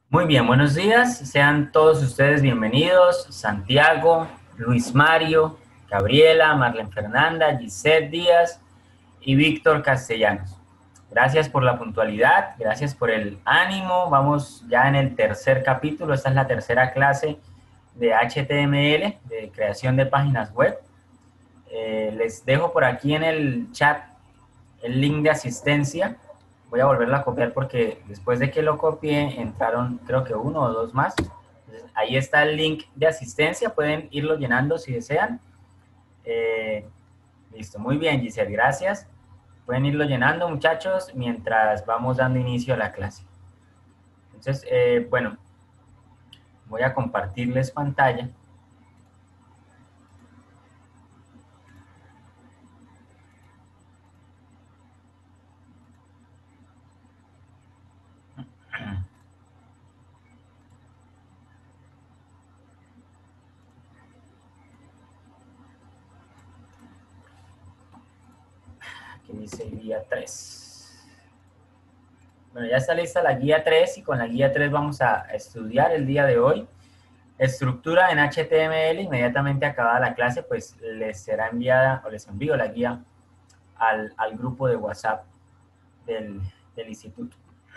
Muy bien, buenos días. Sean todos ustedes bienvenidos. Santiago, Luis Mario, Gabriela, Marlene Fernanda, Gisette Díaz y Víctor Castellanos. Gracias por la puntualidad, gracias por el ánimo. Vamos ya en el tercer capítulo. Esta es la tercera clase de HTML, de creación de páginas web. Les dejo por aquí en el chat el link de asistencia. Voy a volverlo a copiar porque después de que lo copié entraron creo que uno o dos más. Entonces, ahí está el link de asistencia, pueden irlo llenando si desean. Listo, muy bien Giselle, gracias. Pueden irlo llenando muchachos mientras vamos dando inicio a la clase. Entonces, bueno, voy a compartirles pantalla. Aquí dice guía 3. Bueno, ya está lista la guía 3 y con la guía 3 vamos a estudiar el día de hoy. Estructura en HTML, inmediatamente acabada la clase, pues les será enviada o les envío la guía al grupo de WhatsApp del instituto.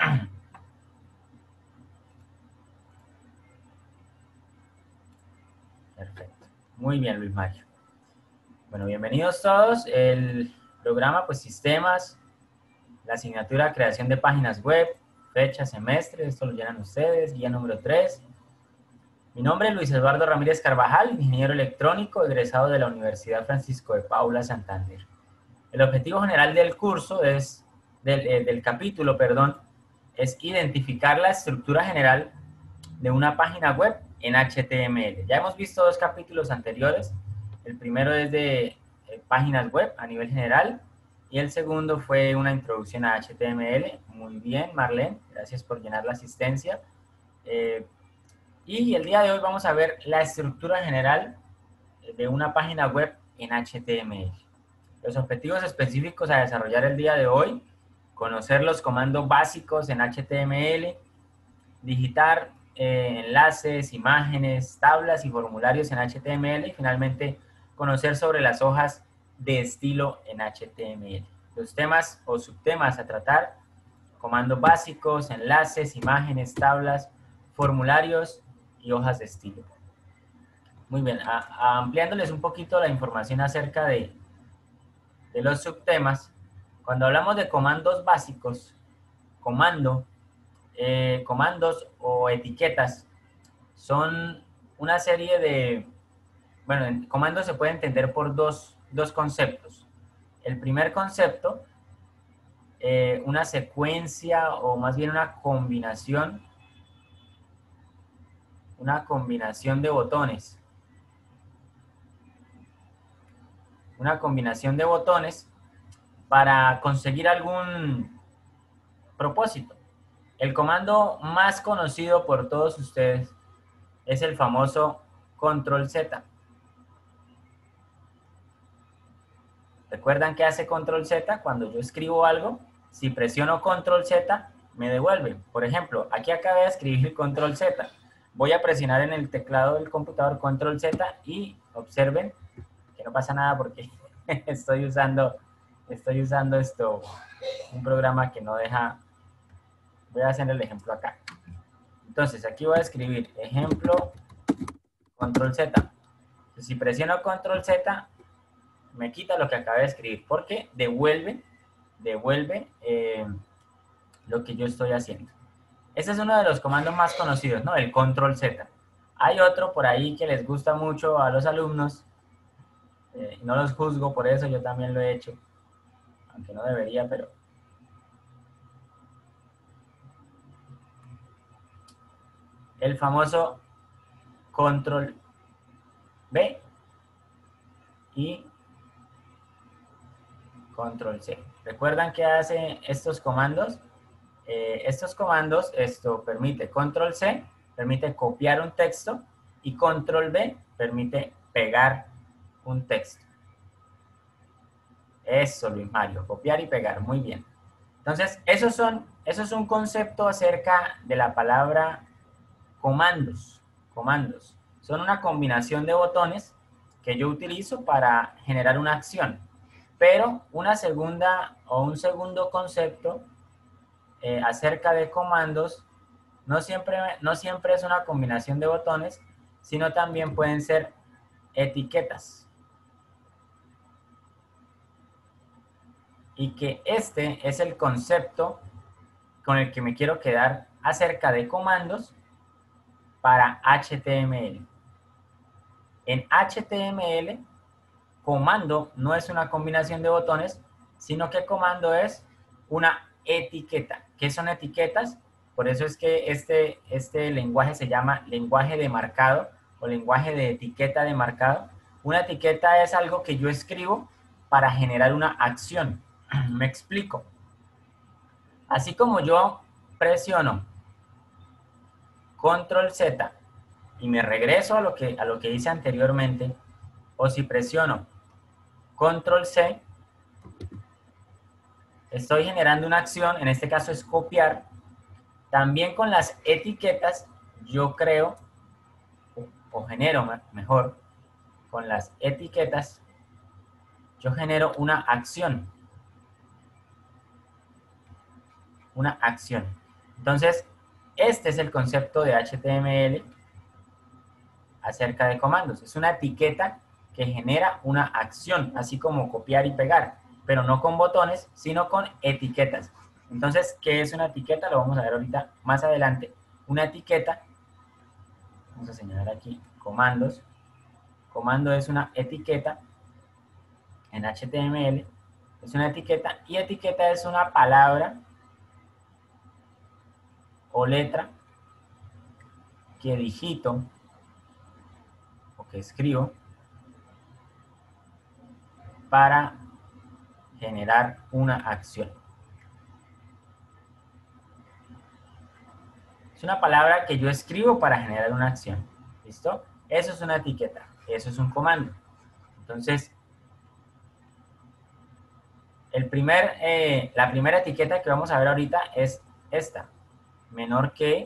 Perfecto. Muy bien, Luis Mario. Bueno, bienvenidos todos. El programa, pues sistemas, la asignatura creación de páginas web, fecha, semestre, esto lo llenan ustedes, guía número 3. Mi nombre es Luis Eduardo Ramírez Carvajal, ingeniero electrónico, egresado de la Universidad Francisco de Paula, Santander. El objetivo general del curso es, del capítulo, perdón, es identificar la estructura general de una página web en HTML. Ya hemos visto dos capítulos anteriores. El primero es de páginas web a nivel general y el segundo fue una introducción a HTML. Muy bien, Marlene, gracias por llenar la asistencia. Y el día de hoy vamos a ver la estructura general de una página web en HTML. Los objetivos específicos a desarrollar el día de hoy: conocer los comandos básicos en HTML, digitar enlaces, imágenes, tablas y formularios en HTML y finalmente conocer sobre las hojas de estilo en HTML. Los temas o subtemas a tratar: comandos básicos, enlaces, imágenes, tablas, formularios y hojas de estilo. Muy bien, ampliándoles un poquito la información acerca de los subtemas. Cuando hablamos de comandos básicos, comandos o etiquetas son una serie de, bueno, en comandos se puede entender por dos conceptos. El primer concepto, una secuencia o más bien una combinación de botones. Una combinación de botones para conseguir algún propósito. El comando más conocido por todos ustedes es el famoso Control Z. ¿Recuerdan qué hace Control Z? Cuando yo escribo algo, si presiono Control Z, me devuelve. Por ejemplo, aquí acabé de escribir Control Z. Voy a presionar en el teclado del computador Control Z y observen que no pasa nada porque estoy usando un programa que no deja. Voy a hacer el ejemplo acá. Entonces, aquí voy a escribir ejemplo Control Z. Si presiono Control Z, me quita lo que acabé de escribir porque devuelve lo que yo estoy haciendo. Ese es uno de los comandos más conocidos, ¿no? El Control Z. Hay otro por ahí que les gusta mucho a los alumnos. No los juzgo por eso, yo también lo he hecho. Aunque no debería, pero... el famoso Control B y Control C. ¿Recuerdan qué hace estos comandos? Estos comandos, esto permite Control C, permite copiar un texto y Control B permite pegar un texto. Eso, Luis Mario, copiar y pegar, muy bien. Entonces, eso es un concepto acerca de la palabra comandos. Comandos. Son una combinación de botones que yo utilizo para generar una acción. Pero una segunda o un segundo concepto acerca de comandos no siempre es una combinación de botones, sino también pueden ser etiquetas. Y que este es el concepto con el que me quiero quedar acerca de comandos para HTML. En HTML, comando no es una combinación de botones, sino que comando es una etiqueta. ¿Qué son etiquetas? Por eso es que este lenguaje se llama lenguaje de marcado o lenguaje de etiqueta de marcado. Una etiqueta es algo que yo escribo para generar una acción. Me explico. Así como yo presiono Control Z y me regreso a lo que hice anteriormente, o si presiono Control C, estoy generando una acción, en este caso es copiar. También con las etiquetas yo creo, o genero mejor, con las etiquetas yo genero una acción. Una acción. Entonces, este es el concepto de HTML acerca de comandos. Es una etiqueta que genera una acción, así como copiar y pegar, pero no con botones, sino con etiquetas. Entonces, ¿qué es una etiqueta? Lo vamos a ver ahorita más adelante. Una etiqueta, vamos a señalar aquí, comandos. Comando es una etiqueta en HTML, es una etiqueta, y etiqueta es una palabra o letra que digito o que escribo para generar una acción. Es una palabra que yo escribo para generar una acción. ¿Listo? Eso es una etiqueta. Eso es un comando. Entonces, la primera etiqueta que vamos a ver ahorita es esta. Menor que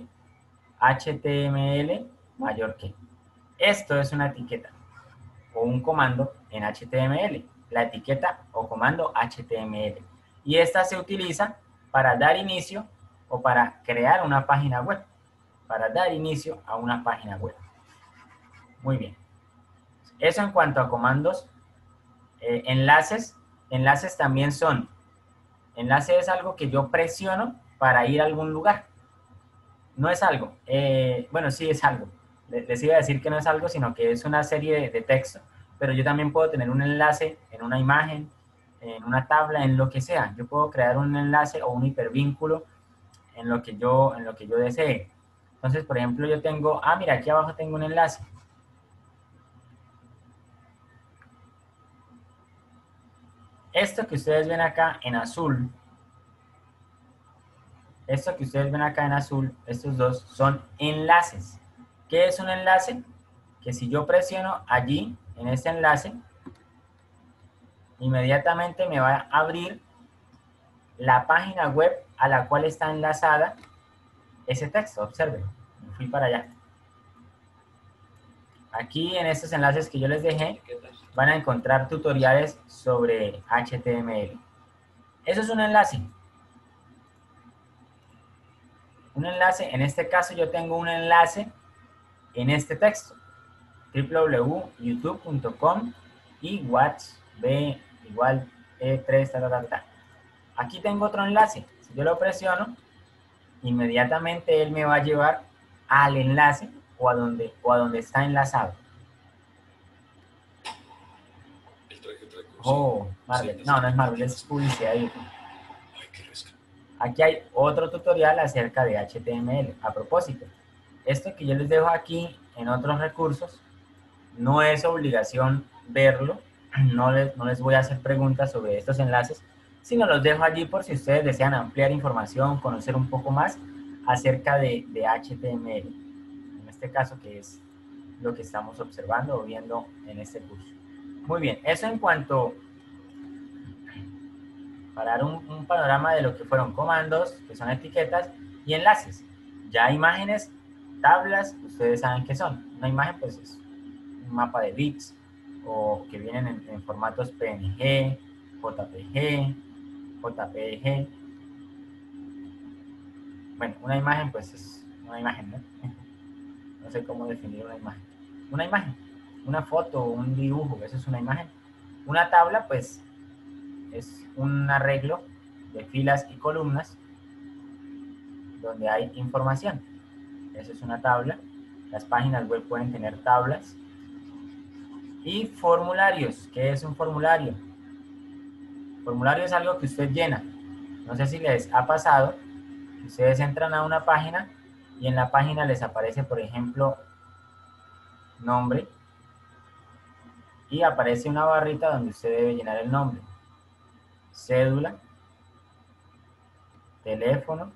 HTML mayor que. Esto es una etiqueta o un comando en HTML. La etiqueta o comando HTML. Y esta se utiliza para dar inicio o para crear una página web. Para dar inicio a una página web. Muy bien. Eso en cuanto a comandos. Enlaces. Enlaces también son. Enlace es algo que yo presiono para ir a algún lugar. No es algo. Bueno, sí es algo. Les iba a decir que no es algo, sino que es una serie de texto. Pero yo también puedo tener un enlace en una imagen, en una tabla, en lo que sea. Yo puedo crear un enlace o un hipervínculo en lo que yo desee. Entonces, por ejemplo, yo tengo, mira, aquí abajo tengo un enlace. Esto que ustedes ven acá en azul, estos dos son enlaces. ¿Qué es un enlace? Que si yo presiono allí, en este enlace, inmediatamente me va a abrir la página web a la cual está enlazada ese texto. Observen, me fui para allá. Aquí en estos enlaces que yo les dejé, van a encontrar tutoriales sobre HTML. Eso es un enlace. Un enlace, en este caso yo tengo un enlace en este texto. www.youtube.com y watch b igual e3, Aquí tengo otro enlace. Si yo lo presiono, inmediatamente él me va a llevar al enlace o a donde está enlazado. Oh, Marvel. No, no es Marvel, es publicidad de YouTube. Aquí hay otro tutorial acerca de HTML. A propósito, esto que yo les dejo aquí en otros recursos, no es obligación verlo. No les voy a hacer preguntas sobre estos enlaces, sino los dejo allí por si ustedes desean ampliar información, conocer un poco más acerca de HTML. En este caso, que es lo que estamos observando o viendo en este curso. Muy bien, eso en cuanto para dar un panorama de lo que fueron comandos, que son etiquetas, y enlaces. Ya imágenes, Tablas, ustedes saben qué son. Una imagen, pues es un mapa de bits o que vienen en formatos PNG, JPG, JPG. Bueno, una imagen, pues es una imagen, ¿no? No sé cómo definir una imagen. Una imagen, una foto, un dibujo, eso es una imagen. Una tabla, pues, es un arreglo de filas y columnas donde hay información. Eso es una tabla. Las páginas web pueden tener tablas. Y formularios. ¿Qué es un formulario? Formulario es algo que usted llena. No sé si les ha pasado. Ustedes entran a una página y en la página les aparece, por ejemplo, nombre y aparece una barrita donde usted debe llenar el nombre, cédula, teléfono,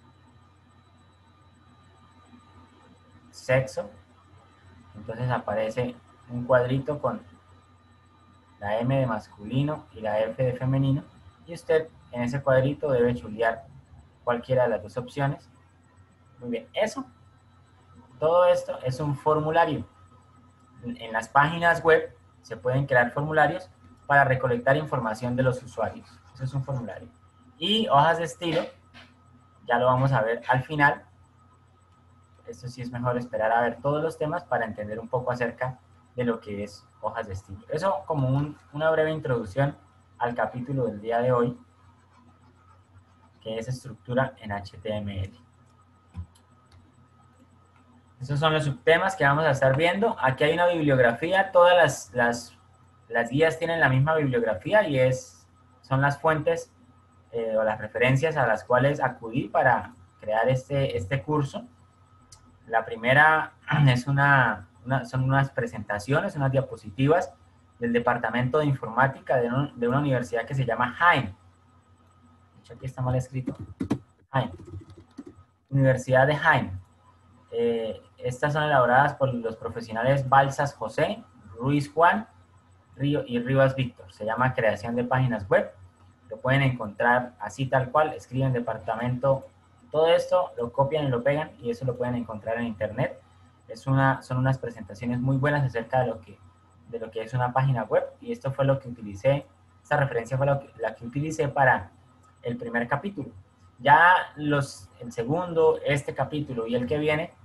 sexo. Entonces aparece un cuadrito con la M de masculino y la F de femenino y usted en ese cuadrito debe chulear cualquiera de las dos opciones. Muy bien, todo esto es un formulario. En las páginas web se pueden crear formularios para recolectar información de los usuarios. Eso es un formulario. Y hojas de estilo, ya lo vamos a ver al final. Esto sí es mejor esperar a ver todos los temas para entender un poco acerca de lo que es hojas de estilo. Eso como una breve introducción al capítulo del día de hoy, que es estructura en HTML. Esos son los subtemas que vamos a estar viendo. Aquí hay una bibliografía, todas las guías tienen la misma bibliografía y son las fuentes o las referencias a las cuales acudí para crear este curso. La primera es son unas presentaciones, unas diapositivas del Departamento de Informática de una universidad que se llama Jaén. De hecho, aquí está mal escrito. Jaén. Universidad de Jaén. Estas son elaboradas por los profesionales Balsas José, Ruiz Juan y Rivas Víctor. Se llama creación de páginas web. Lo pueden encontrar así tal cual. Escriben departamento. Todo esto lo copian y lo pegan y eso lo pueden encontrar en internet. Son unas presentaciones muy buenas acerca de lo que es una página web y esto fue lo que utilicé. Esta referencia fue la que utilicé para el primer capítulo. Ya el segundo, este capítulo y el que viene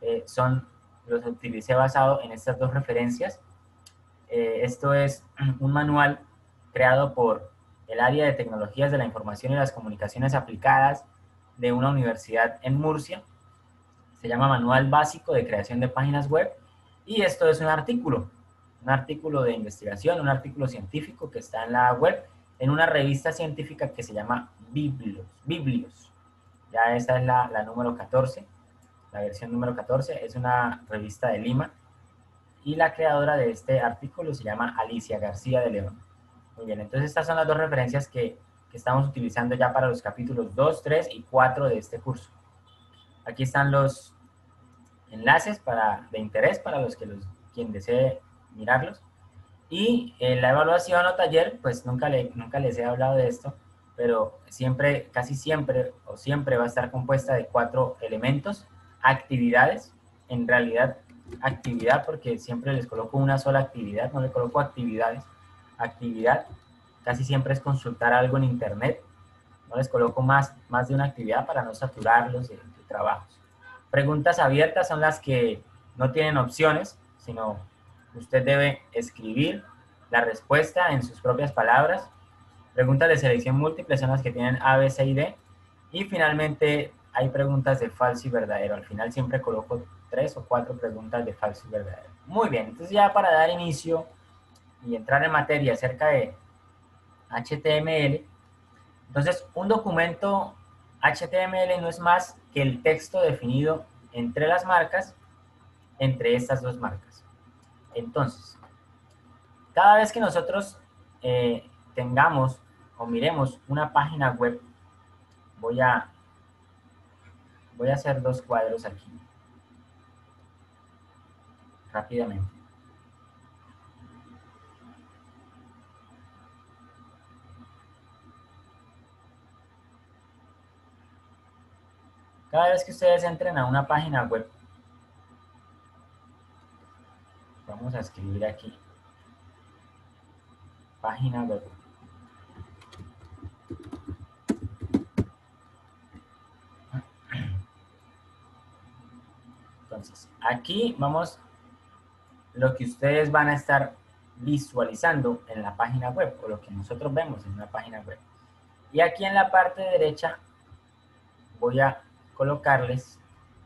los utilicé basado en estas dos referencias. Esto es un manual creado por el área de tecnologías de la información y las comunicaciones aplicadas de una universidad en Murcia. Se llama Manual Básico de Creación de Páginas Web y esto es un artículo de investigación, un artículo científico que está en la web en una revista científica que se llama Biblios. Ya esa es la número 14, la versión número 14, es una revista de Lima y la creadora de este artículo se llama Alicia García de León. Muy bien, entonces estas son las dos referencias que estamos utilizando ya para los capítulos 2, 3 y 4 de este curso. Aquí están los enlaces de interés para quien desee mirarlos. Y la evaluación o taller, pues nunca les he hablado de esto, pero casi siempre va a estar compuesta de 4 elementos, actividades, en realidad actividad porque siempre les coloco una sola actividad, no le coloco actividades. Actividad casi siempre es consultar algo en internet, no les coloco más de una actividad para no saturarlos de trabajos. Preguntas abiertas son las que no tienen opciones, sino usted debe escribir la respuesta en sus propias palabras. Preguntas de selección múltiple son las que tienen A, B, C y D. Y finalmente hay preguntas de falso y verdadero. Al final siempre coloco 3 o 4 preguntas de falso y verdadero. Muy bien, entonces ya para dar inicio y entrar en materia acerca de HTML, entonces un documento HTML no es más que el texto definido entre las marcas, entre estas dos marcas. Entonces, cada vez que nosotros tengamos o miremos una página web, voy a hacer 2 cuadros aquí, rápidamente. Cada vez que ustedes entren a una página web, Vamos a escribir aquí. Página web. Entonces, aquí vamos, lo que ustedes van a estar visualizando en la página web, o lo que nosotros vemos en una página web. Y aquí en la parte derecha voy a colocarles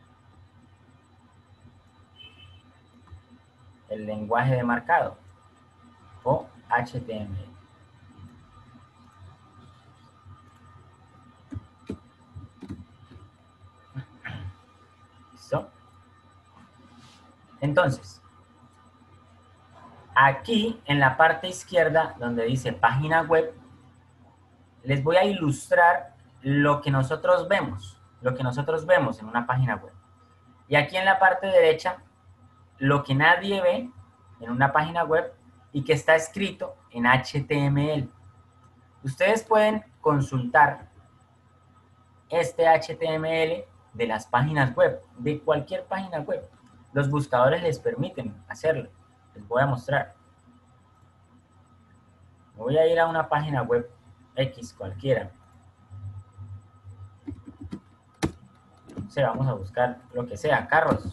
el lenguaje de marcado, o HTML. ¿Listo? Entonces, aquí en la parte izquierda, donde dice página web, les voy a ilustrar lo que nosotros vemos en una página web. Y aquí en la parte derecha, lo que nadie ve en una página web y que está escrito en HTML. Ustedes pueden consultar este HTML de las páginas web, de cualquier página web. Los buscadores les permiten hacerlo. Les voy a mostrar. Me voy a ir a una página web X cualquiera. O sea, vamos a buscar lo que sea, carros.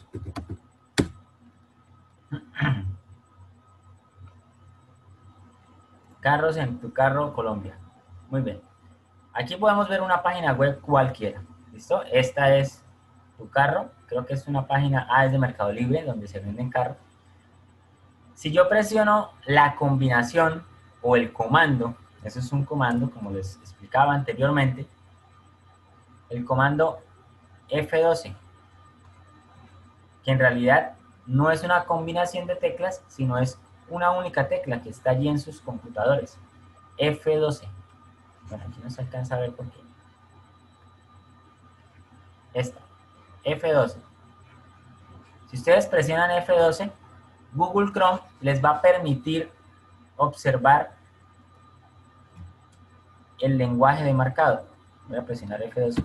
Carros en tu carro, Colombia. Muy bien. Aquí podemos ver una página web cualquiera. ¿Listo? Esta es tu carro. Creo que es una página, es de Mercado Libre, donde se venden carros. Si yo presiono la combinación o el comando, eso es un comando, como les explicaba anteriormente, el comando F12, que en realidad no es una combinación de teclas, sino es una única tecla que está allí en sus computadores. F12. Bueno, aquí no se alcanza a ver por qué. Esta. F12. Si ustedes presionan F12, Google Chrome les va a permitir observar el lenguaje de marcado. Voy a presionar F12.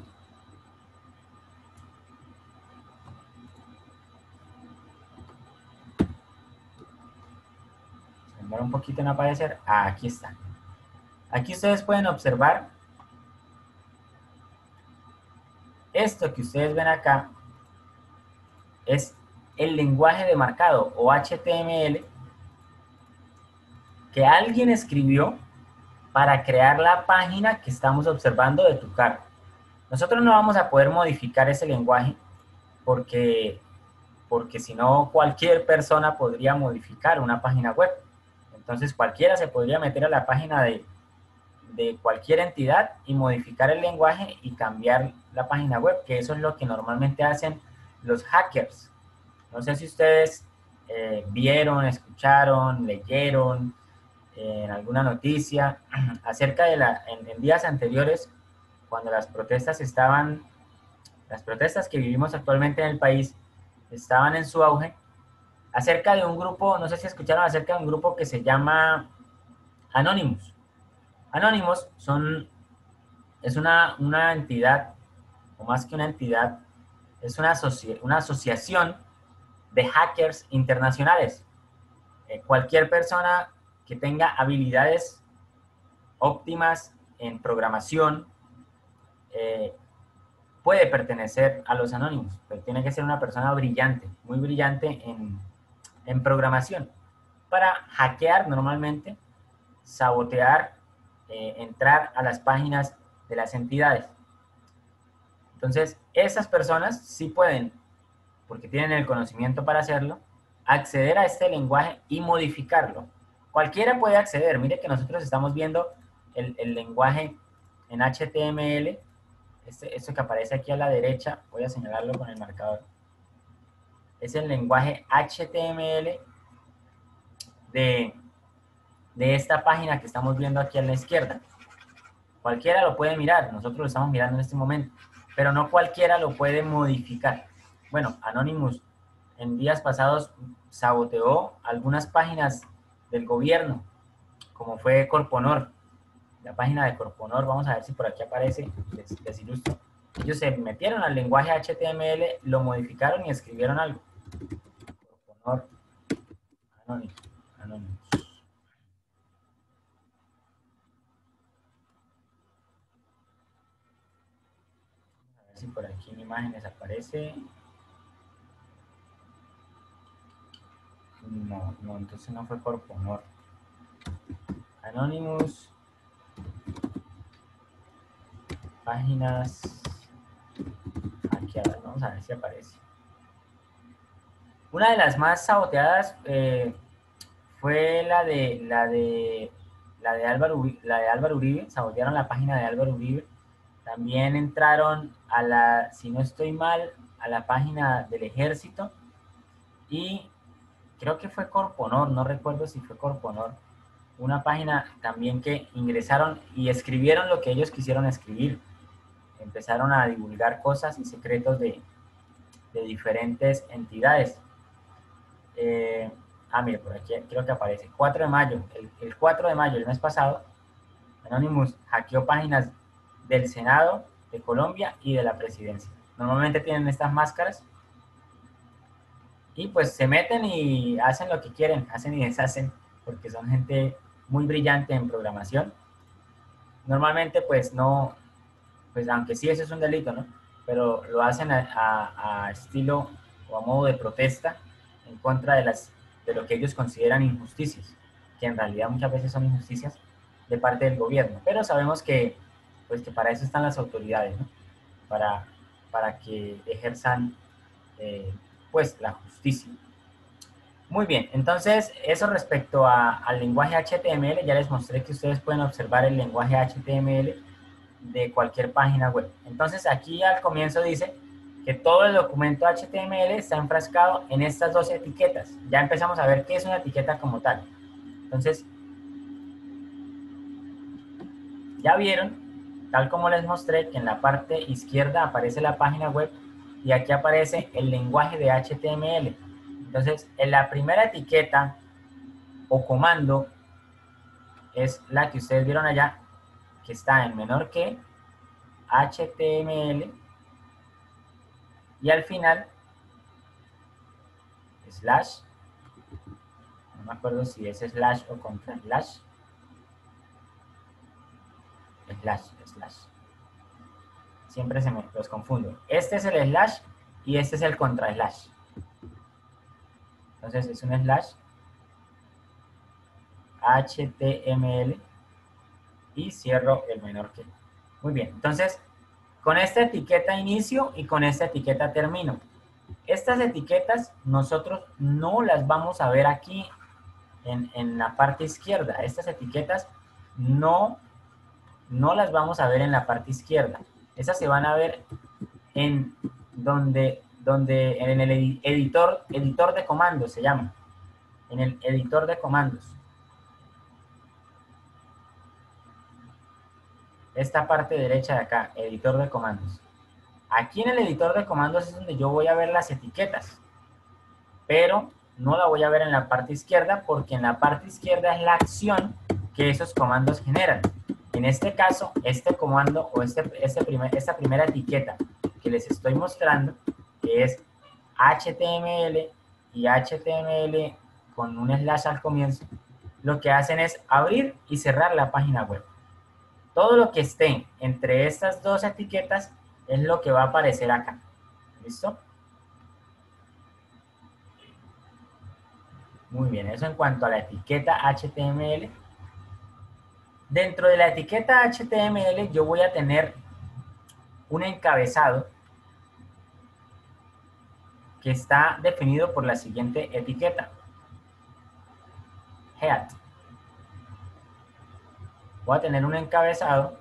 Se demora un poquito en aparecer. Aquí está. Aquí ustedes pueden observar esto que ustedes ven acá es el lenguaje de marcado o HTML que alguien escribió para crear la página que estamos observando de tu carro. Nosotros no vamos a poder modificar ese lenguaje porque si no cualquier persona podría modificar una página web. Entonces cualquiera se podría meter a la página de cualquier entidad y modificar el lenguaje y cambiar la página web, que eso es lo que normalmente hacen los hackers. No sé si ustedes vieron, escucharon, leyeron en alguna noticia acerca de en días anteriores, cuando las protestas que vivimos actualmente en el país estaban en su auge, acerca de un grupo, no sé si escucharon acerca de un grupo que se llama Anonymous. Anonymous es una entidad, o más que una entidad, es una asociación de hackers internacionales. Cualquier persona que tenga habilidades óptimas en programación puede pertenecer a los Anonymous, pero tiene que ser una persona brillante, muy brillante en programación, para hackear normalmente, sabotear, entrar a las páginas de las entidades. Entonces, esas personas sí pueden, porque tienen el conocimiento para hacerlo, acceder a este lenguaje y modificarlo. Cualquiera puede acceder. Mire que nosotros estamos viendo el lenguaje en HTML. Esto que aparece aquí a la derecha, voy a señalarlo con el marcador. Es el lenguaje HTML de esta página que estamos viendo aquí a la izquierda. Cualquiera lo puede mirar, nosotros lo estamos mirando en este momento, pero no cualquiera lo puede modificar. Bueno, Anonymous en días pasados saboteó algunas páginas del gobierno, como fue Corponor. La página de Corponor, vamos a ver si por aquí aparece, les ilustro. Ellos se metieron al lenguaje HTML, lo modificaron y escribieron algo. Corponor, Anonymous. A ver si por aquí en imágenes aparece. No, entonces no fue Corponor. Anonymous. Páginas hackeadas. Vamos a ver si aparece. Una de las más saboteadas fue la de Álvaro Uribe. Sabotearon la página de Álvaro Uribe. También entraron a la, si no estoy mal, a la página del Ejército. Y creo que fue Corponor, no recuerdo si fue Corponor. Una página también que ingresaron y escribieron lo que ellos quisieron escribir. Empezaron a divulgar cosas y secretos de diferentes entidades. Mire, por aquí creo que aparece. 4 de mayo, el 4 de mayo, el mes pasado, Anonymous hackeó páginas del Senado, de Colombia y de la Presidencia. Normalmente tienen estas máscaras y pues se meten y hacen lo que quieren, hacen y deshacen, porque son gente muy brillante en programación. Normalmente pues no, pues aunque sí eso es un delito, ¿no? Pero lo hacen a estilo o a modo de protesta en contra de lo que ellos consideran injusticias, que en realidad muchas veces son injusticias de parte del gobierno. Pero sabemos que, pues, que para eso están las autoridades, ¿no? Para que ejerzan pues la justicia. Muy bien, entonces eso respecto al lenguaje HTML, ya les mostré que ustedes pueden observar el lenguaje HTML de cualquier página web. Entonces aquí al comienzo dice que todo el documento HTML está enfrascado en estas dos etiquetas. Ya empezamos a ver qué es una etiqueta como tal. Entonces, ya vieron, tal como les mostré, que en la parte izquierda aparece la página web y aquí aparece el lenguaje de HTML. Entonces, en la primera etiqueta o comando es la que ustedes vieron allá, que está en menor que HTML y al final slash, no me acuerdo si es slash o contra slash, siempre se me los confundo. Este es el slash y este es el contra slash. Entonces es un slash HTML y cierro el menor que. Muy bien, entonces con esta etiqueta inicio y con esta etiqueta termino. Estas etiquetas nosotros no las vamos a ver aquí en la parte izquierda. Estas etiquetas no las vamos a ver en la parte izquierda. Esas se van a ver en en el editor de comandos se llama. En el editor de comandos. Esta parte derecha de acá, editor de comandos. Aquí en el editor de comandos es donde yo voy a ver las etiquetas, pero no la voy a ver en la parte izquierda porque en la parte izquierda es la acción que esos comandos generan. En este caso, este comando o esta primera etiqueta que les estoy mostrando, que es HTML y HTML con un slash al comienzo, lo que hacen es abrir y cerrar la página web. Todo lo que esté entre estas dos etiquetas es lo que va a aparecer acá. ¿Listo? Muy bien, eso en cuanto a la etiqueta HTML. Dentro de la etiqueta HTML yo voy a tener un encabezado que está definido por la siguiente etiqueta. Head. Voy a tener un encabezado.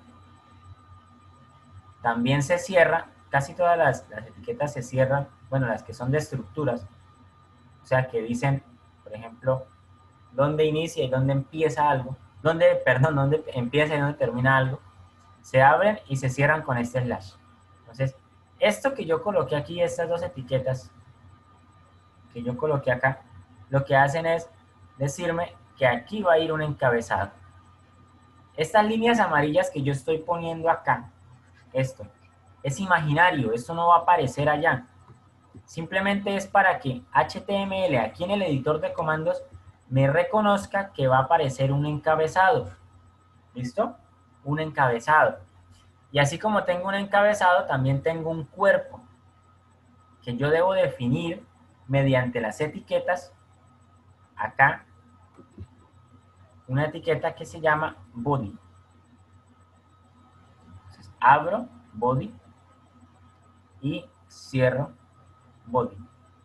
También se cierra, casi todas las etiquetas se cierran, bueno, las que son de estructuras, o sea, que dicen, por ejemplo, dónde inicia y dónde empieza algo, dónde empieza y dónde termina algo, se abren y se cierran con este slash. Entonces, esto que yo coloqué aquí, estas dos etiquetas que yo coloqué acá, lo que hacen es decirme que aquí va a ir un encabezado. Estas líneas amarillas que yo estoy poniendo acá, esto es imaginario, esto no va a aparecer allá. Simplemente es para que HTML aquí en el editor de comandos me reconozca que va a aparecer un encabezado. ¿Listo? Un encabezado. Y así como tengo un encabezado, también tengo un cuerpo que yo debo definir mediante las etiquetas. Acá, una etiqueta que se llama body. Entonces, abro body y cierro body.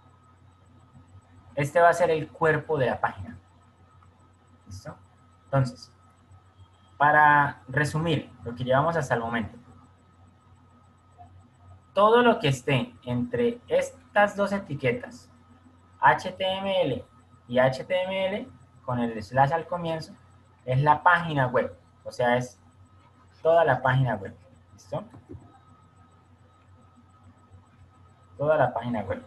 Este va a ser el cuerpo de la página. ¿Listo? Entonces, para resumir lo que llevamos hasta el momento, todo lo que esté entre estas dos etiquetas, HTML y HTML, con el slash al comienzo, es la página web. O sea, es toda la página web. ¿Listo? Toda la página web.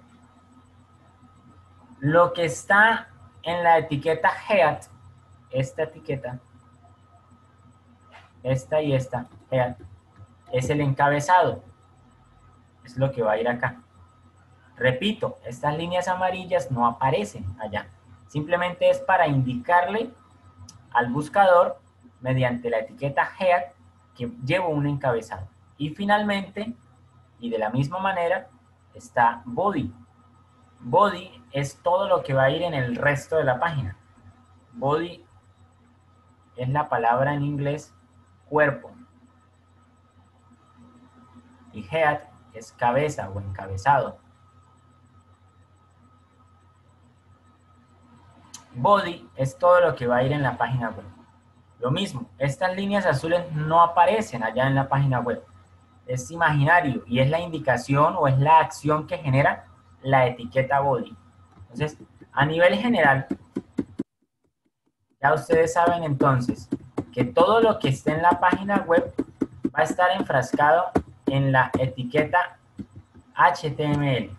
Lo que está en la etiqueta head, esta etiqueta, esta y esta, head, es el encabezado. Es lo que va a ir acá. Repito, estas líneas amarillas no aparecen allá. Simplemente es para indicarle al buscador, mediante la etiqueta head, que llevo un encabezado. Y finalmente, y de la misma manera, está body. Body es todo lo que va a ir en el resto de la página. Body es la palabra en inglés cuerpo. Y head es cabeza o encabezado. Body es todo lo que va a ir en la página web. Lo mismo, estas líneas azules no aparecen allá en la página web. Es imaginario y es la indicación o es la acción que genera la etiqueta body. Entonces, a nivel general, ya ustedes saben entonces que todo lo que esté en la página web va a estar enfrascado en la etiqueta HTML.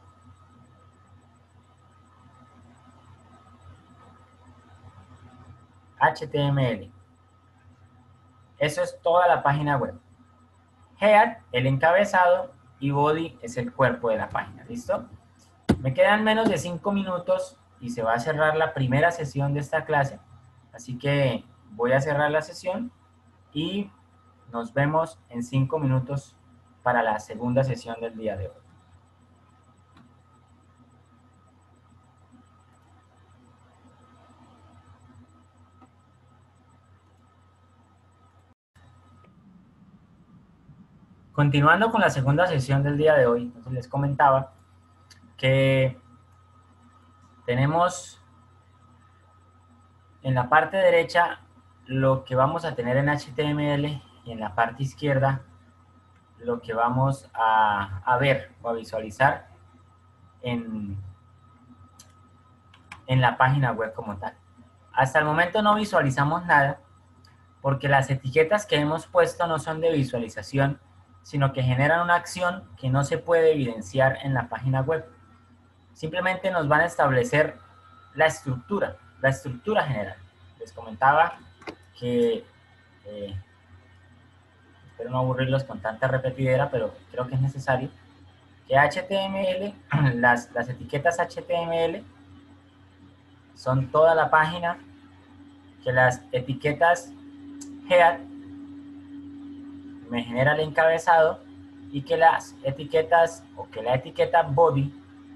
HTML. Eso es toda la página web. Head, el encabezado, y body es el cuerpo de la página. ¿Listo? Me quedan menos de 5 minutos y se va a cerrar la primera sesión de esta clase. Así que voy a cerrar la sesión y nos vemos en 5 minutos para la segunda sesión del día de hoy. Continuando con la segunda sesión del día de hoy, entonces les comentaba que tenemos en la parte derecha lo que vamos a tener en HTML y en la parte izquierda lo que vamos a ver o a visualizar en la página web como tal. Hasta el momento no visualizamos nada porque las etiquetas que hemos puesto no son de visualización, sino que generan una acción que no se puede evidenciar en la página web. Simplemente nos van a establecer la estructura general. Les comentaba que, espero no aburrirlos con tanta repetidera, pero creo que es necesario, que HTML, las etiquetas HTML son toda la página, que las etiquetas head me genera el encabezado y que las etiquetas o que la etiqueta body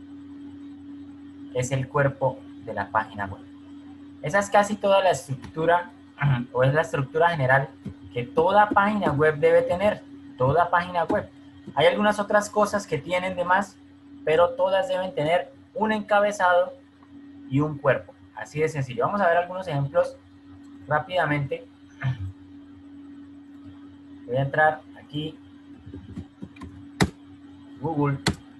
es el cuerpo de la página web. Esa es casi toda la estructura o es la estructura general que toda página web debe tener, toda página web. Hay algunas otras cosas que tienen de más, pero todas deben tener un encabezado y un cuerpo. Así de sencillo. Vamos a ver algunos ejemplos rápidamente. Voy a entrar aquí, Google.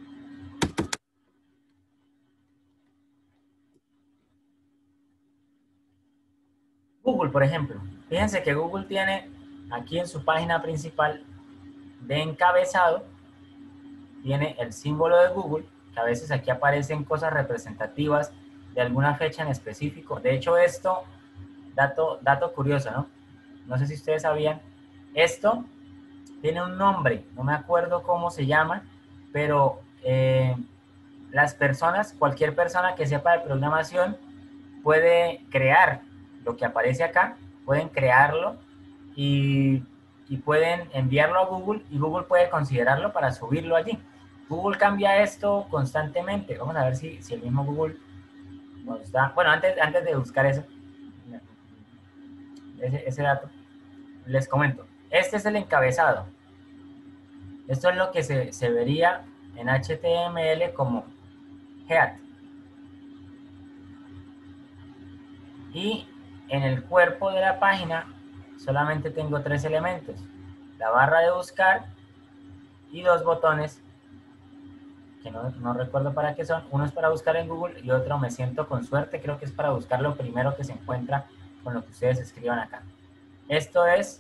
Google, por ejemplo. Fíjense que Google tiene aquí en su página principal de encabezado, tiene el símbolo de Google, que a veces aquí aparecen cosas representativas de alguna fecha en específico. De hecho, esto, dato curioso, ¿no? No sé si ustedes sabían, esto tiene un nombre, no me acuerdo cómo se llama, pero las personas, cualquier persona que sepa de programación, puede crear lo que aparece acá, pueden crearlo y pueden enviarlo a Google y Google puede considerarlo para subirlo allí. Google cambia esto constantemente. Vamos a ver si el mismo Google nos da... Bueno, antes de buscar eso, ese dato, les comento. Este es el encabezado. Esto es lo que se vería en HTML como head. Y en el cuerpo de la página solamente tengo 3 elementos. La barra de buscar y 2 botones que no recuerdo para qué son. Uno es para buscar en Google y otro, me siento con suerte, creo que es para buscar lo primero que se encuentra con lo que ustedes escriban acá. Esto es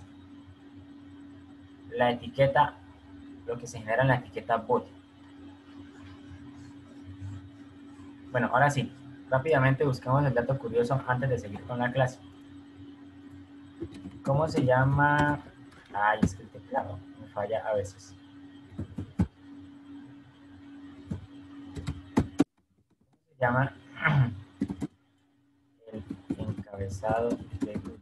la etiqueta, lo que se genera en la etiqueta body. Bueno, ahora sí, rápidamente busquemos el dato curioso antes de seguir con la clase. ¿Cómo se llama? Ay, es que el teclado me falla a veces. Se llama el encabezado de Google.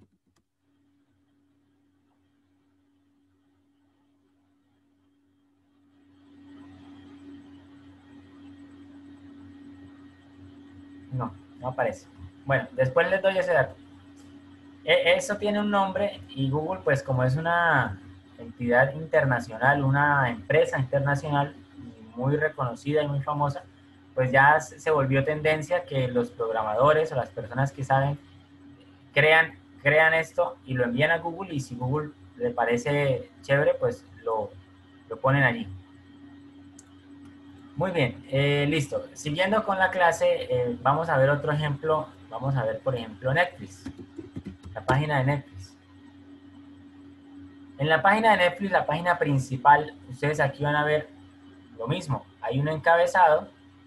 No aparece. Bueno, después les doy ese dato. Eso tiene un nombre y Google, pues como es una entidad internacional, una empresa internacional muy reconocida y muy famosa, pues ya se volvió tendencia que los programadores o las personas que saben crean esto y lo envían a Google y si Google le parece chévere, pues lo ponen allí. Muy bien, listo. Siguiendo con la clase, vamos a ver otro ejemplo. Vamos a ver, por ejemplo, Netflix. La página de Netflix. En la página de Netflix, la página principal, ustedes aquí van a ver lo mismo. Hay un encabezado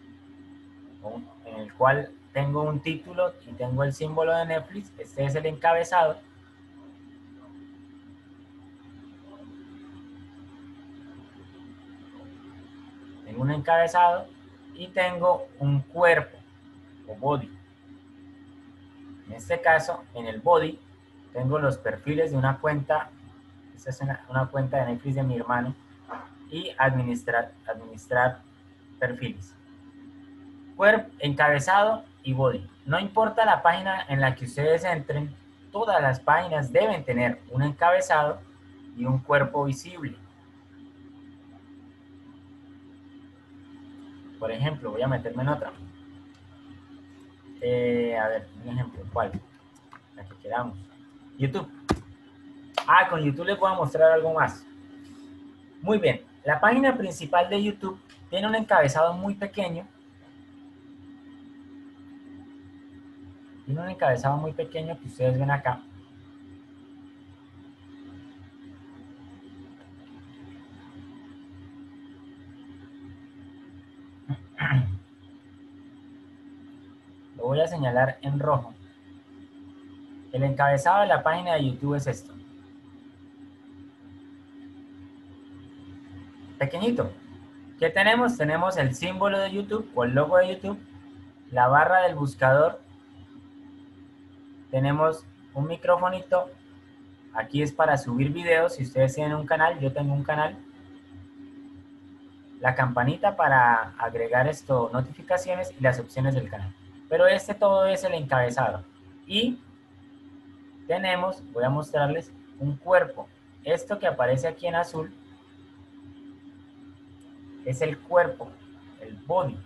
en el cual tengo un título y tengo el símbolo de Netflix. Este es el encabezado. Tengo un encabezado y tengo un cuerpo o body. En este caso, en el body, tengo los perfiles de una cuenta. Esta es una cuenta de Netflix de mi hermano. Y administrar perfiles. Cuerpo, encabezado y body. No importa la página en la que ustedes entren, todas las páginas deben tener un encabezado y un cuerpo visible. Por ejemplo, voy a meterme en otra. A ver, un ejemplo, ¿cuál? La que queramos. YouTube. Con YouTube les voy a mostrar algo más. Muy bien, la página principal de YouTube tiene un encabezado muy pequeño. Tiene un encabezado muy pequeño que ustedes ven acá. Lo voy a señalar en rojo. El encabezado de la página de YouTube es esto. Pequeñito. ¿Qué tenemos? Tenemos el símbolo de YouTube o el logo de YouTube, la barra del buscador, tenemos un microfonito, aquí es para subir videos, si ustedes tienen un canal, yo tengo un canal, la campanita para agregar notificaciones y las opciones del canal. Pero todo es el encabezado. Y tenemos, voy a mostrarles, un cuerpo. Esto que aparece aquí en azul es el cuerpo, el body.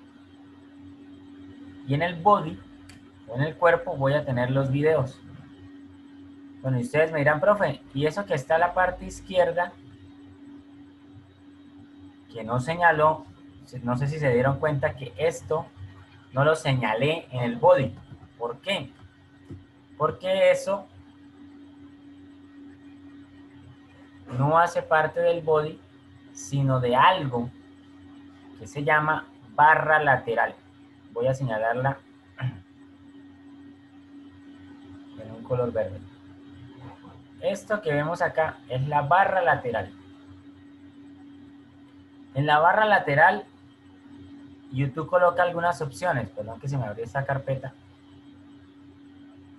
Y en el body o en el cuerpo voy a tener los videos. Bueno, y ustedes me dirán, profe, ¿y eso que está a la parte izquierda que no señaló? No sé si se dieron cuenta que esto no lo señalé en el body. ¿Por qué? Porque eso no hace parte del body, sino de algo que se llama barra lateral. Voy a señalarla en un color verde. Esto que vemos acá es la barra lateral. En la barra lateral, YouTube coloca algunas opciones. Perdón que se me abrió esta carpeta.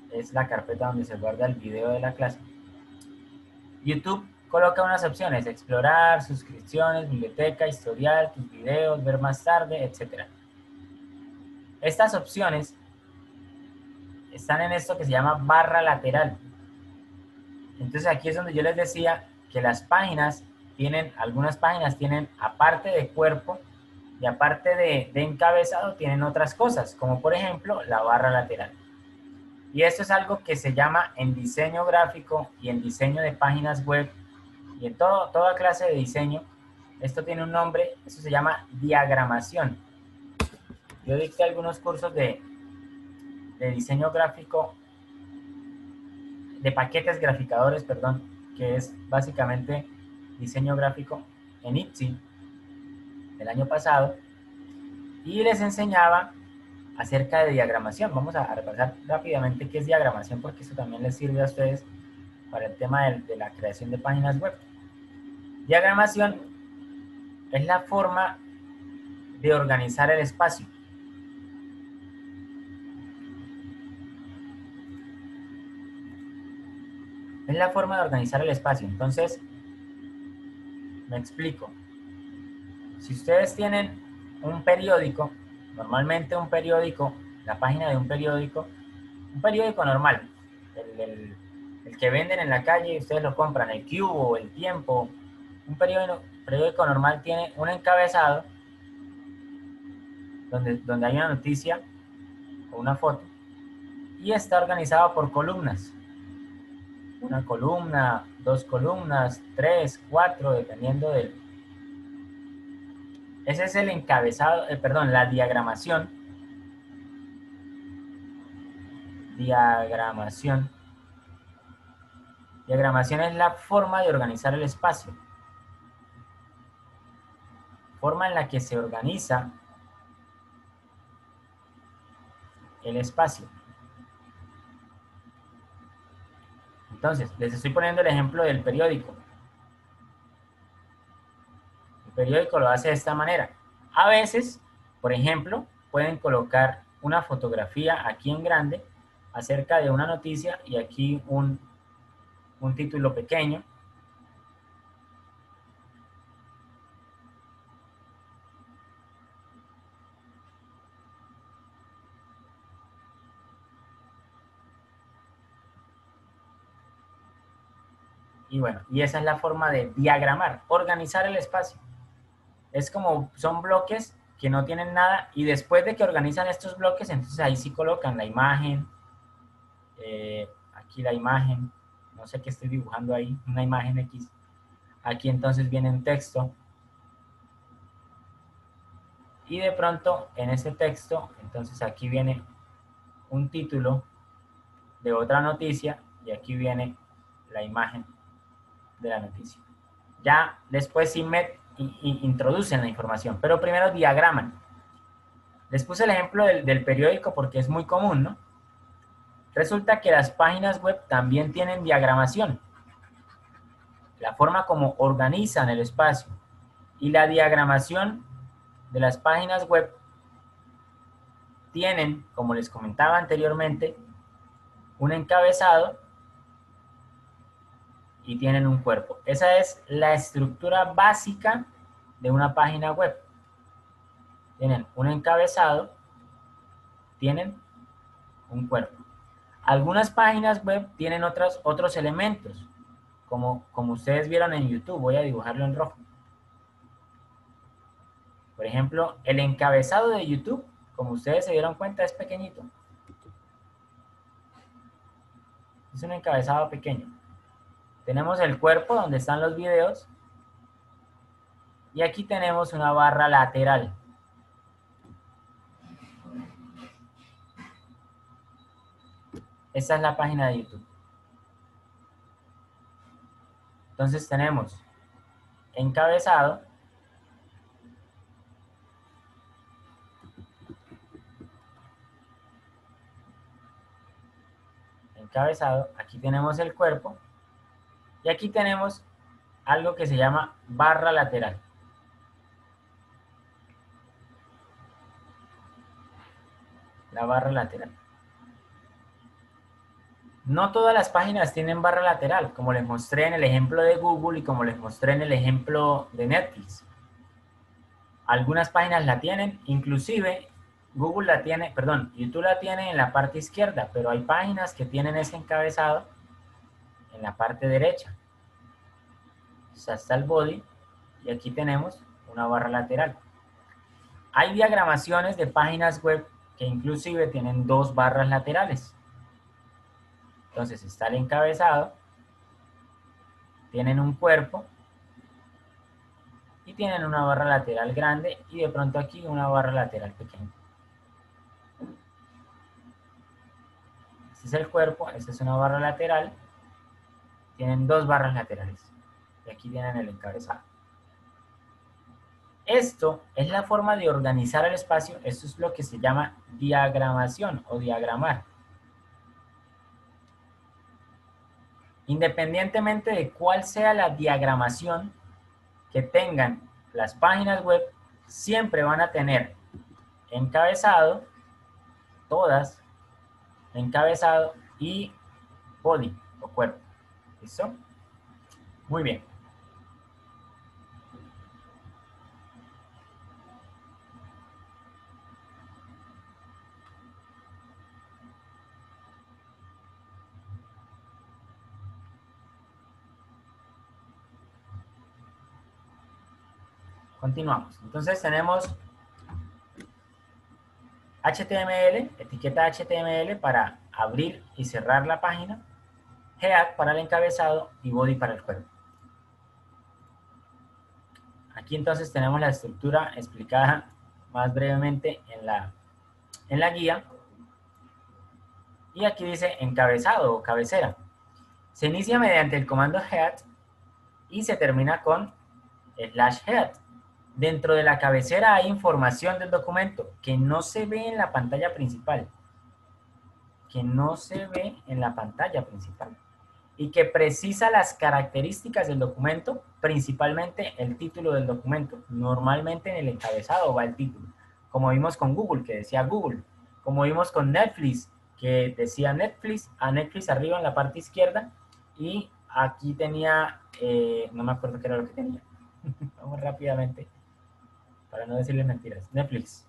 es la carpeta donde se guarda el video de la clase. YouTube coloca unas opciones: explorar, suscripciones, biblioteca, historial, tus videos, ver más tarde, etc. Estas opciones están en esto que se llama barra lateral. Entonces aquí es donde yo les decía que las páginas tienen, algunas páginas tienen, aparte de cuerpo y aparte de encabezado, tienen otras cosas, como por ejemplo la barra lateral. Y esto es algo que se llama en diseño gráfico y en diseño de páginas web y en toda clase de diseño. Esto tiene un nombre, eso se llama diagramación. Yo dicté algunos cursos de diseño gráfico, de paquetes graficadores, perdón, que es básicamente diseño gráfico en ITSI el año pasado, y les enseñaba acerca de diagramación. Vamos a repasar rápidamente qué es diagramación, porque eso también les sirve a ustedes para el tema de la creación de páginas web. Diagramación es la forma de organizar el espacio. Es la forma de organizar el espacio. Entonces, me explico. Si ustedes tienen un periódico, normalmente un periódico, la página de un periódico normal, el que venden en la calle y ustedes lo compran, el Cubo, el Tiempo, un periódico normal tiene un encabezado donde hay una noticia o una foto y está organizado por columnas. Una columna, 2 columnas, 3, 4, dependiendo del... Ese es el encabezado, perdón, la diagramación. Diagramación. Diagramación es la forma de organizar el espacio. Forma en la que se organiza el espacio. Entonces, les estoy poniendo el ejemplo del periódico. El periódico lo hace de esta manera. A veces, por ejemplo, pueden colocar una fotografía aquí en grande acerca de una noticia y aquí un título pequeño. Y bueno, y esa es la forma de diagramar, organizar el espacio. Es como, son bloques que no tienen nada y después de que organizan estos bloques, entonces ahí sí colocan la imagen, aquí la imagen, no sé qué estoy dibujando ahí, una imagen X. Aquí entonces viene un texto y de pronto en ese texto, entonces aquí viene un título de otra noticia y aquí viene la imagen de la noticia. Ya después sí introducen la información, pero primero diagraman. Les puse el ejemplo del periódico porque es muy común, ¿no? Resulta que las páginas web también tienen diagramación. La forma como organizan el espacio y la diagramación de las páginas web tienen, como les comentaba anteriormente, un encabezado y tienen un cuerpo. Esa es la estructura básica de una página web. Tienen un encabezado, tienen un cuerpo. Algunas páginas web tienen otros elementos, como ustedes vieron en YouTube. Voy a dibujarlo en rojo. Por ejemplo, el encabezado de YouTube, como ustedes se dieron cuenta, es pequeñito. Es un encabezado pequeño. Tenemos el cuerpo donde están los videos y aquí tenemos una barra lateral. Esta es la página de YouTube. Entonces tenemos encabezado, aquí tenemos el cuerpo y aquí tenemos algo que se llama barra lateral. La barra lateral. No todas las páginas tienen barra lateral, como les mostré en el ejemplo de Google y como les mostré en el ejemplo de Netflix. Algunas páginas la tienen, inclusive Google la tiene, perdón, YouTube la tiene en la parte izquierda, pero hay páginas que tienen ese encabezado en la parte derecha. O sea, está el body y aquí tenemos una barra lateral. Hay diagramaciones de páginas web que inclusive tienen dos barras laterales. Entonces está el encabezado, tienen un cuerpo y tienen una barra lateral grande y de pronto aquí una barra lateral pequeña. Este es el cuerpo, esta es una barra lateral, tienen dos barras laterales y aquí tienen el encabezado. Esto es la forma de organizar el espacio, esto es lo que se llama diagramación o diagramar. Independientemente de cuál sea la diagramación que tengan las páginas web, siempre van a tener encabezado, todas, encabezado y body o cuerpo. ¿Listo? Muy bien. Continuamos. Entonces tenemos HTML, etiqueta HTML para abrir y cerrar la página, head para el encabezado y body para el cuerpo. Aquí entonces tenemos la estructura explicada más brevemente en la guía. Y aquí dice encabezado o cabecera. Se inicia mediante el comando head y se termina con /head. Dentro de la cabecera hay información del documento que no se ve en la pantalla principal. Y que precisa las características del documento, principalmente el título del documento. Normalmente en el encabezado va el título. Como vimos con Google, que decía Google. Como vimos con Netflix, que decía Netflix, a Netflix arriba en la parte izquierda. Y aquí tenía, no me acuerdo qué era lo que tenía. Vamos rápidamente, para no decirles mentiras. Netflix.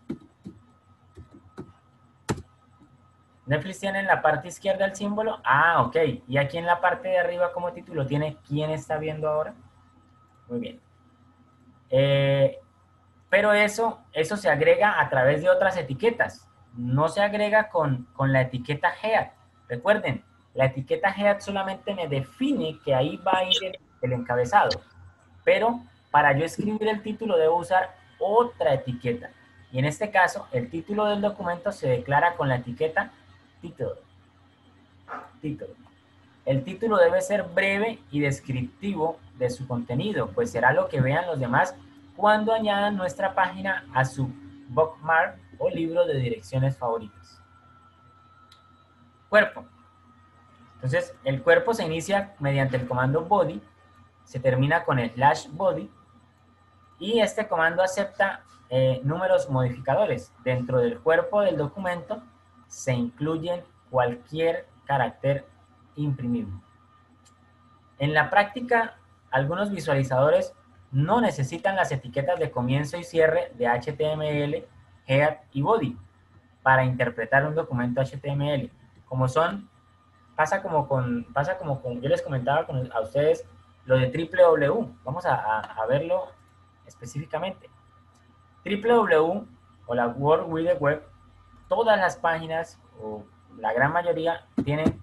Netflix tiene en la parte izquierda el símbolo. Ah, ok. Y aquí en la parte de arriba como título tiene ¿quién está viendo ahora? Muy bien. Pero eso se agrega a través de otras etiquetas. No se agrega con la etiqueta head. Recuerden, la etiqueta head solamente me define que ahí va a ir el encabezado. Pero para yo escribir el título debo usar otra etiqueta. Y en este caso, el título del documento se declara con la etiqueta título. El título debe ser breve y descriptivo de su contenido, pues será lo que vean los demás cuando añadan nuestra página a su bookmark o libro de direcciones favoritas. Cuerpo. Entonces, el cuerpo se inicia mediante el comando body, se termina con el /body y este comando acepta números modificadores. Dentro del cuerpo del documento se incluyen cualquier carácter imprimible. En la práctica, algunos visualizadores no necesitan las etiquetas de comienzo y cierre de HTML, head y body para interpretar un documento HTML. Pasa como con, yo les comentaba a ustedes lo de www. Vamos a verlo específicamente. www o la World Wide Web, todas las páginas o la gran mayoría tienen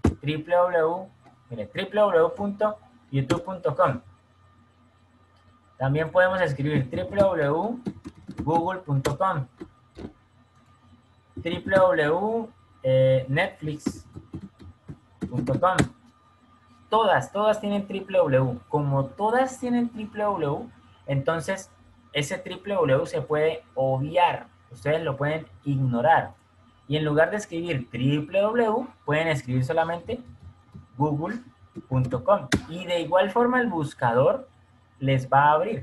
www.youtube.com. También podemos escribir www.google.com, www.netflix.com. Todas tienen www. Como todas tienen www, entonces ese www se puede obviar. Ustedes lo pueden ignorar. Y en lugar de escribir www, pueden escribir solamente google.com. Y de igual forma el buscador les va a abrir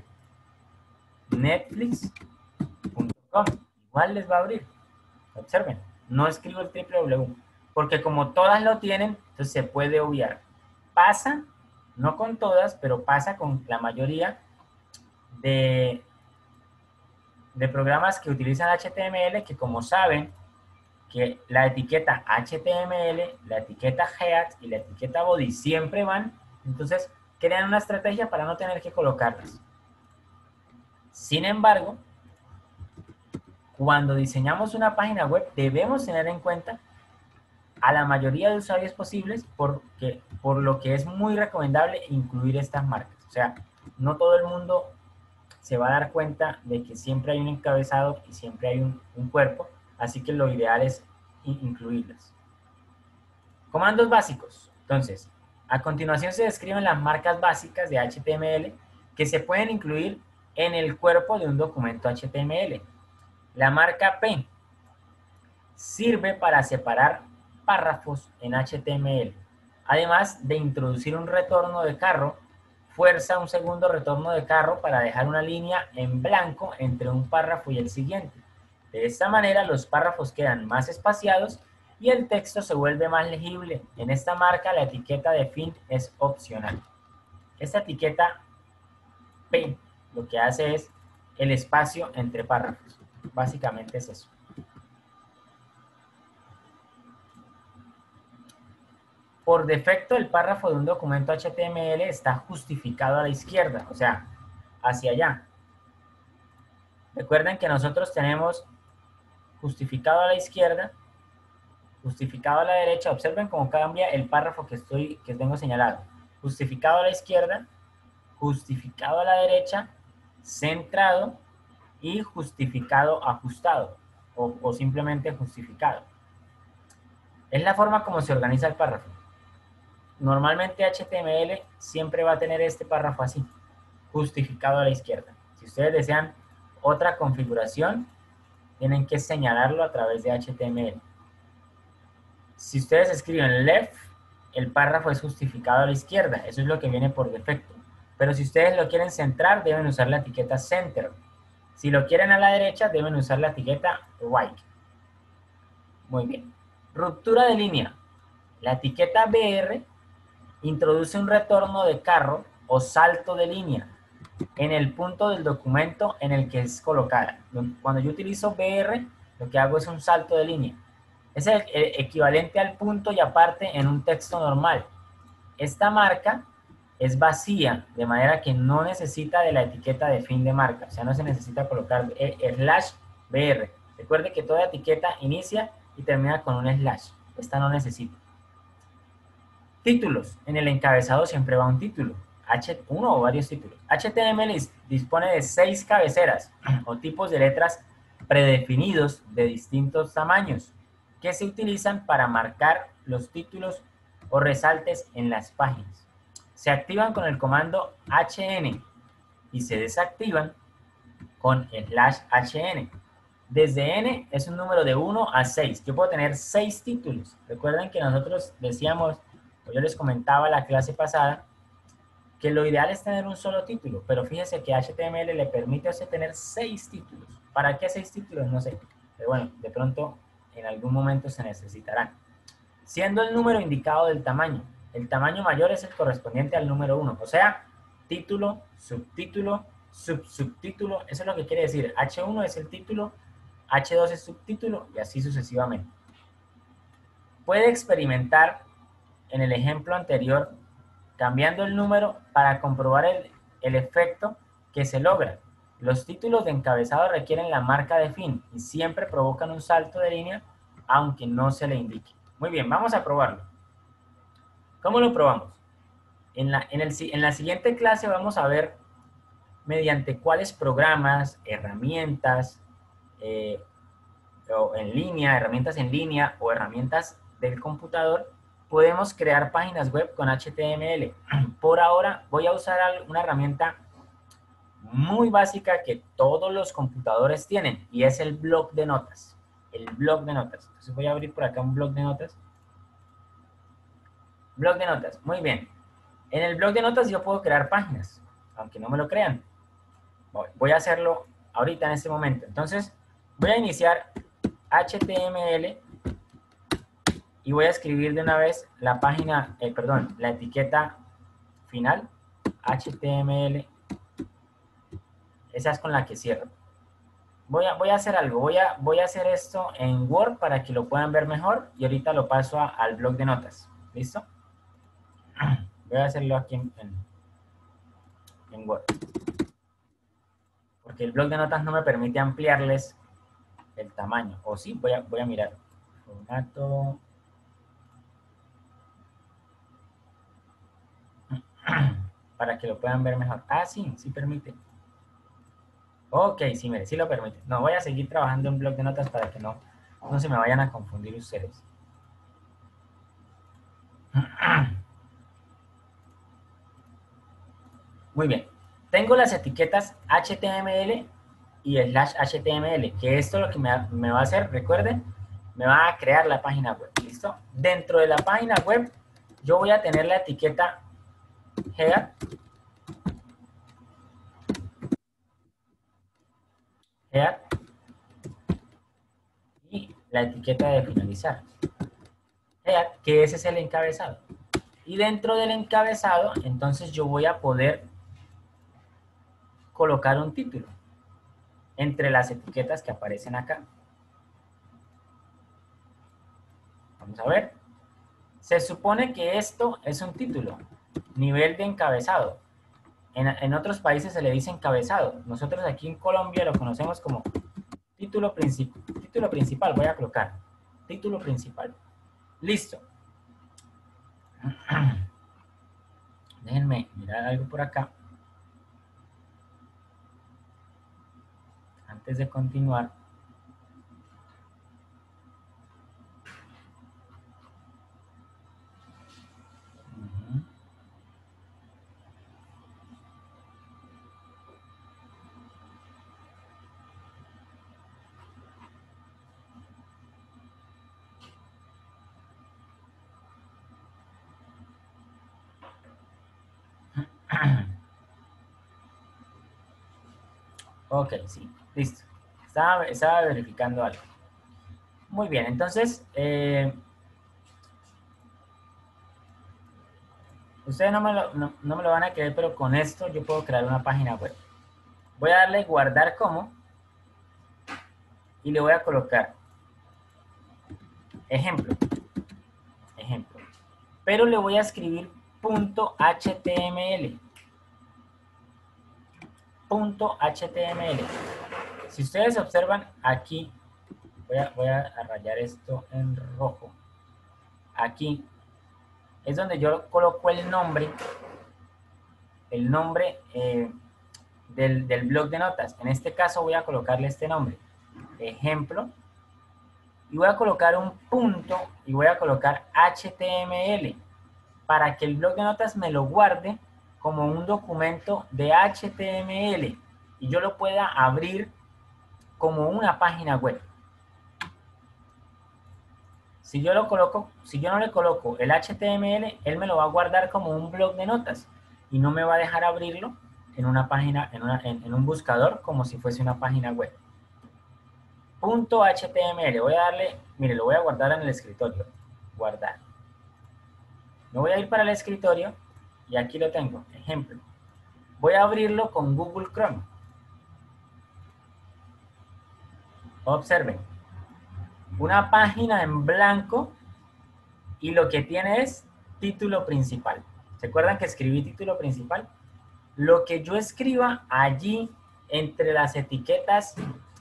netflix.com. Igual les va a abrir. Observen, no escribo el www. porque como todas lo tienen, entonces se puede obviar. Pasa, no con todas, pero pasa con la mayoría de programas que utilizan HTML, que como saben, que la etiqueta HTML, la etiqueta head y la etiqueta body siempre van, entonces crean una estrategia para no tener que colocarlas. Sin embargo, cuando diseñamos una página web, debemos tener en cuenta a la mayoría de usuarios posibles, por lo que es muy recomendable incluir estas marcas. O sea, no todo el mundo se va a dar cuenta de que siempre hay un encabezado y siempre hay un cuerpo, así que lo ideal es incluirlas. Comandos básicos. Entonces, a continuación se describen las marcas básicas de HTML que se pueden incluir en el cuerpo de un documento HTML. La marca P sirve para separar párrafos en HTML. Además de introducir un retorno de carro, fuerza un segundo retorno de carro para dejar una línea en blanco entre un párrafo y el siguiente. De esta manera los párrafos quedan más espaciados y el texto se vuelve más legible. En esta marca la etiqueta de fin es opcional. Esta etiqueta P lo que hace es el espacio entre párrafos. Básicamente es eso. Por defecto, el párrafo de un documento HTML está justificado a la izquierda, o sea, hacia allá. Recuerden que nosotros tenemos justificado a la izquierda, justificado a la derecha. Observen cómo cambia el párrafo que tengo señalado. Justificado a la izquierda, justificado a la derecha, centrado y justificado ajustado o simplemente justificado. Es la forma como se organiza el párrafo. Normalmente HTML siempre va a tener este párrafo así, justificado a la izquierda. Si ustedes desean otra configuración, tienen que señalarlo a través de HTML. Si ustedes escriben left, el párrafo es justificado a la izquierda. Eso es lo que viene por defecto. Pero si ustedes lo quieren centrar, deben usar la etiqueta center. Si lo quieren a la derecha, deben usar la etiqueta right. Muy bien. Ruptura de línea. La etiqueta BR introduce un retorno de carro o salto de línea en el punto del documento en el que es colocada. Cuando yo utilizo BR, lo que hago es un salto de línea. Es el equivalente al punto y aparte en un texto normal. Esta marca es vacía, de manera que no necesita de la etiqueta de fin de marca. O sea, no se necesita colocar /BR. Recuerde que toda etiqueta inicia y termina con un slash. Esta no necesita. Títulos. En el encabezado siempre va un título. Uno o varios títulos. HTML dispone de 6 cabeceras o tipos de letras predefinidos de distintos tamaños que se utilizan para marcar los títulos o resaltes en las páginas. Se activan con el comando HN y se desactivan con /HN. Desde N es un número de 1 a 6. Yo puedo tener 6 títulos. Recuerden que nosotros decíamos, o yo les comentaba la clase pasada, que lo ideal es tener un solo título, pero fíjense que HTML le permite a usted tener 6 títulos. ¿Para qué 6 títulos? No sé. Pero bueno, de pronto en algún momento se necesitarán. Siendo el número indicado del tamaño. El tamaño mayor es el correspondiente al número 1. O sea, título, subtítulo, subtítulo. Eso es lo que quiere decir. H1 es el título, H2 es subtítulo y así sucesivamente. Puede experimentar en el ejemplo anterior cambiando el número para comprobar el efecto que se logra. Los títulos de encabezado requieren la marca de fin y siempre provocan un salto de línea aunque no se le indique. Muy bien, vamos a probarlo. ¿Cómo lo probamos? En la siguiente clase vamos a ver mediante cuáles programas, herramientas o en línea, herramientas en línea o herramientas del computador podemos crear páginas web con HTML. Por ahora voy a usar una herramienta muy básica que todos los computadores tienen y es el bloc de notas. El bloc de notas. Entonces voy a abrir por acá un bloc de notas. Bloc de notas, muy bien. En el bloc de notas yo puedo crear páginas, aunque no me lo crean. Voy a hacerlo ahorita en este momento. Entonces voy a iniciar HTML y voy a escribir de una vez la página, perdón, la etiqueta final, HTML. Esa es con la que cierro. Voy a hacer algo, voy a hacer esto en Word para que lo puedan ver mejor y ahorita lo paso al blog de notas. ¿Listo? Voy a hacerlo aquí en Word. Porque el blog de notas no me permite ampliarles el tamaño. O sí, voy a mirar. Formato. Para que lo puedan ver mejor. Ah, sí, sí permite. Ok, sí, mire, sí lo permite. No, voy a seguir trabajando en blog de notas para que no se me vayan a confundir ustedes. Muy bien. Tengo las etiquetas HTML y /HTML, que esto lo que me va a hacer, recuerden, me va a crear la página web. ¿Listo? Dentro de la página web, yo voy a tener la etiqueta header, y la etiqueta de finalizar, header, que ese es el encabezado. Y dentro del encabezado, entonces yo voy a poder colocar un título entre las etiquetas que aparecen acá. Vamos a ver. Se supone que esto es un título, nivel de encabezado. En otros países se le dice encabezado. Nosotros aquí en Colombia lo conocemos como título principal. Voy a colocar título principal. Listo. Déjenme mirar algo por acá. Antes de continuar. Ok, sí, listo. Estaba verificando algo. Muy bien, entonces, ustedes no me lo van a creer, pero con esto yo puedo crear una página web. Voy a darle guardar como y le voy a colocar ejemplo. Pero le voy a escribir .html. .html. Si ustedes observan aquí, voy a rayar esto en rojo. Aquí es donde yo coloco el nombre del blog de notas. En este caso voy a colocarle este nombre, ejemplo, y voy a colocar un punto y voy a colocar HTML para que el blog de notas me lo guarde como un documento de HTML y yo lo pueda abrir como una página web. Si yo no le coloco el HTML, él me lo va a guardar como un blog de notas y no me va a dejar abrirlo en una página, en un buscador como si fuese una página web. .html, voy a darle, mire, lo voy a guardar en el escritorio. Guardar. Me voy a ir para el escritorio y aquí lo tengo. Ejemplo. Voy a abrirlo con Google Chrome. Observen. Una página en blanco y lo que tiene es título principal. ¿Se acuerdan que escribí título principal? Lo que yo escriba allí entre las etiquetas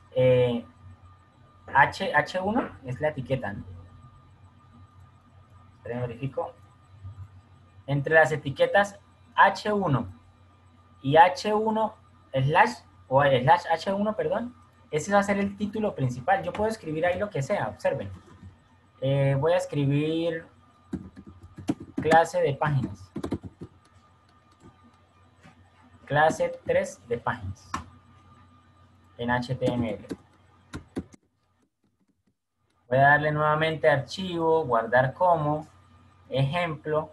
H1 es la etiqueta, ¿no? Esperen, verifico. Entre las etiquetas H1 y H1 slash o slash H1, perdón, ese va a ser el título principal. Yo puedo escribir ahí lo que sea, observen. Voy a escribir clase de páginas. Clase 3 de páginas en HTML. Voy a darle nuevamente archivo, guardar como, ejemplo,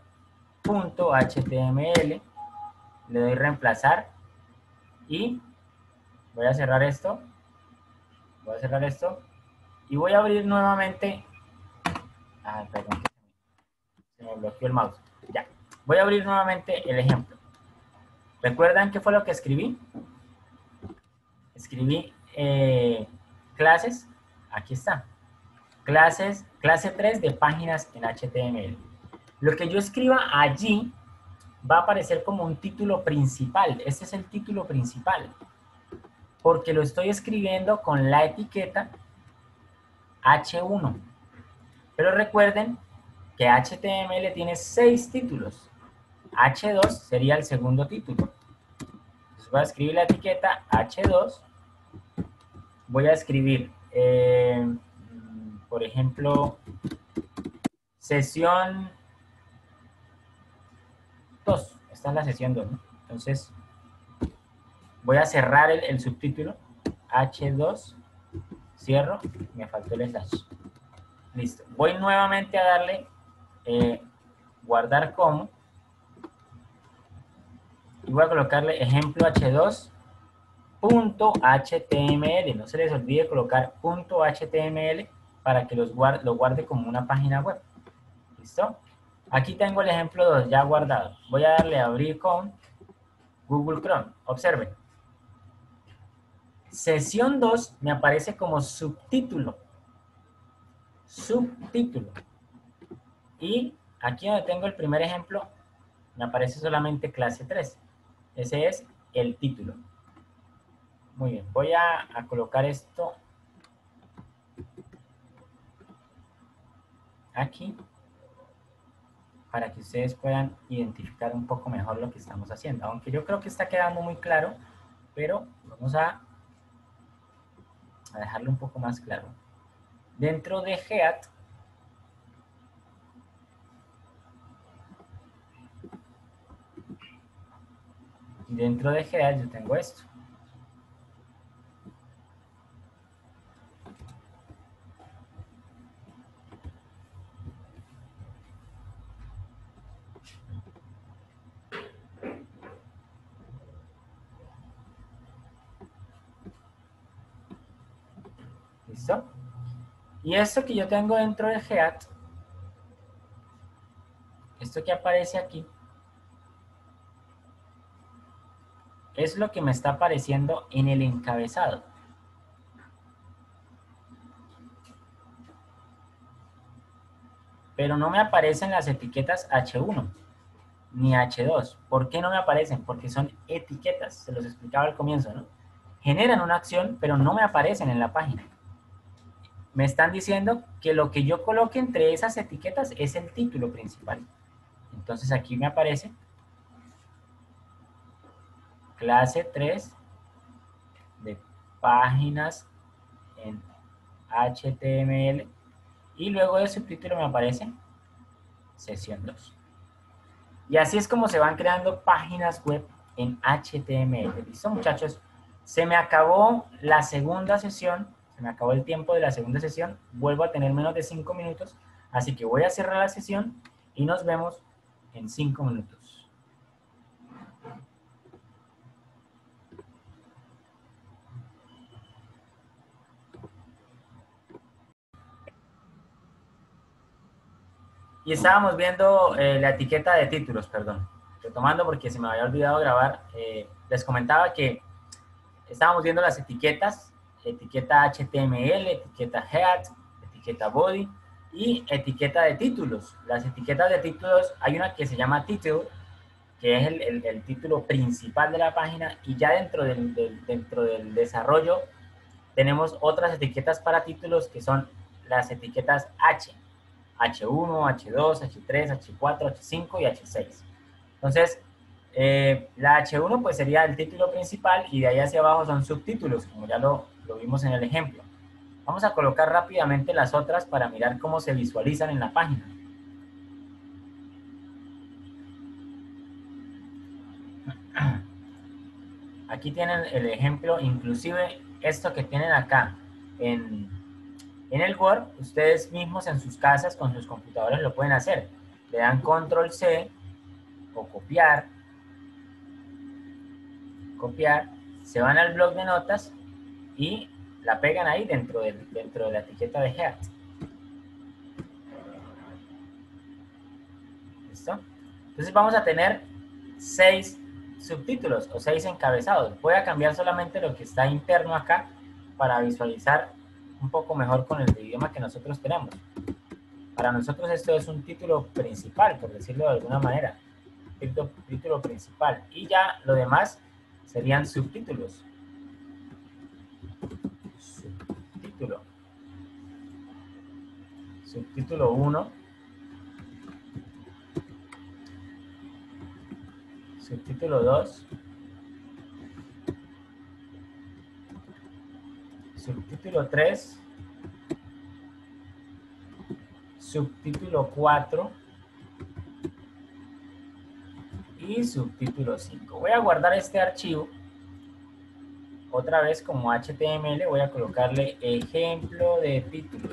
.html. Le doy reemplazar y voy a cerrar esto. Voy a cerrar esto y voy a abrir nuevamente Ah, perdón, se me bloqueó el mouse. Ya. Voy a abrir nuevamente el ejemplo. ¿Recuerdan qué fue lo que escribí? Escribí clases. Aquí está. Clase 3 de páginas en HTML. Lo que yo escriba allí va a aparecer como un título principal. Este es el título principal. Porque lo estoy escribiendo con la etiqueta H1. Pero recuerden que HTML tiene 6 títulos. H2 sería el segundo título. Entonces voy a escribir la etiqueta H2. Voy a escribir, por ejemplo, sesión 2. Esta es la sesión 2, ¿no? Entonces voy a cerrar el subtítulo. H2. Cierro. Me faltó el slash. Listo. Voy nuevamente a darle guardar como. Y voy a colocarle ejemplo H2. .html, no se les olvide colocar .html para que lo guarde como una página web. ¿Listo? Aquí tengo el ejemplo 2 ya guardado. Voy a darle a abrir con Google Chrome. Observen. Sesión 2 me aparece como subtítulo. Subtítulo. Y aquí donde tengo el primer ejemplo, me aparece solamente clase 3. Ese es el título. Muy bien, voy a colocar esto aquí para que ustedes puedan identificar un poco mejor lo que estamos haciendo. Aunque yo creo que está quedando muy claro, pero vamos a dejarlo un poco más claro. Dentro de Head, yo tengo esto. ¿Listo? Y esto que yo tengo dentro de Head, esto que aparece aquí, es lo que me está apareciendo en el encabezado. Pero no me aparecen las etiquetas H1 ni H2. ¿Por qué no me aparecen? Porque son etiquetas, se los explicaba al comienzo, ¿no? Generan una acción, pero no me aparecen en la página. Me están diciendo que lo que yo coloque entre esas etiquetas es el título principal. Entonces aquí me aparece clase 3 de páginas en HTML y luego del subtítulo me aparece sesión 2. Y así es como se van creando páginas web en HTML. ¿Listo, muchachos? Se me acabó la segunda sesión, se me acabó el tiempo de la segunda sesión, vuelvo a tener menos de 5 minutos, así que voy a cerrar la sesión y nos vemos en 5 minutos. Y estábamos viendo la etiqueta de títulos, perdón. Retomando porque se me había olvidado grabar, les comentaba que estábamos viendo las etiquetas, etiqueta HTML, etiqueta Head, etiqueta Body y etiqueta de títulos. Las etiquetas de títulos, hay una que se llama Title, que es el título principal de la página, y ya dentro del desarrollo tenemos otras etiquetas para títulos que son las etiquetas H. H1, H2, H3, H4, H5 y H6. Entonces, la H1 pues sería el título principal y de ahí hacia abajo son subtítulos, como ya lo vimos en el ejemplo. Vamos a colocar rápidamente las otras para mirar cómo se visualizan en la página. Aquí tienen el ejemplo, inclusive esto que tienen acá en el Word, ustedes mismos en sus casas con sus computadores lo pueden hacer. Le dan control C o copiar, se van al bloc de notas y la pegan ahí dentro de la etiqueta de Head. ¿Listo? Entonces vamos a tener 6 subtítulos o 6 encabezados. Voy a cambiar solamente lo que está interno acá para visualizar un poco mejor con el idioma que nosotros tenemos. Para nosotros esto es un título principal, por decirlo de alguna manera. Título principal. Y ya lo demás serían subtítulos. Subtítulo. Subtítulo 1. Subtítulo 2. Subtítulo 3. Subtítulo 4. Y subtítulo 5. Voy a guardar este archivo. Otra vez como HTML voy a colocarle ejemplo de títulos.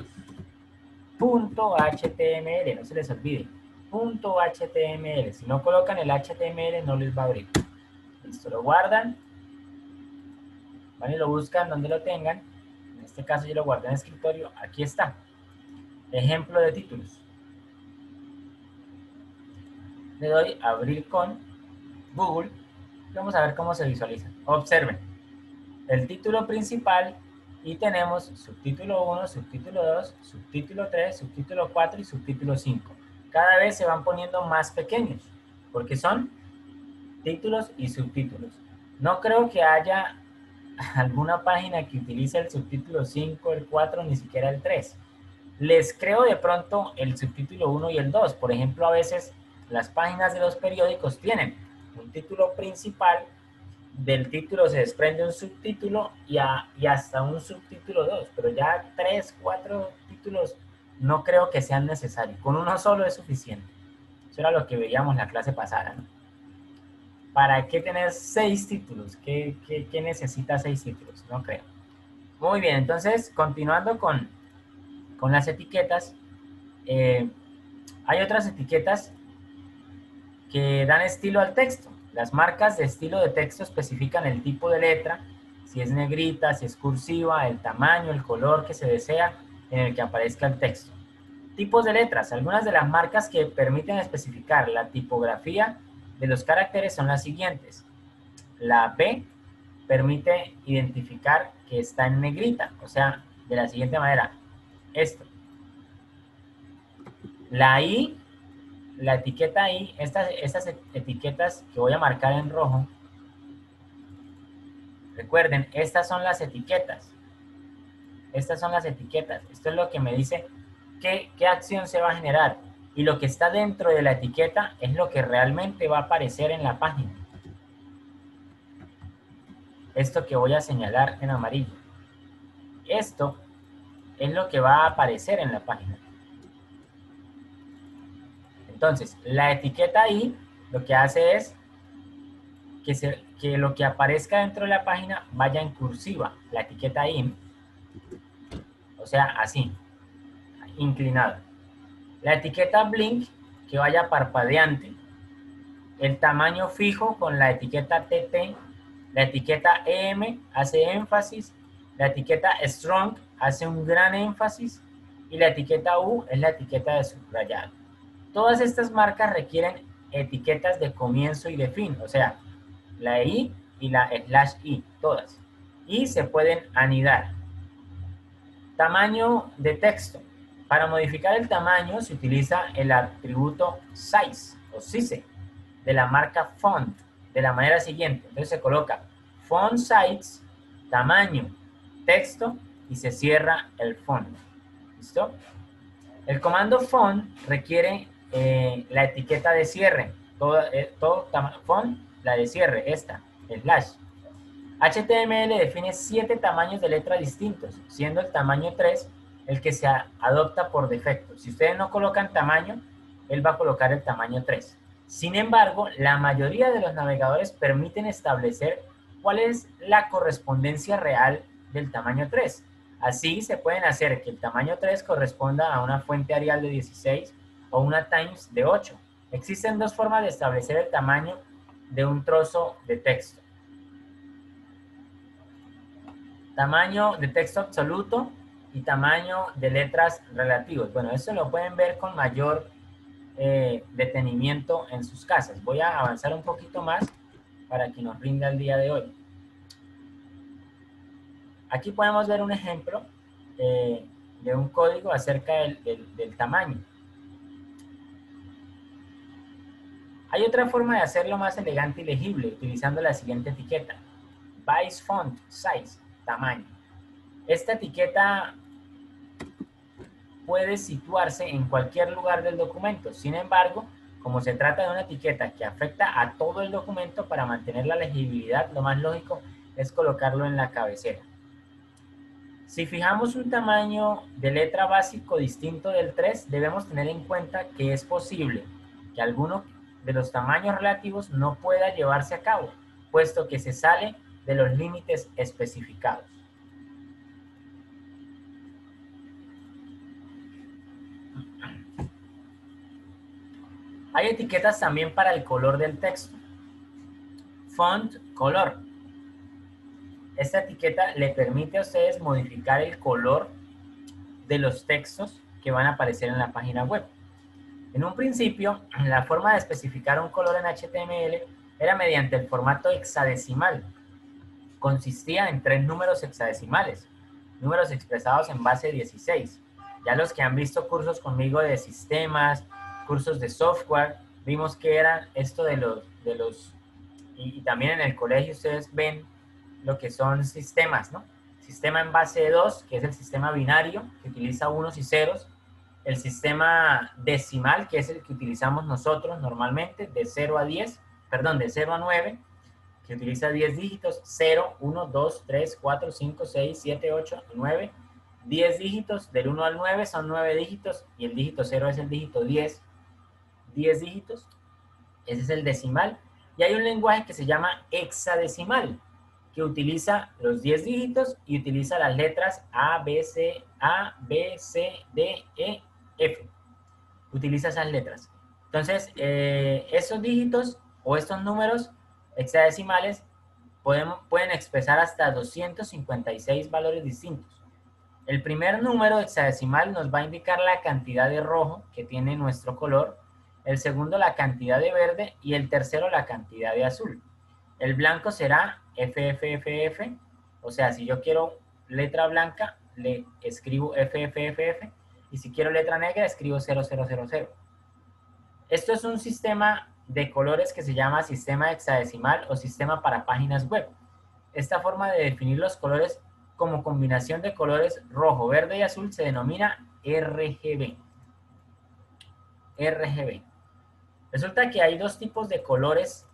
.html, no se les olvide. .html. Si no colocan el HTML no les va a abrir. Listo, lo guardan. Van y lo buscan donde lo tengan. En este caso yo lo guardé en el escritorio. Aquí está. Ejemplo de títulos. Le doy a abrir con Google. Vamos a ver cómo se visualiza. Observen. El título principal y tenemos subtítulo 1, subtítulo 2, subtítulo 3, subtítulo 4 y subtítulo 5. Cada vez se van poniendo más pequeños porque son títulos y subtítulos. No creo que haya alguna página que utilice el subtítulo 5, el 4, ni siquiera el 3. Les creo de pronto el subtítulo 1 y el 2. Por ejemplo, a veces las páginas de los periódicos tienen un título principal, del título se desprende un subtítulo y hasta un subtítulo 2, pero ya 3, 4 títulos no creo que sean necesarios. Con uno solo es suficiente. Eso era lo que veíamos en la clase pasada, ¿no? ¿Para qué tener 6 títulos? ¿Qué necesita 6 títulos? No creo. Muy bien, entonces, continuando con las etiquetas, hay otras etiquetas que dan estilo al texto. Las marcas de estilo de texto especifican el tipo de letra, si es negrita, si es cursiva, el tamaño, el color que se desea en el que aparezca el texto. Tipos de letras. Algunas de las marcas que permiten especificar la tipografía de los caracteres son las siguientes. La B permite identificar que está en negrita, o sea, de la siguiente manera. Esto. La I, la etiqueta I, estas etiquetas que voy a marcar en rojo, recuerden, estas son las etiquetas. Estas son las etiquetas. Esto es lo que me dice qué acción se va a generar. Y lo que está dentro de la etiqueta es lo que realmente va a aparecer en la página. Esto que voy a señalar en amarillo. Esto es lo que va a aparecer en la página. Entonces, la etiqueta I lo que hace es que lo que aparezca dentro de la página vaya en cursiva. La etiqueta I, o sea, así, inclinado. La etiqueta blink, que vaya parpadeante. El tamaño fijo con la etiqueta TT. La etiqueta EM hace énfasis. La etiqueta strong hace un gran énfasis. Y la etiqueta U es la etiqueta de subrayado. Todas estas marcas requieren etiquetas de comienzo y de fin. O sea, la I y la /I, todas. Y se pueden anidar. Tamaño de texto. Para modificar el tamaño se utiliza el atributo size o size de la marca font de la manera siguiente. Entonces se coloca font size, tamaño, texto y se cierra el font. ¿Listo? El comando font requiere la etiqueta de cierre. Font, la de cierre, esta, slash. HTML define 7 tamaños de letra distintos, siendo el tamaño 3 el que se adopta por defecto. Si ustedes no colocan tamaño, él va a colocar el tamaño 3. Sin embargo, la mayoría de los navegadores permiten establecer cuál es la correspondencia real del tamaño 3. Así se pueden hacer que el tamaño 3 corresponda a una fuente Arial de 16 o una Times de 8. Existen dos formas de establecer el tamaño de un trozo de texto. Tamaño de texto absoluto y tamaño de letras relativos. Bueno, eso lo pueden ver con mayor detenimiento en sus casas. Voy a avanzar un poquito más para que nos rinda el día de hoy. Aquí podemos ver un ejemplo de un código acerca del tamaño. Hay otra forma de hacerlo más elegante y legible utilizando la siguiente etiqueta: Vice Font Size, tamaño. Esta etiqueta puede situarse en cualquier lugar del documento. Sin embargo, como se trata de una etiqueta que afecta a todo el documento, para mantener la legibilidad, lo más lógico es colocarlo en la cabecera. Si fijamos un tamaño de letra básico distinto del 3, debemos tener en cuenta que es posible que alguno de los tamaños relativos no pueda llevarse a cabo, puesto que se sale de los límites especificados. Hay etiquetas también para el color del texto. Font color. Esta etiqueta le permite a ustedes modificar el color de los textos que van a aparecer en la página web. En un principio, la forma de especificar un color en HTML era mediante el formato hexadecimal. Consistía en 3 números hexadecimales, números expresados en base 16. Ya los que han visto cursos conmigo de sistemas, cursos de software, vimos que era esto de los y también en el colegio ustedes ven lo que son sistemas, ¿no? Sistema en base 2, que es el sistema binario, que utiliza unos y ceros. El sistema decimal, que es el que utilizamos nosotros normalmente, de 0 a 10, perdón, de 0 a 9, que utiliza 10 dígitos: 0, 1, 2, 3, 4, 5, 6, 7, 8, 9. 10 dígitos, del 1 al 9 son 9 dígitos, y el dígito 0 es el dígito 10. 10 dígitos, ese es el decimal. Y hay un lenguaje que se llama hexadecimal, que utiliza los 10 dígitos y utiliza las letras A, B, C, D, E, F. Utiliza esas letras. Entonces, esos dígitos o estos números hexadecimales pueden expresar hasta 256 valores distintos. El primer número hexadecimal nos va a indicar la cantidad de rojo que tiene nuestro color, el segundo la cantidad de verde y el tercero la cantidad de azul. El blanco será FFFF, o sea, si yo quiero letra blanca, le escribo FFFF, y si quiero letra negra, escribo 0000. Esto es un sistema de colores que se llama sistema hexadecimal o sistema para páginas web. Esta forma de definir los colores como combinación de colores rojo, verde y azul se denomina RGB. RGB. Resulta que hay dos tipos de colores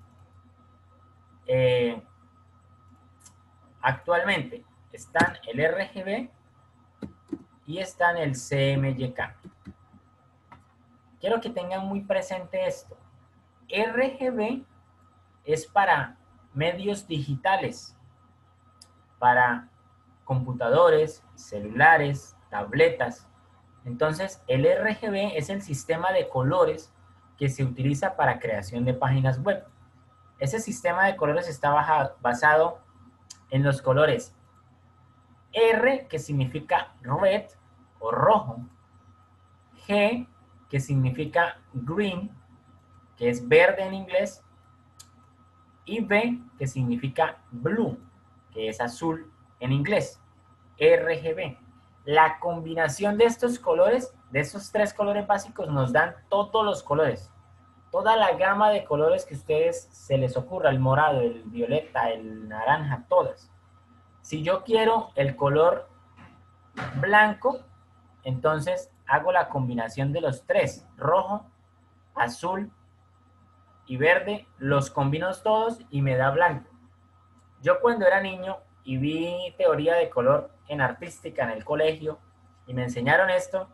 actualmente. Están el RGB y están el CMYK. Quiero que tengan muy presente esto. RGB es para medios digitales, para computadores, celulares, tabletas. Entonces, el RGB es el sistema de colores que se utiliza para creación de páginas web. Ese sistema de colores está basado en los colores R, que significa red o rojo, G, que significa green, que es verde en inglés, y B, que significa blue, que es azul en inglés. RGB. La combinación de estos colores, de estos 3 colores básicos, nos dan todos los colores. Toda la gama de colores que a ustedes se les ocurra, el morado, el violeta, el naranja, todas. Si yo quiero el color blanco, entonces hago la combinación de los 3, rojo, azul y verde, los combino todos y me da blanco. Yo cuando era niño y vi teoría de color en artística en el colegio y me enseñaron esto,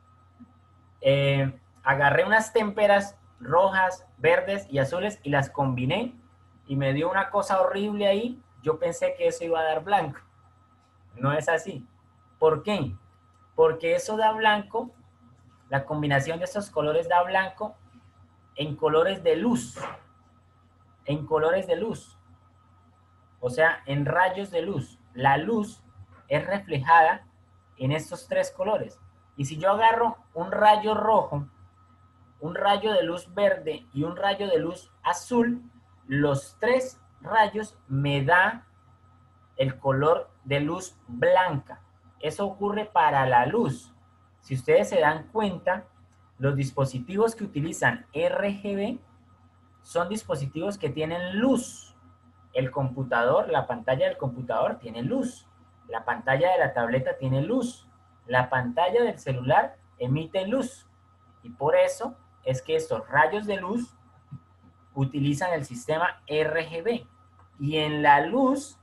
agarré unas témperas rojas, verdes y azules y las combiné y me dio una cosa horrible ahí. Yo pensé que eso iba a dar blanco. No es así. ¿Por qué? Porque eso da blanco, la combinación de estos colores da blanco en colores de luz. En colores de luz. O sea, en rayos de luz. La luz es reflejada en estos 3 colores. Y si yo agarro un rayo rojo un rayo de luz verde y un rayo de luz azul, los tres rayos me da el color de luz blanca. Eso ocurre para la luz. Si ustedes se dan cuenta, los dispositivos que utilizan RGB son dispositivos que tienen luz. El computador, la pantalla del computador tiene luz. La pantalla de la tableta tiene luz. La pantalla del celular emite luz. Y por eso es que estos rayos de luz utilizan el sistema RGB. Y en la luz,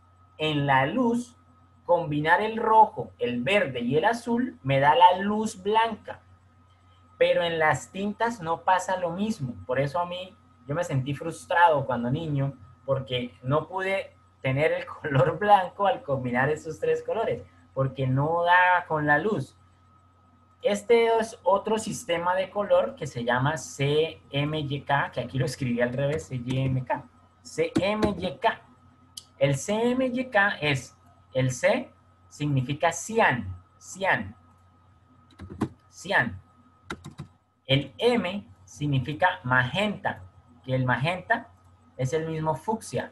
combinar el rojo, el verde y el azul me da la luz blanca. Pero en las tintas no pasa lo mismo. Por eso a mí, yo me sentí frustrado cuando niño, porque no pude tener el color blanco al combinar esos tres colores, porque no da con la luz. Este es otro sistema de color que se llama CMYK, que aquí lo escribí al revés, CMYK. CMYK. El CMYK es, el C significa cian, cian, cian. El M significa magenta, que el magenta es el mismo fucsia,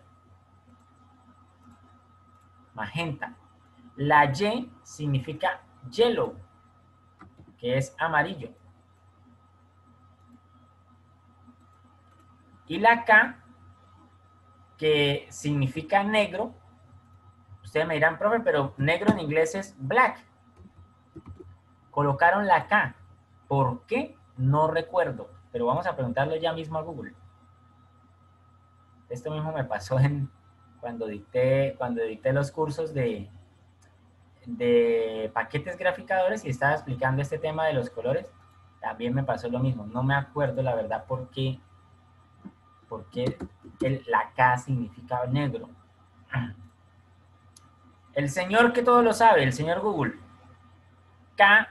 magenta. La Y significa yellow, que es amarillo. Y la K, que significa negro. Ustedes me dirán, profe, pero negro en inglés es black. Colocaron la K. ¿Por qué? No recuerdo, pero vamos a preguntarle ya mismo a Google. Esto mismo me pasó cuando dicté los cursos de paquetes graficadores y estaba explicando este tema de los colores. También me pasó lo mismo. No me acuerdo la verdad por qué la K significa negro. El señor que todo lo sabe, el señor Google. K.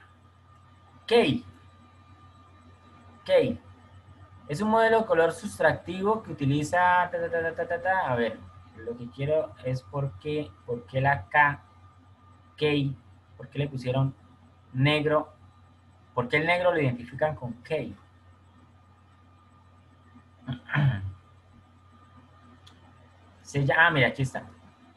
Es un modelo de color sustractivo que utiliza... A ver, lo que quiero es por qué la K, por qué le pusieron negro, por qué el negro lo identifican con K. Mira, aquí está.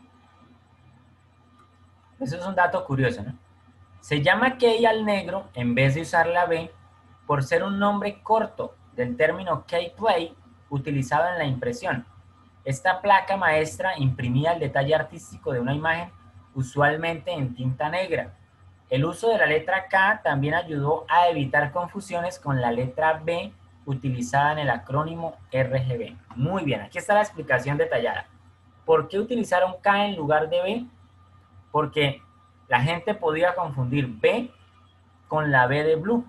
Eso es un dato curioso, ¿no? Se llama K al negro en vez de usar la B por ser un nombre corto del término K-Play utilizado en la impresión. Esta placa maestra imprimía el detalle artístico de una imagen usualmente en tinta negra. El uso de la letra K también ayudó a evitar confusiones con la letra B utilizada en el acrónimo RGB. Muy bien, aquí está la explicación detallada. ¿Por qué utilizaron K en lugar de B? Porque la gente podía confundir B con la B de blue.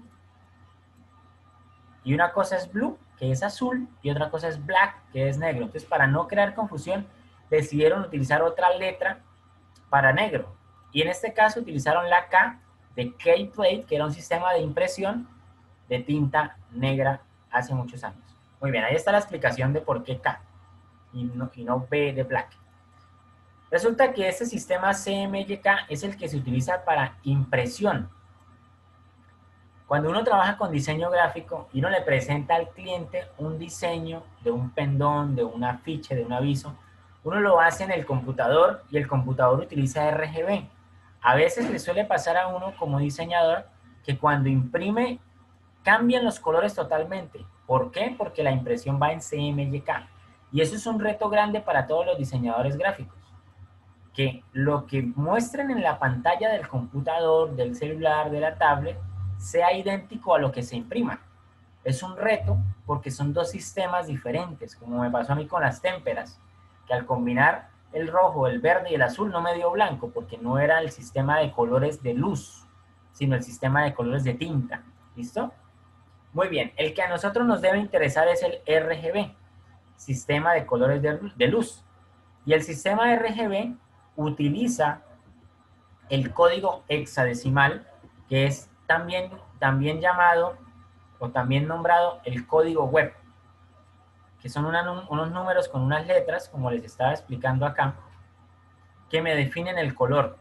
Y una cosa es blue, que es azul, y otra cosa es black, que es negro. Entonces, para no crear confusión, decidieron utilizar otra letra para negro. Y en este caso utilizaron la K de K-Plate, que era un sistema de impresión de tinta negra hace muchos años. Muy bien, ahí está la explicación de por qué K y no B de black. Resulta que este sistema CMYK es el que se utiliza para impresión. Cuando uno trabaja con diseño gráfico y uno le presenta al cliente un diseño de un pendón, de un afiche, de un aviso, uno lo hace en el computador y el computador utiliza RGB. A veces le suele pasar a uno como diseñador que cuando imprime cambian los colores totalmente. ¿Por qué? Porque la impresión va en CMYK. Y eso es un reto grande para todos los diseñadores gráficos. Que lo que muestren en la pantalla del computador, del celular, de la tablet, sea idéntico a lo que se imprima. Es un reto porque son dos sistemas diferentes, como me pasó a mí con las témperas, que al combinar el rojo, el verde y el azul no me dio blanco, porque no era el sistema de colores de luz, sino el sistema de colores de tinta. ¿Listo? Muy bien, el que a nosotros nos debe interesar es el RGB, sistema de colores de luz. Y el sistema RGB utiliza el código hexadecimal, que es también llamado o también nombrado el código web, que son unos números con unas letras, como les estaba explicando acá, que me definen el color.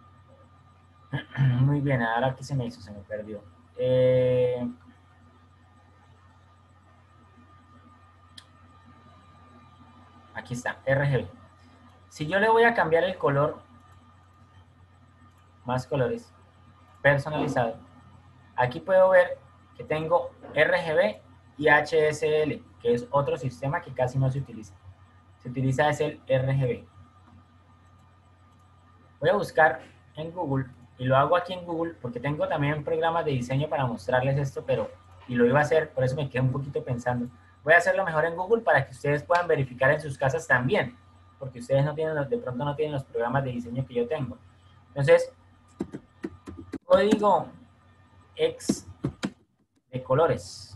Muy bien, ahora aquí se me perdió. aquí está, RGB. Si yo le voy a cambiar el color, más colores, personalizado, aquí puedo ver que tengo RGB y HSL, que es otro sistema que casi no se utiliza. Se utiliza es el RGB. Voy a buscar en Google, y lo hago aquí en Google, porque tengo también programas de diseño para mostrarles esto, y lo iba a hacer, por eso me quedé un poquito pensando. Voy a hacerlo mejor en Google para que ustedes puedan verificar en sus casas también, porque ustedes no tienen, de pronto no tienen los programas de diseño que yo tengo. Entonces, código X de colores.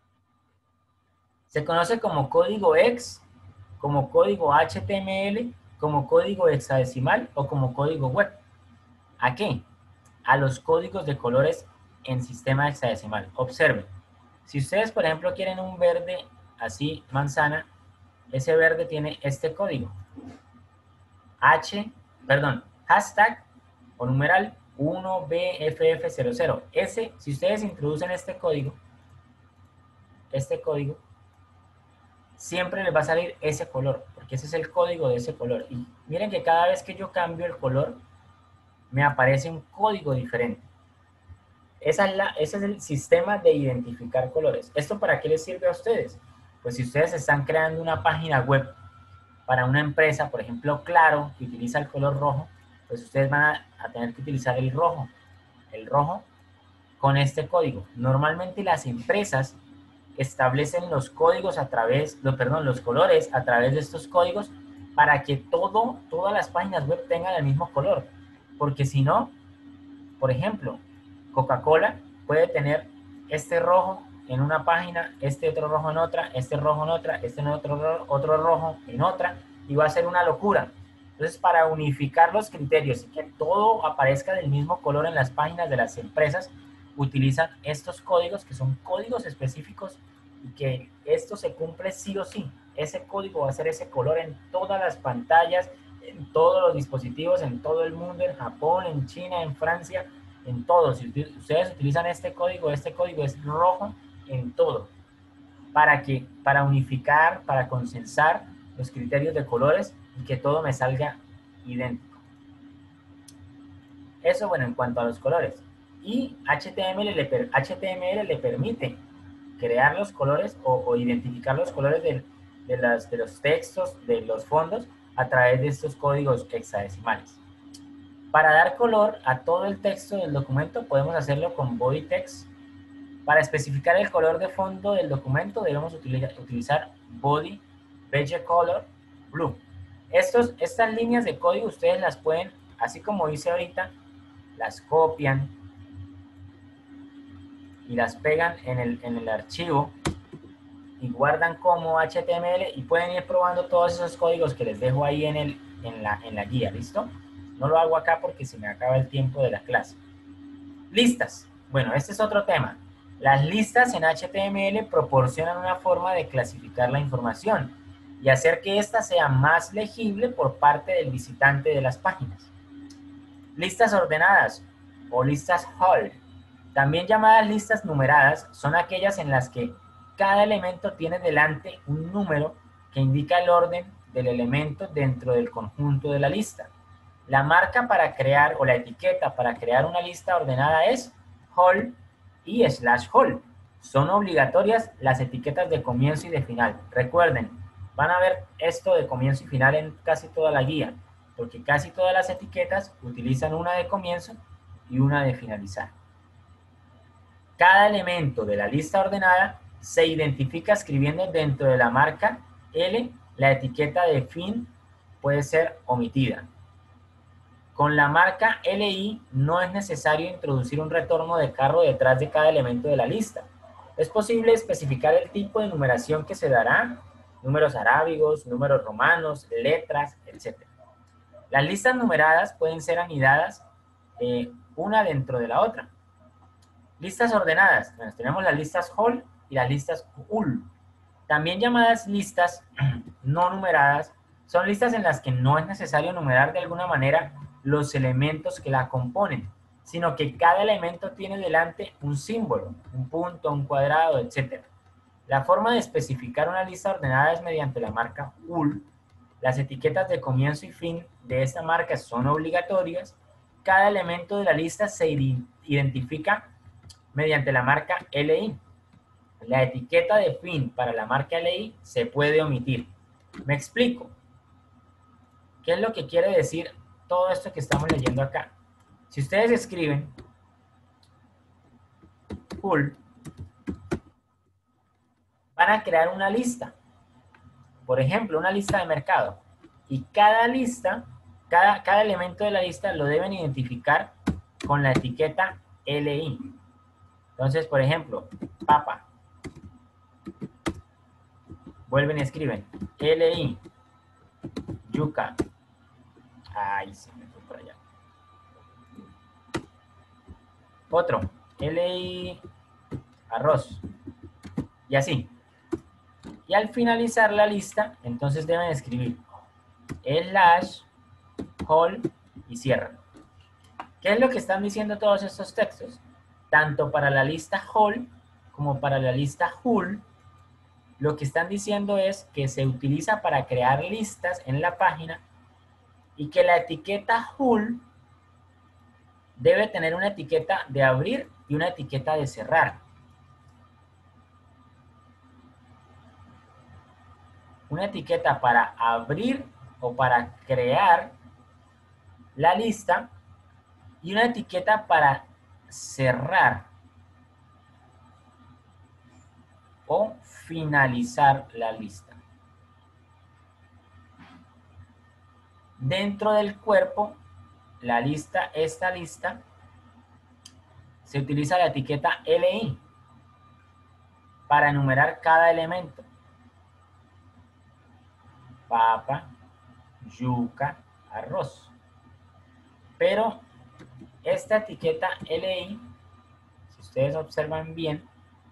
Se conoce como código X, como código HTML, como código hexadecimal o como código web. ¿A qué? A los códigos de colores en sistema hexadecimal. Observen. Si ustedes, por ejemplo, quieren un verde así, manzana, ese verde tiene este código. Hashtag o numeral 1BFF00. Si ustedes introducen este código, siempre les va a salir ese color, porque ese es el código de ese color. Y miren que cada vez que yo cambio el color, me aparece un código diferente. Ese es el sistema de identificar colores. ¿Esto para qué les sirve a ustedes? Pues si ustedes están creando una página web para una empresa, por ejemplo, Claro, que utiliza el color rojo, pues ustedes van a tener que utilizar el rojo con este código. Normalmente las empresas establecen los códigos los colores a través de estos códigos para que todas las páginas web tengan el mismo color. Porque si no, por ejemplo, Coca-Cola puede tener este rojo en una página, este otro rojo en otra, este rojo en otra, este en otro rojo en otra, y va a ser una locura. Entonces, para unificar los criterios y que todo aparezca del mismo color en las páginas de las empresas, utilizan estos códigos que son códigos específicos y que esto se cumple sí o sí. Ese código va a ser ese color en todas las pantallas, en todos los dispositivos, en todo el mundo, en Japón, en China, en Francia, en todo. Si ustedes utilizan este código es rojo en todo. Para unificar, para consensar los criterios de colores y que todo me salga idéntico. Eso, bueno, en cuanto a los colores. Y HTML le permite crear los colores o identificar los colores de los textos, de los fondos, a través de estos códigos hexadecimales. Para dar color a todo el texto del documento, podemos hacerlo con body text. Para especificar el color de fondo del documento, debemos utilizar body beige color blue. Estas líneas de código ustedes las pueden, así como hice ahorita, las copian y las pegan en el archivo y guardan como HTML y pueden ir probando todos esos códigos que les dejo ahí en la guía, ¿listo? No lo hago acá porque se me acaba el tiempo de la clase. Listas. Bueno, este es otro tema. Las listas en HTML proporcionan una forma de clasificar la información y hacer que ésta sea más legible por parte del visitante de las páginas. Listas ordenadas o listas whole, también llamadas listas numeradas, son aquellas en las que cada elemento tiene delante un número que indica el orden del elemento dentro del conjunto de la lista. La marca para crear, o la etiqueta para crear una lista ordenada es whole y /whole. Son obligatorias las etiquetas de comienzo y de final. Recuerden, van a ver esto de comienzo y final en casi toda la guía, porque casi todas las etiquetas utilizan una de comienzo y una de finalizar. Cada elemento de la lista ordenada se identifica escribiendo dentro de la marca L. La etiqueta de fin puede ser omitida. Con la marca LI no es necesario introducir un retorno de carro detrás de cada elemento de la lista. Es posible especificar el tipo de numeración que se dará, números arábigos, números romanos, letras, etc. Las listas numeradas pueden ser anidadas una dentro de la otra. Listas ordenadas. Bueno, tenemos las listas whole y las listas ul. También llamadas listas no numeradas, son listas en las que no es necesario numerar de alguna manera los elementos que la componen, sino que cada elemento tiene delante un símbolo, un punto, un cuadrado, etc. La forma de especificar una lista ordenada es mediante la marca ul, Las etiquetas de comienzo y fin de esta marca son obligatorias. Cada elemento de la lista se identifica mediante la marca LI. La etiqueta de fin para la marca LI se puede omitir. Me explico. ¿Qué es lo que quiere decir todo esto que estamos leyendo acá? Si ustedes escriben full, van a crear una lista. Por ejemplo, una lista de mercado. Y cada lista, cada elemento de la lista lo deben identificar con la etiqueta LI. Entonces, por ejemplo, papa. Vuelven y escriben LI. Yuca. Ay, se me fue por allá. Otro. LI. Arroz. Y así. Y al finalizar la lista, entonces deben escribir slash, whole y cierran. ¿Qué es lo que están diciendo todos estos textos? Tanto para la lista whole como para la lista whole, lo que están diciendo es que se utiliza para crear listas en la página y que la etiqueta whole debe tener una etiqueta de abrir y una etiqueta de cerrar. Una etiqueta para abrir o para crear la lista y una etiqueta para cerrar o finalizar la lista. Dentro del cuerpo, esta lista, se utiliza la etiqueta LI para enumerar cada elemento. Papa, yuca, arroz. Pero esta etiqueta LI, si ustedes observan bien,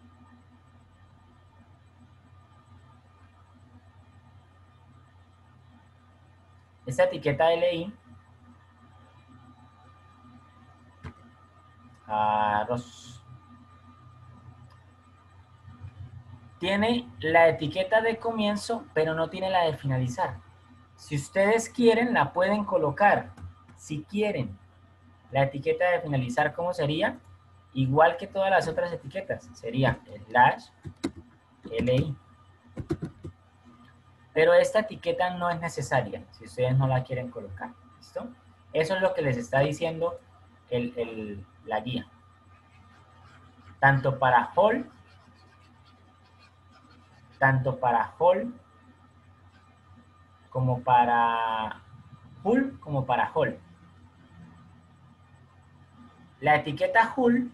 esta etiqueta LI, arroz, tiene la etiqueta de comienzo, pero no tiene la de finalizar. Si ustedes quieren, la pueden colocar. Si quieren. La etiqueta de finalizar, ¿cómo sería? Igual que todas las otras etiquetas. Sería slash LI. Pero esta etiqueta no es necesaria si ustedes no la quieren colocar. ¿Listo? Eso es lo que les está diciendo la guía. Tanto para whole como para full como para whole. La etiqueta whole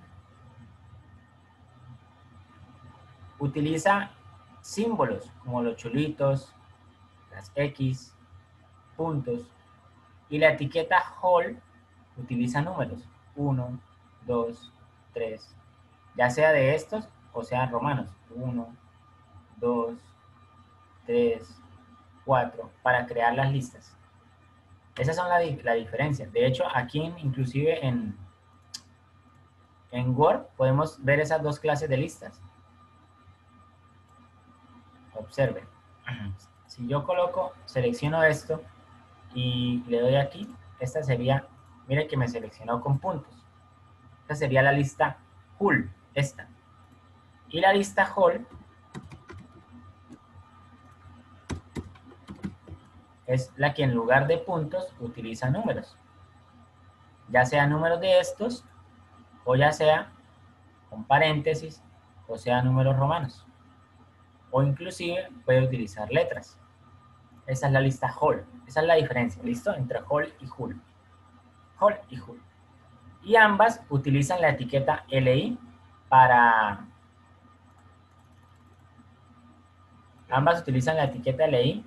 utiliza símbolos como los chulitos, las X, puntos, y la etiqueta whole utiliza números 1, 2, 3, ya sea de estos o sean romanos, 1, 2, 3, 4, para crear las listas. Esas son la diferencia. De hecho, aquí inclusive en Word podemos ver esas dos clases de listas. Observen. Si yo selecciono esto y le doy aquí, esta sería, miren que me seleccionó con puntos. Esta sería la lista whole, esta. Y la lista whole es la que en lugar de puntos utiliza números. Ya sea números de estos, o ya sea con paréntesis, o sea números romanos. O inclusive puede utilizar letras. Esa es la lista whole. Esa es la diferencia, ¿listo? Entre whole y whole. Whole y whole. Y ambas utilizan la etiqueta LI para... Ambas utilizan la etiqueta LI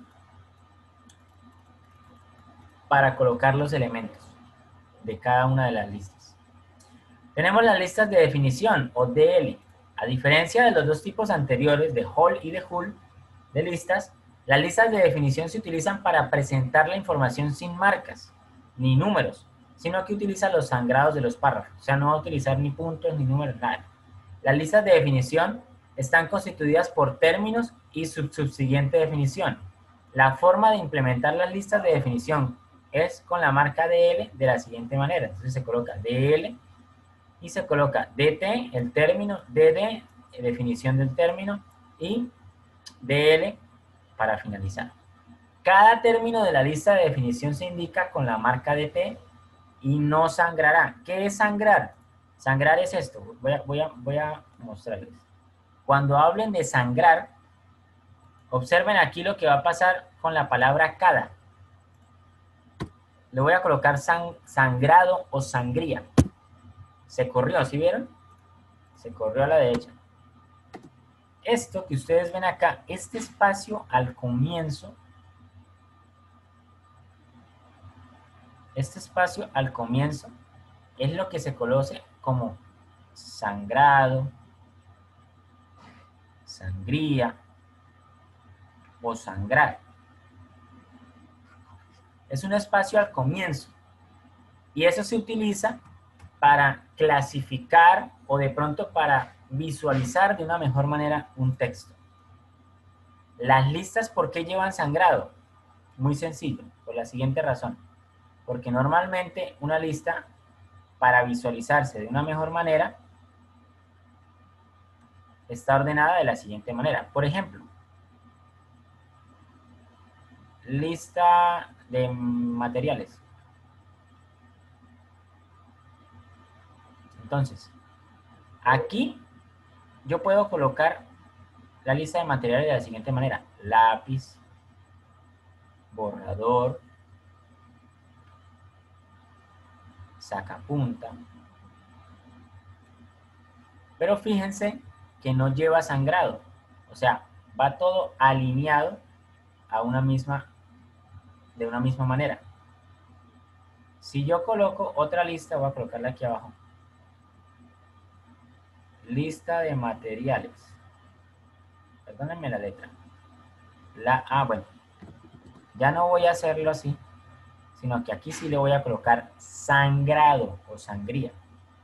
para colocar los elementos de cada una de las listas. Tenemos las listas de definición o DL. A diferencia de los dos tipos anteriores de whole y de whole de listas, las listas de definición se utilizan para presentar la información sin marcas ni números, sino que utiliza los sangrados de los párrafos. O sea, no va a utilizar ni puntos ni números, nada. Las listas de definición están constituidas por términos y subsiguiente definición. La forma de implementar las listas de definición es con la marca DL de la siguiente manera. Entonces se coloca DL y se coloca DT, el término, DD, definición del término, y DL para finalizar. Cada término de la lista de definición se indica con la marca DT y no sangrará. ¿Qué es sangrar? Sangrar es esto. Voy a mostrarles. Cuando hablen de sangrar, observen aquí lo que va a pasar con la palabra cada. Le voy a colocar sangrado o sangría. Se corrió, ¿sí vieron? Se corrió a la derecha. Esto que ustedes ven acá, este espacio al comienzo, es lo que se conoce como sangrado, sangría o sangrar. Es un espacio al comienzo y eso se utiliza para clasificar o de pronto para visualizar de una mejor manera un texto. Las listas, ¿por qué llevan sangrado? Muy sencillo, por la siguiente razón. Porque normalmente una lista, para visualizarse de una mejor manera, está ordenada de la siguiente manera. Por ejemplo, lista de materiales. Entonces, aquí yo puedo colocar la lista de materiales de la siguiente manera. Lápiz, borrador, sacapunta. Pero fíjense que no lleva sangrado. O sea, va todo alineado a de una misma manera. Si yo coloco otra lista, voy a colocarla aquí abajo. Lista de materiales. Perdónenme la letra. Bueno. Ya no voy a hacerlo así, sino que aquí sí le voy a colocar sangrado o sangría.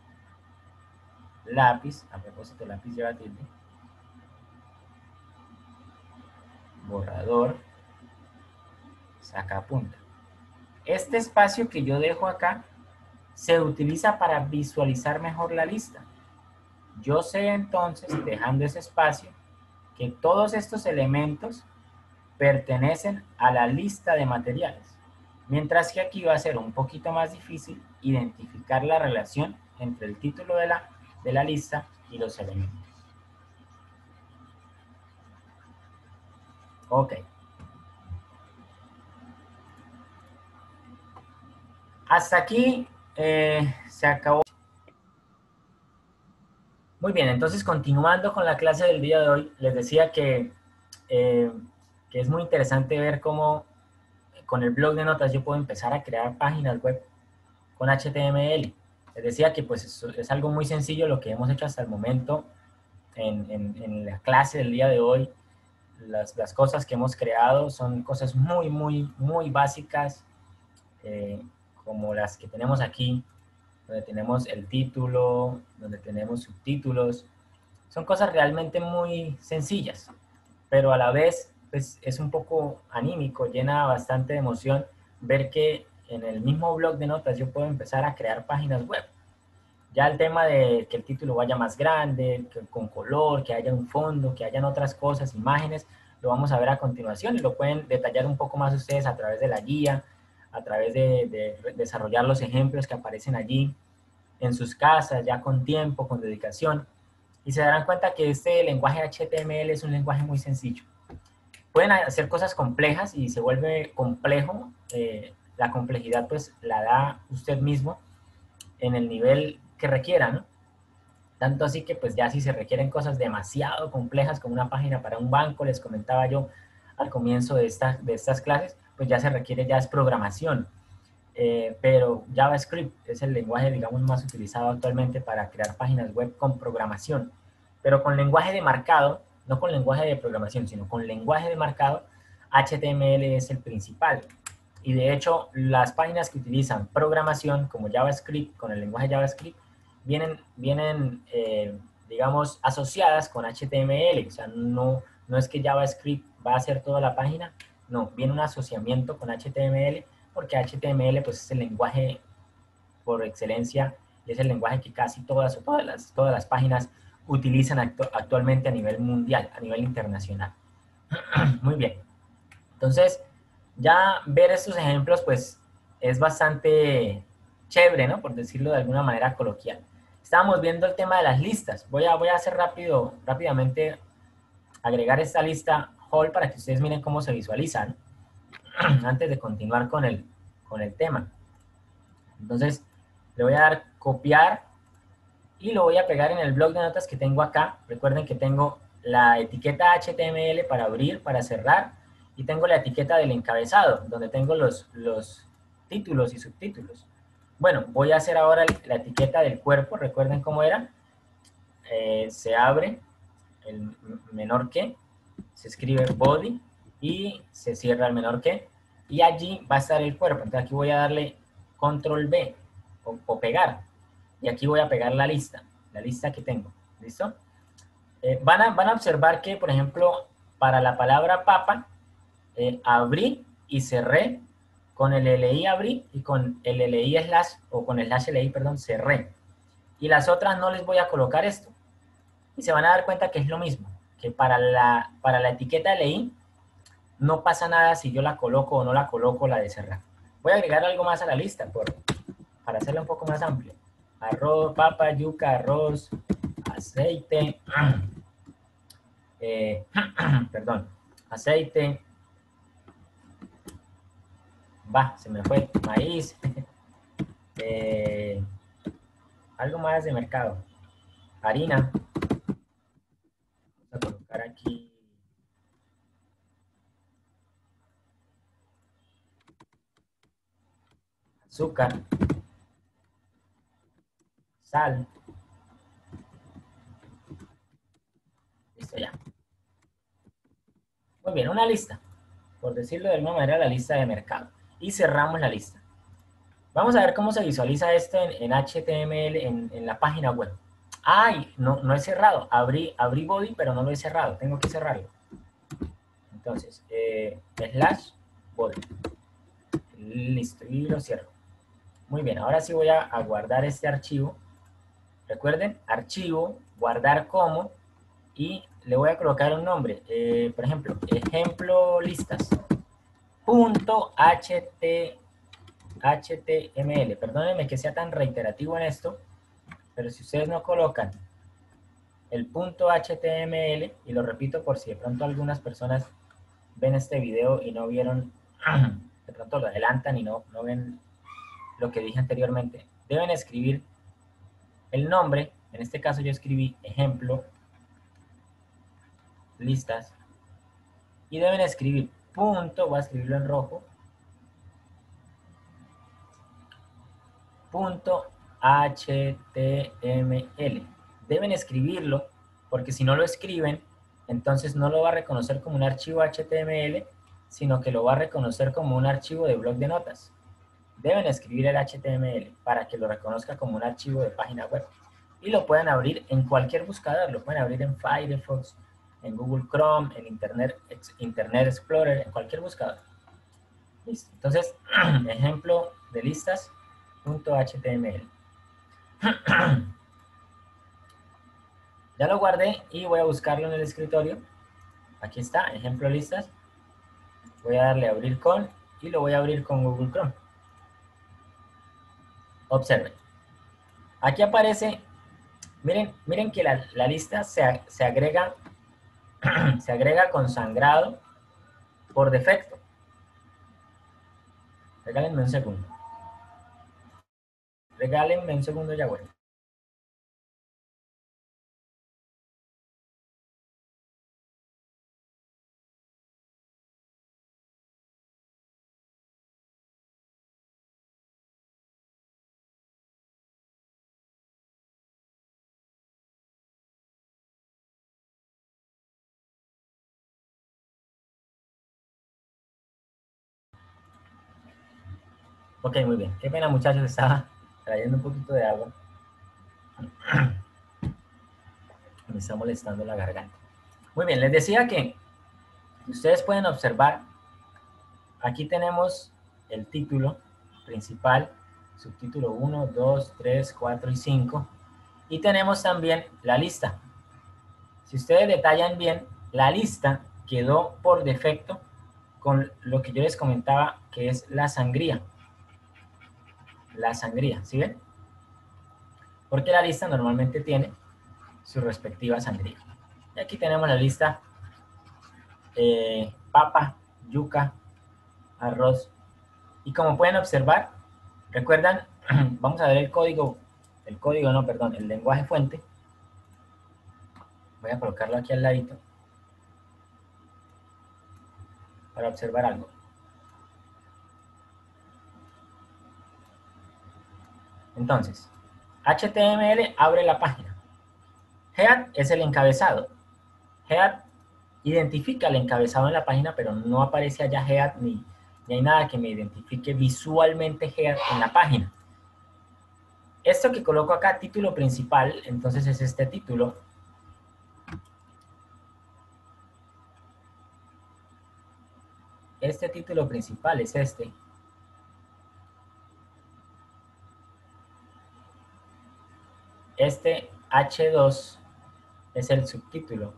Lápiz, a propósito, lápiz lleva tilde. Borrador, sacapunta. Este espacio que yo dejo acá se utiliza para visualizar mejor la lista. Yo sé entonces, dejando ese espacio, que todos estos elementos pertenecen a la lista de materiales, mientras que aquí va a ser un poquito más difícil identificar la relación entre el título de la lista y los elementos. Ok. Hasta aquí se acabó. Muy bien, entonces continuando con la clase del día de hoy, les decía que es muy interesante ver cómo con el blog de notas yo puedo empezar a crear páginas web con HTML. Les decía que pues es algo muy sencillo lo que hemos hecho hasta el momento en la clase del día de hoy. Las cosas que hemos creado son cosas muy básicas, como las que tenemos aquí, donde tenemos el título, donde tenemos subtítulos. Son cosas realmente muy sencillas, pero a la vez pues, es un poco anímico, llena bastante de emoción ver que en el mismo blog de notas yo puedo empezar a crear páginas web. Ya el tema de que el título vaya más grande, con color, que haya un fondo, que hayan otras cosas, imágenes, lo vamos a ver a continuación y lo pueden detallar un poco más ustedes a través de la guía, a través de desarrollar los ejemplos que aparecen allí en sus casas, ya con tiempo, con dedicación. Y se darán cuenta que este lenguaje HTML es un lenguaje muy sencillo. Pueden hacer cosas complejas y se vuelve complejo. La complejidad pues la da usted mismo en el nivel que requiera, ¿no? Tanto así que pues ya si se requieren cosas demasiado complejas como una página para un banco, les comentaba yo al comienzo de estas clases, pues ya se requiere, ya es programación. Pero JavaScript es el lenguaje, digamos, más utilizado actualmente para crear páginas web con programación. Pero con lenguaje de marcado, no con lenguaje de programación, sino con lenguaje de marcado, HTML es el principal. Y de hecho, las páginas que utilizan programación como JavaScript, con el lenguaje JavaScript, vienen digamos, asociadas con HTML. O sea, no es que JavaScript va a hacer toda la página No, viene un asociamiento con HTML, porque HTML pues es el lenguaje por excelencia y es el lenguaje que casi todas las páginas utilizan actualmente a nivel mundial, a nivel internacional. Muy bien. Entonces, ya ver estos ejemplos, pues, es bastante chévere, ¿no? Por decirlo de alguna manera coloquial. Estábamos viendo el tema de las listas. Voy a hacer rápidamente, agregar esta lista whole para que ustedes miren cómo se visualizan antes de continuar con el tema. Entonces, le voy a dar copiar y lo voy a pegar en el bloc de notas que tengo acá. Recuerden que tengo la etiqueta HTML para abrir, para cerrar, y tengo la etiqueta del encabezado, donde tengo los títulos y subtítulos. Bueno, voy a hacer ahora la etiqueta del cuerpo. Recuerden cómo era. Se abre el menor que, se escribe body y se cierra el menor que, y allí va a estar el cuerpo. Entonces aquí voy a darle control B o pegar, y aquí voy a pegar la lista que tengo. ¿Listo? Van a observar que, por ejemplo, para la palabra papa, abrí y cerré, con el LI abrí y con el LI slash, o con el slash LI, perdón, cerré. Y las otras no les voy a colocar esto. Y se van a dar cuenta que es lo mismo, que para la etiqueta LI no pasa nada si yo la coloco o no la coloco la de cerrar. Voy a agregar algo más a la lista para hacerla un poco más amplia. Arroz, papa, yuca, arroz, aceite, perdón, aceite, se me fue, maíz, algo más de mercado, harina, vamos a colocar aquí azúcar, sal, listo ya. Muy bien, una lista, por decirlo de alguna manera, la lista de mercado. Y cerramos la lista. Vamos a ver cómo se visualiza esto en HTML en la página web. ¡Ay! No he cerrado. Abrí body, pero no lo he cerrado. Tengo que cerrarlo. Entonces, slash body. Listo. Y lo cierro. Muy bien. Ahora sí voy a guardar este archivo. Recuerden, archivo, guardar como, y le voy a colocar un nombre. Por ejemplo, ejemplo listas. .html. Perdónenme que sea tan reiterativo en esto, pero si ustedes no colocan el punto HTML, y lo repito por si de pronto algunas personas ven este video y no vieron, de pronto lo adelantan y no ven lo que dije anteriormente, deben escribir el nombre. En este caso yo escribí ejemplo listas, y deben escribir punto, voy a escribirlo en rojo, punto HTML. Deben escribirlo, porque si no lo escriben, entonces no lo va a reconocer como un archivo HTML, sino que lo va a reconocer como un archivo de bloc de notas. Deben escribir el HTML para que lo reconozca como un archivo de página web. Y lo pueden abrir en cualquier buscador, lo pueden abrir en Firefox, en Google Chrome, en Internet Explorer, en cualquier buscador. Listo. Entonces, ejemplo de listas.html. Ya lo guardé y voy a buscarlo en el escritorio. Aquí está, ejemplo listas. Voy a darle a abrir con, y lo voy a abrir con Google Chrome. Observen. Aquí aparece, miren que la lista se agrega, se agrega con sangrado por defecto. Regálenme un segundo. Regálenme un segundo, ya vuelvo. Ok, muy bien. Qué pena, muchachos, estaba trayendo un poquito de agua. Me está molestando la garganta. Muy bien, les decía que ustedes pueden observar Aquí tenemos el título principal, subtítulo 1, 2, 3, 4 y 5. Y tenemos también la lista. Si ustedes detallan bien, la lista quedó por defecto con lo que yo les comentaba, que es la sangría. La sangría, ¿sí ven? Porque la lista normalmente tiene su respectiva sangría. Y aquí tenemos la lista papa, yuca, arroz. Y como pueden observar, recuerdan, vamos a ver el código no, perdón, el lenguaje fuente. Voy a colocarlo aquí al ladito para observar algo. Entonces, HTML abre la página. Head es el encabezado. Head identifica el encabezado en la página, pero no aparece allá Head ni hay nada que me identifique visualmente Head en la página. Esto que coloco acá, título principal, entonces es este título. Este título principal es este. Este H2 es el subtítulo.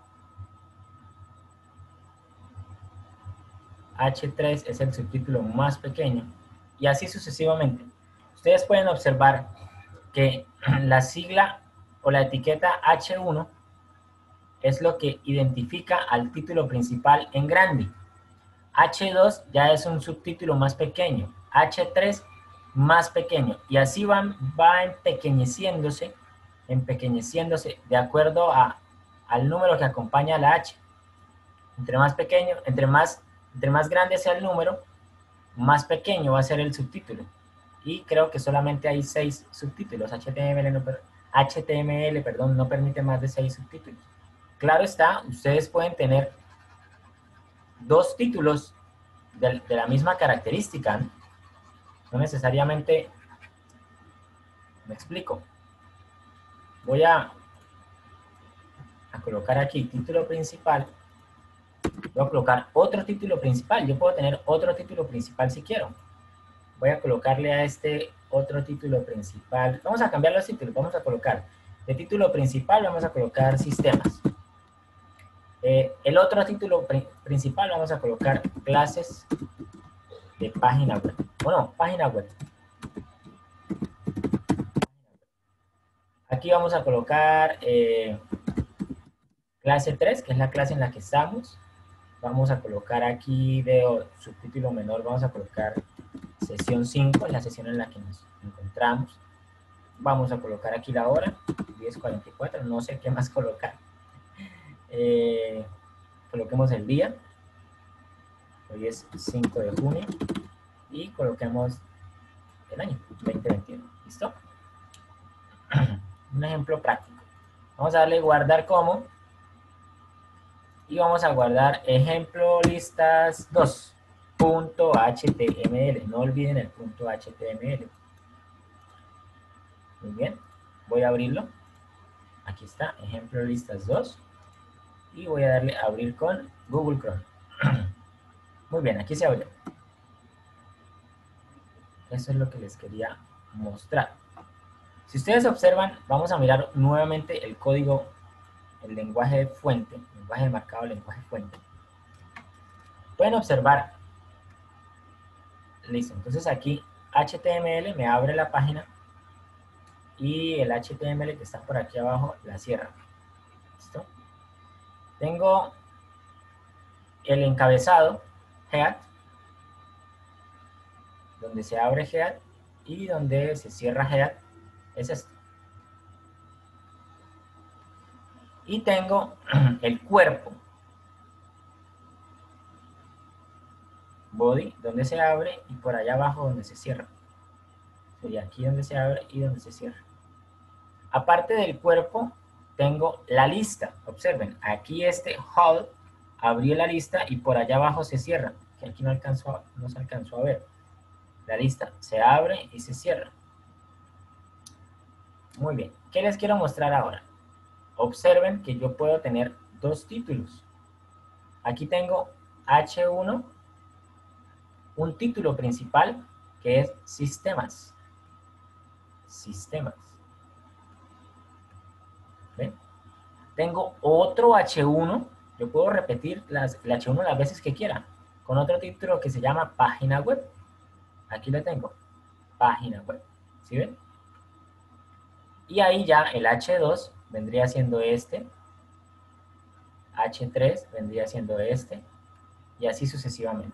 H3 es el subtítulo más pequeño. Y así sucesivamente. Ustedes pueden observar que la sigla o la etiqueta H1 es lo que identifica al título principal en grande. H2 ya es un subtítulo más pequeño. H3 más pequeño. Y así va empequeñeciéndose de acuerdo al número que acompaña a la H. Entre más pequeño, entre más grande sea el número, más pequeño va a ser el subtítulo. Y creo que solamente hay 6 subtítulos. HTML, perdón, no permite más de 6 subtítulos. Claro está, ustedes pueden tener 2 títulos de la misma característica, ¿no? No necesariamente, me explico. Voy a colocar aquí título principal. Voy a colocar otro título principal. Yo puedo tener otro título principal si quiero. Voy a colocarle a este otro título principal. Vamos a cambiar los títulos. Vamos a colocar de título principal, vamos a colocar sistemas. El otro título principal vamos a colocar clases de página web. Bueno, página web. Aquí vamos a colocar clase 3, que es la clase en la que estamos. Vamos a colocar aquí de subtítulo menor, vamos a colocar sesión 5, en la sesión en la que nos encontramos. Vamos a colocar aquí la hora, 10:44, no sé qué más colocar. Coloquemos el día, hoy es 5 de junio, y coloquemos el año, 2021. ¿Listo? Un ejemplo práctico. Vamos a darle guardar como, y vamos a guardar ejemplo listas 2.html. No olviden el punto .html. Muy bien, voy a abrirlo. Aquí está, ejemplo listas 2. Y voy a darle a abrir con Google Chrome. Muy bien, aquí se abrió. Eso es lo que les quería mostrar. Si ustedes observan, vamos a mirar nuevamente el código, el lenguaje de fuente, lenguaje de marcado, lenguaje fuente. Pueden observar. Listo, entonces aquí HTML me abre la página y el HTML que está por aquí abajo la cierra. ¿Listo? Tengo el encabezado, head, donde se abre head y donde se cierra head, es esto. Y tengo el cuerpo, body, donde se abre y por allá abajo donde se cierra. Sería aquí donde se abre y donde se cierra. Aparte del cuerpo, tengo la lista. Observen, aquí este HUD abrió la lista y por allá abajo se cierra, que aquí no se alcanzó a ver. La lista se abre y se cierra. Muy bien, ¿qué les quiero mostrar ahora? Observen que yo puedo tener 2 títulos. Aquí tengo H1 un título principal que es sistemas. Sistemas. ¿Ven? Tengo otro H1, yo puedo repetir el H1 las veces que quiera, con otro título que se llama página web. Aquí lo tengo, página web. ¿Sí ven? Y ahí ya el H2 vendría siendo este, H3 vendría siendo este, y así sucesivamente.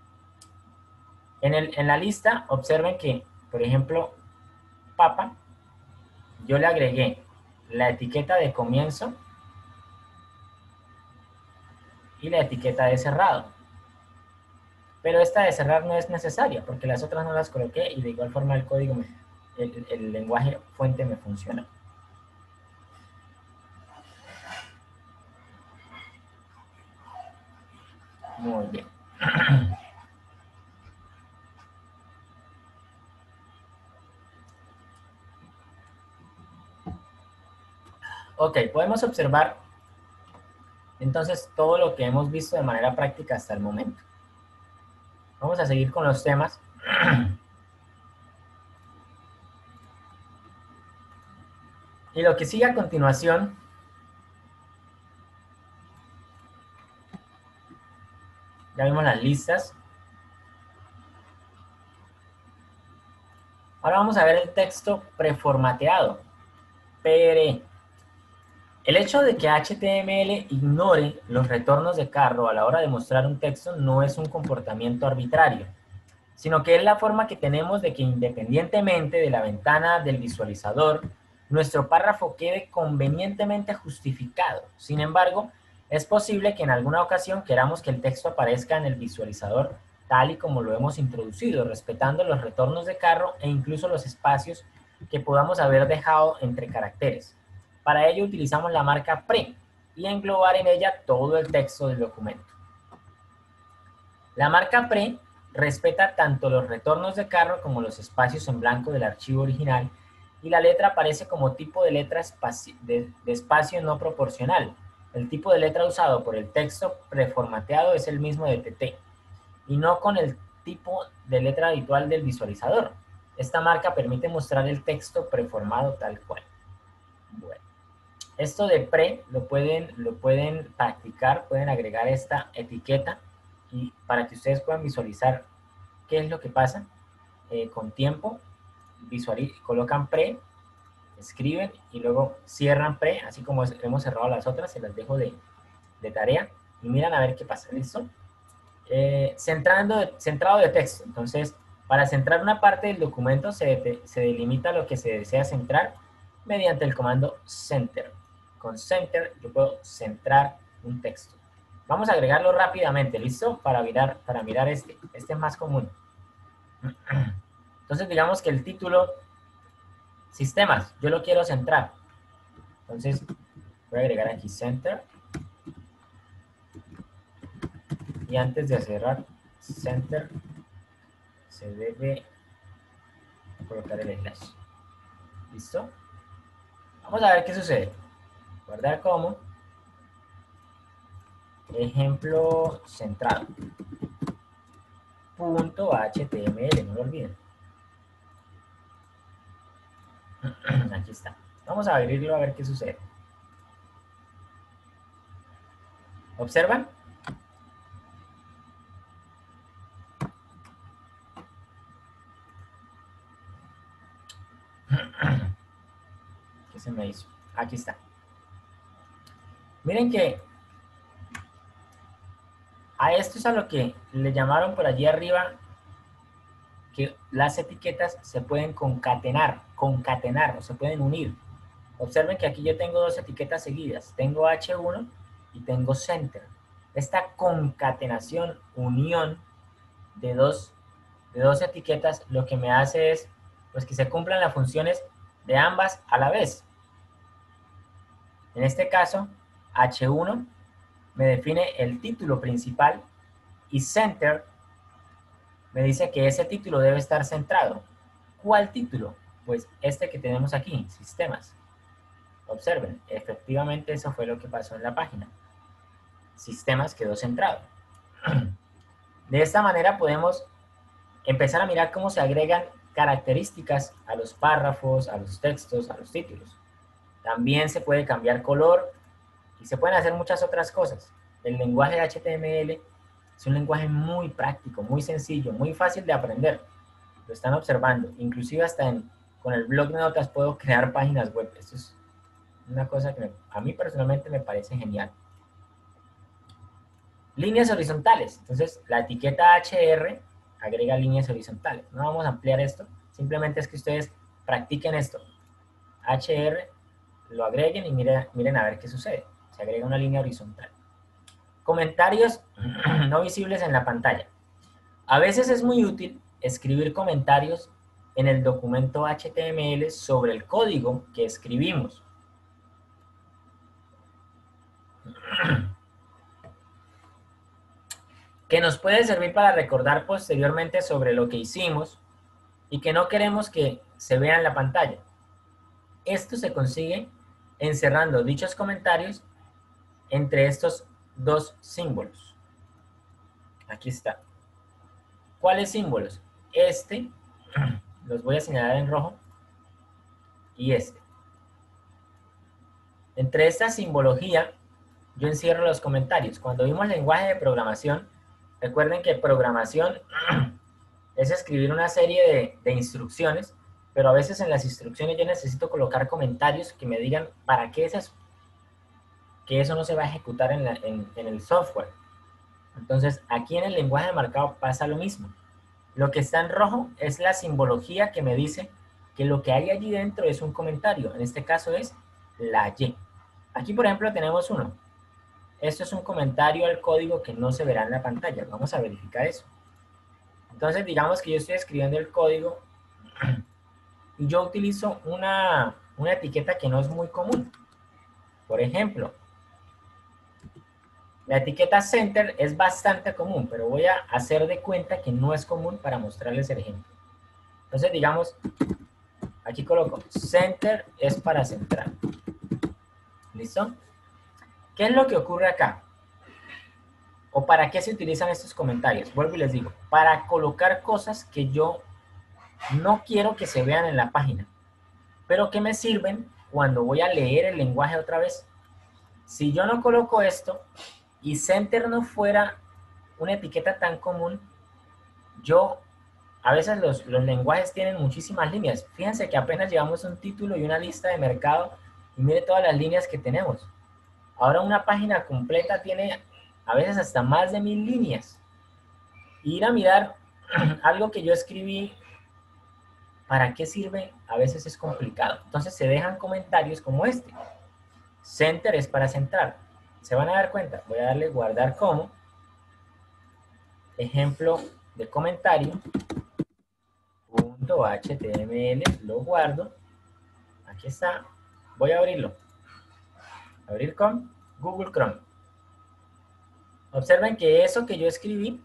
En la lista, observen que, por ejemplo, papa, yo le agregué la etiqueta de comienzo y la etiqueta de cerrado. Pero esta de cerrar no es necesaria, porque las otras no las coloqué y de igual forma el código, el lenguaje fuente me funciona. Muy bien. Ok, podemos observar entonces todo lo que hemos visto de manera práctica hasta el momento. Vamos a seguir con los temas. Y lo que sigue a continuación ya vimos las listas. Ahora vamos a ver el texto preformateado, PRE. El hecho de que HTML ignore los retornos de carro a la hora de mostrar un texto no es un comportamiento arbitrario, sino que es la forma que tenemos de que independientemente de la ventana del visualizador, nuestro párrafo quede convenientemente justificado. Sin embargo, es posible que en alguna ocasión queramos que el texto aparezca en el visualizador tal y como lo hemos introducido, respetando los retornos de carro e incluso los espacios que podamos haber dejado entre caracteres. Para ello utilizamos la marca pre y englobar en ella todo el texto del documento. La marca pre respeta tanto los retornos de carro como los espacios en blanco del archivo original y la letra aparece como tipo de letra de espacio no proporcional. El tipo de letra usado por el texto preformateado es el mismo de TT y no con el tipo de letra habitual del visualizador. Esta marca permite mostrar el texto preformado tal cual. Bueno, esto de pre lo pueden practicar, pueden agregar esta etiqueta y para que ustedes puedan visualizar qué es lo que pasa con tiempo, colocan pre, escriben y luego cierran pre, así como hemos cerrado las otras, se las dejo de tarea y miran a ver qué pasa. ¿Listo? Centrado de texto. Entonces, para centrar una parte del documento se delimita lo que se desea centrar mediante el comando center. Con center yo puedo centrar un texto. Vamos a agregarlo rápidamente, ¿listo? Para mirar este. Este es más común. Entonces, digamos que el título, sistemas, yo lo quiero centrar. Entonces, voy a agregar aquí center. Y antes de cerrar center, se debe colocar el slash. ¿Listo? Vamos a ver qué sucede. Guardar como. Ejemplo centrado. .html, no lo olviden. Aquí está. Vamos a abrirlo a ver qué sucede. ¿Observan? ¿Qué se me hizo? Aquí está. Miren que a esto es a lo que le llamaron por allí arriba que las etiquetas se pueden concatenar o se pueden unir. Observen que aquí yo tengo dos etiquetas seguidas. Tengo H1 y tengo center. Esta concatenación, unión de dos etiquetas, lo que me hace es pues, que se cumplan las funciones de ambas a la vez. En este caso, H1 me define el título principal y center me dice que ese título debe estar centrado. ¿Cuál título? Pues este que tenemos aquí, sistemas. Observen, efectivamente eso fue lo que pasó en la página. Sistemas quedó centrado. De esta manera podemos empezar a mirar cómo se agregan características a los párrafos, a los textos, a los títulos. También se puede cambiar color y se pueden hacer muchas otras cosas. El lenguaje de HTML es un lenguaje muy práctico, muy sencillo, muy fácil de aprender. Lo están observando. Inclusive hasta con el blog de notas puedo crear páginas web. Esto es una cosa que a mí personalmente me parece genial. Líneas horizontales. Entonces, la etiqueta HR agrega líneas horizontales. No vamos a ampliar esto. Simplemente es que ustedes practiquen esto. HR, lo agreguen y miren a ver qué sucede. Se agrega una línea horizontal. Comentarios no visibles en la pantalla. A veces es muy útil escribir comentarios en el documento HTML sobre el código que escribimos. Que nos puede servir para recordar posteriormente sobre lo que hicimos y que no queremos que se vea en la pantalla. Esto se consigue encerrando dichos comentarios entre estos dos símbolos. Aquí está. ¿Cuáles símbolos? Este, los voy a señalar en rojo, y este. Entre esta simbología, yo encierro los comentarios. Cuando vimos lenguaje de programación, recuerden que programación es escribir una serie de instrucciones, pero a veces en las instrucciones yo necesito colocar comentarios que me digan para qué es eso, que eso no se va a ejecutar en el software. Entonces, aquí en el lenguaje marcado pasa lo mismo. Lo que está en rojo es la simbología que me dice que lo que hay allí dentro es un comentario. En este caso es la Y. Aquí, por ejemplo, tenemos uno. Esto es un comentario al código que no se verá en la pantalla. Vamos a verificar eso. Entonces, digamos que yo estoy escribiendo el código y yo utilizo una etiqueta que no es muy común. Por ejemplo, la etiqueta center es bastante común, pero voy a hacer de cuenta que no es común para mostrarles el ejemplo. Entonces, digamos, aquí coloco center es para centrar. ¿Listo? ¿Qué es lo que ocurre acá? ¿O para qué se utilizan estos comentarios? Vuelvo y les digo, para colocar cosas que yo no quiero que se vean en la página, pero que me sirven cuando voy a leer el lenguaje otra vez. Si yo no coloco esto y center no fuera una etiqueta tan común, a veces los lenguajes tienen muchísimas líneas. Fíjense que apenas llevamos un título y una lista de mercado y mire todas las líneas que tenemos. Ahora una página completa tiene a veces hasta más de 1000 líneas. Ir a mirar algo que yo escribí, ¿para qué sirve? A veces es complicado. Entonces se dejan comentarios como este. Center es para centrar. Se van a dar cuenta. Voy a darle guardar como. Ejemplo de comentario. .html. Lo guardo. Aquí está. Voy a abrirlo. Abrir con Google Chrome. Observen que eso que yo escribí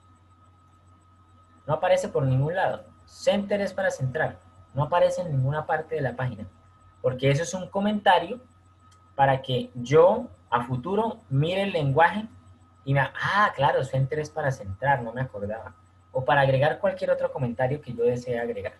no aparece por ningún lado. Center es para centrar. No aparece en ninguna parte de la página. Porque eso es un comentario para que yo a futuro mire el lenguaje y me... Ah, claro, center es para centrar, no me acordaba. O para agregar cualquier otro comentario que yo desee agregar.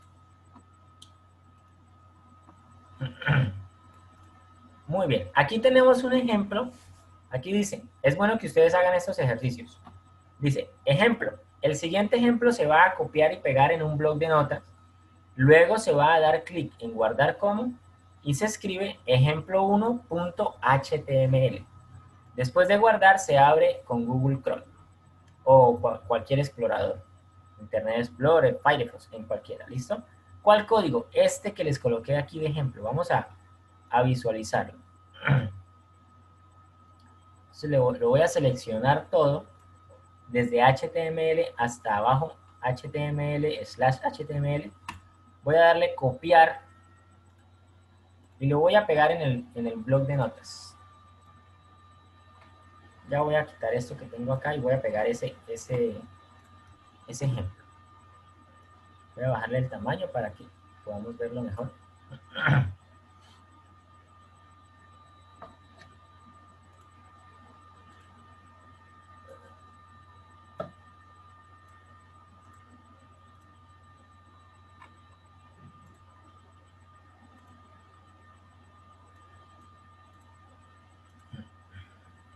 Muy bien, aquí tenemos un ejemplo. Aquí dice, es bueno que ustedes hagan estos ejercicios. Dice, ejemplo, el siguiente ejemplo se va a copiar y pegar en un bloc de notas. Luego se va a dar clic en guardar como y se escribe ejemplo1.html. Después de guardar se abre con Google Chrome o cualquier explorador. Internet Explorer, Firefox, en cualquiera, ¿listo? ¿Cuál código? Este que les coloqué aquí de ejemplo. Vamos a visualizarlo. Entonces lo voy a seleccionar todo, desde HTML hasta abajo, HTML/HTML. Voy a darle copiar y lo voy a pegar en el bloc de notas. Ya voy a quitar esto que tengo acá y voy a pegar ese ejemplo. Voy a bajarle el tamaño para que podamos verlo mejor.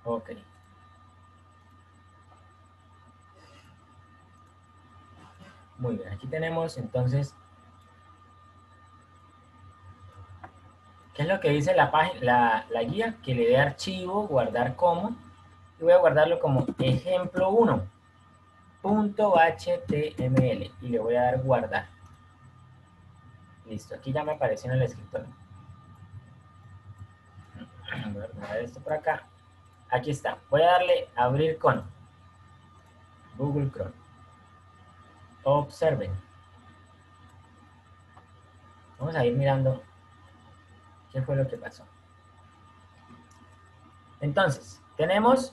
Ok. Muy bien, aquí tenemos entonces, ¿qué es lo que dice la página, la guía? Que le dé archivo, guardar como, y voy a guardarlo como ejemplo 1.html y le voy a dar guardar. Listo, aquí ya me apareció en el escritorio. Voy a poner esto por acá. Aquí está. Voy a darle abrir con Google Chrome. Observen. Vamos a ir mirando qué fue lo que pasó. Entonces, tenemos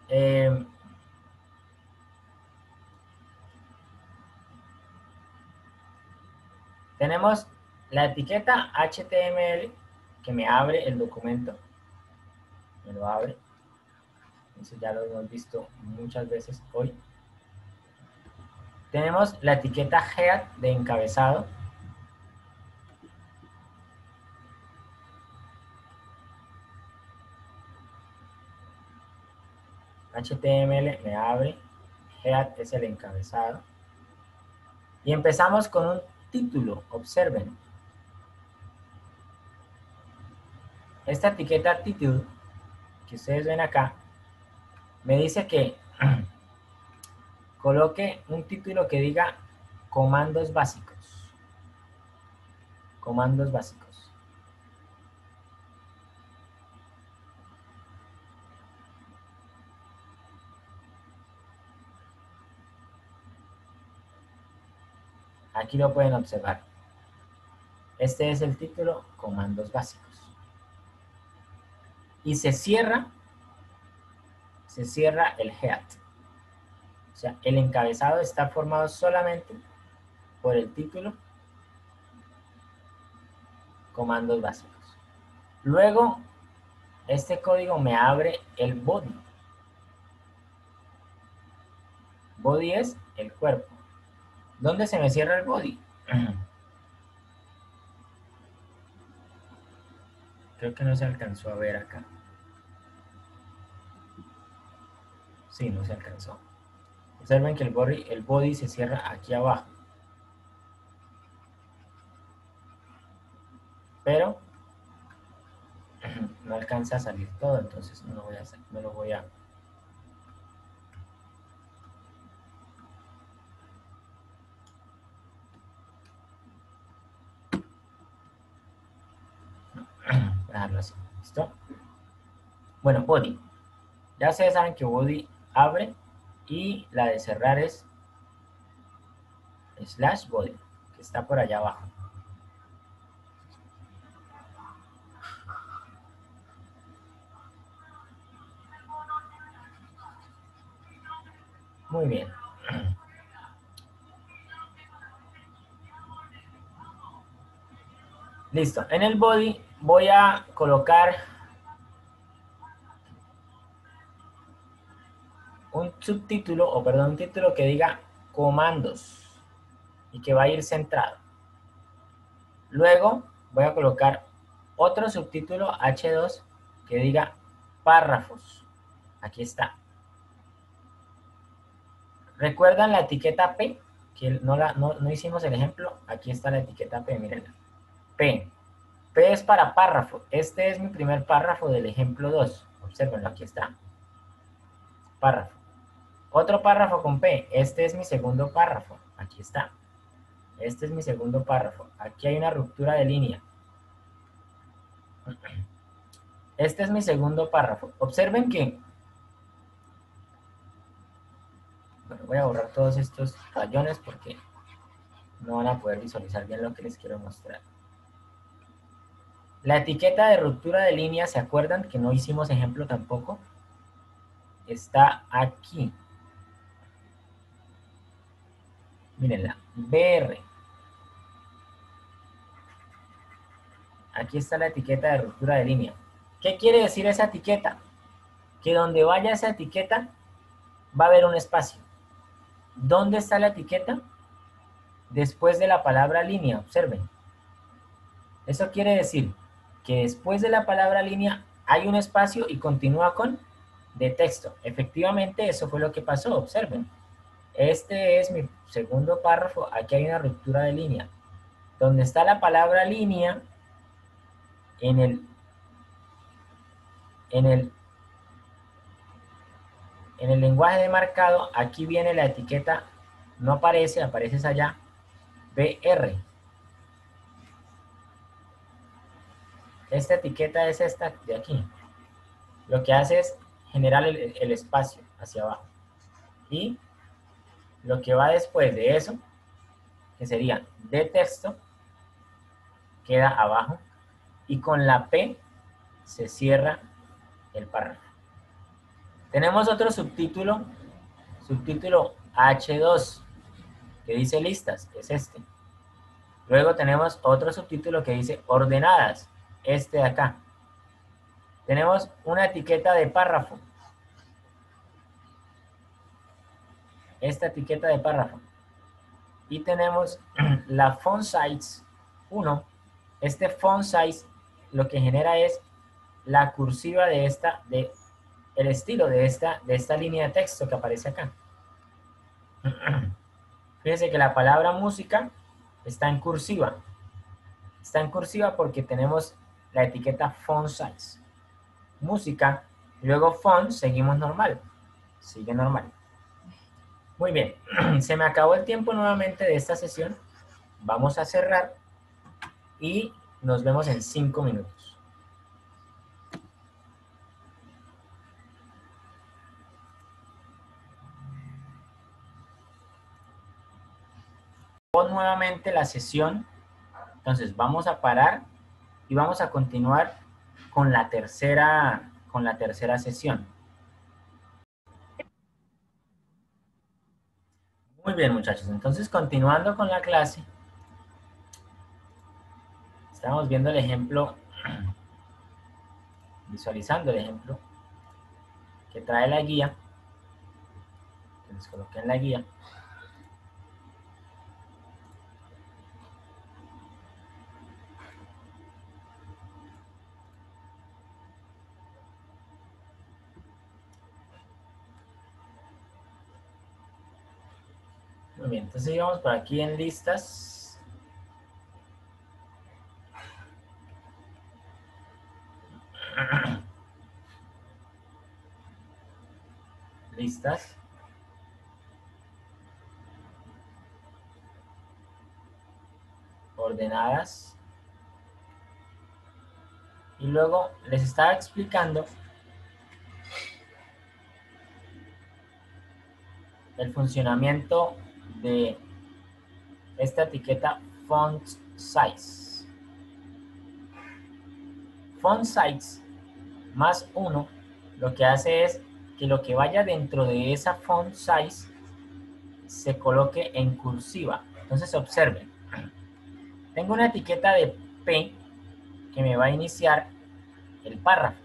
tenemos la etiqueta HTML que me abre el documento. Me lo abre. Eso ya lo hemos visto muchas veces hoy. Tenemos la etiqueta head de encabezado. HTML me abre. Head es el encabezado. Y empezamos con un título. Observen. Esta etiqueta título que ustedes ven acá me dice que coloque un título que diga comandos básicos. Comandos básicos. Aquí lo pueden observar. Este es el título, comandos básicos. Y se cierra el head. O sea, el encabezado está formado solamente por el título, comandos básicos. Luego, este código me abre el body. Body es el cuerpo. ¿Dónde se me cierra el body? Creo que no se alcanzó a ver acá. Sí, no se alcanzó. Observen que el body se cierra aquí abajo. Pero no alcanza a salir todo, entonces no lo voy a hacer, no lo voy a... dejarlo así. ¿Listo? Bueno, body. Ya ustedes saben que body abre y la de cerrar es slash body, que está por allá abajo. Muy bien. Listo. En el body voy a colocar un subtítulo, o perdón, un título que diga comandos y que va a ir centrado. Luego voy a colocar otro subtítulo H2 que diga párrafos. Aquí está. ¿Recuerdan la etiqueta P? Que no hicimos el ejemplo. Aquí está la etiqueta P, mírenla. P. P es para párrafo. Este es mi primer párrafo del ejemplo 2. Observenlo, aquí está. Párrafo. Otro párrafo con P. Este es mi segundo párrafo. Aquí está. Este es mi segundo párrafo. Aquí hay una ruptura de línea. Este es mi segundo párrafo. Observen que... Bueno, voy a borrar todos estos rayones porque no van a poder visualizar bien lo que les quiero mostrar. La etiqueta de ruptura de línea, ¿se acuerdan que no hicimos ejemplo tampoco? Está aquí. Mírenla. BR. Aquí está la etiqueta de ruptura de línea. ¿Qué quiere decir esa etiqueta? Que donde vaya esa etiqueta va a haber un espacio. ¿Dónde está la etiqueta? Después de la palabra línea, observen. Eso quiere decir que después de la palabra línea hay un espacio y continúa con de texto. Efectivamente, eso fue lo que pasó. Observen. Este es mi segundo párrafo. Aquí hay una ruptura de línea. Donde está la palabra línea, en el lenguaje de marcado, aquí viene la etiqueta, no aparece, aparece allá, BR. Esta etiqueta es esta de aquí. Lo que hace es generar el espacio hacia abajo. Y lo que va después de eso, que sería de texto, queda abajo. Y con la P se cierra el párrafo. Tenemos otro subtítulo H2, que dice listas, que es este. Luego tenemos otro subtítulo que dice ordenadas, este de acá. Tenemos una etiqueta de párrafo. Esta etiqueta de párrafo. Y tenemos la font size 1. Este font size lo que genera es la cursiva de el estilo de esta línea de texto que aparece acá. Fíjense que la palabra música está en cursiva. Está en cursiva porque tenemos la etiqueta font size. Música, y luego font, seguimos normal. Sigue normal. Muy bien, se me acabó el tiempo nuevamente de esta sesión. Vamos a cerrar y nos vemos en 5 minutos. Nuevamente la sesión. Entonces vamos a parar y vamos a continuar con la tercera sesión. Muy bien, muchachos. Entonces, continuando con la clase, estamos viendo el ejemplo, visualizando el ejemplo que trae la guía. Les coloqué en la guía. Muy bien, entonces íbamos por aquí en listas. Listas. Ordenadas. Y luego les estaba explicando el funcionamiento de esta etiqueta font size. Font size más 1 lo que hace es que lo que vaya dentro de esa font size se coloque en cursiva. Entonces observen, tengo una etiqueta de P que me va a iniciar el párrafo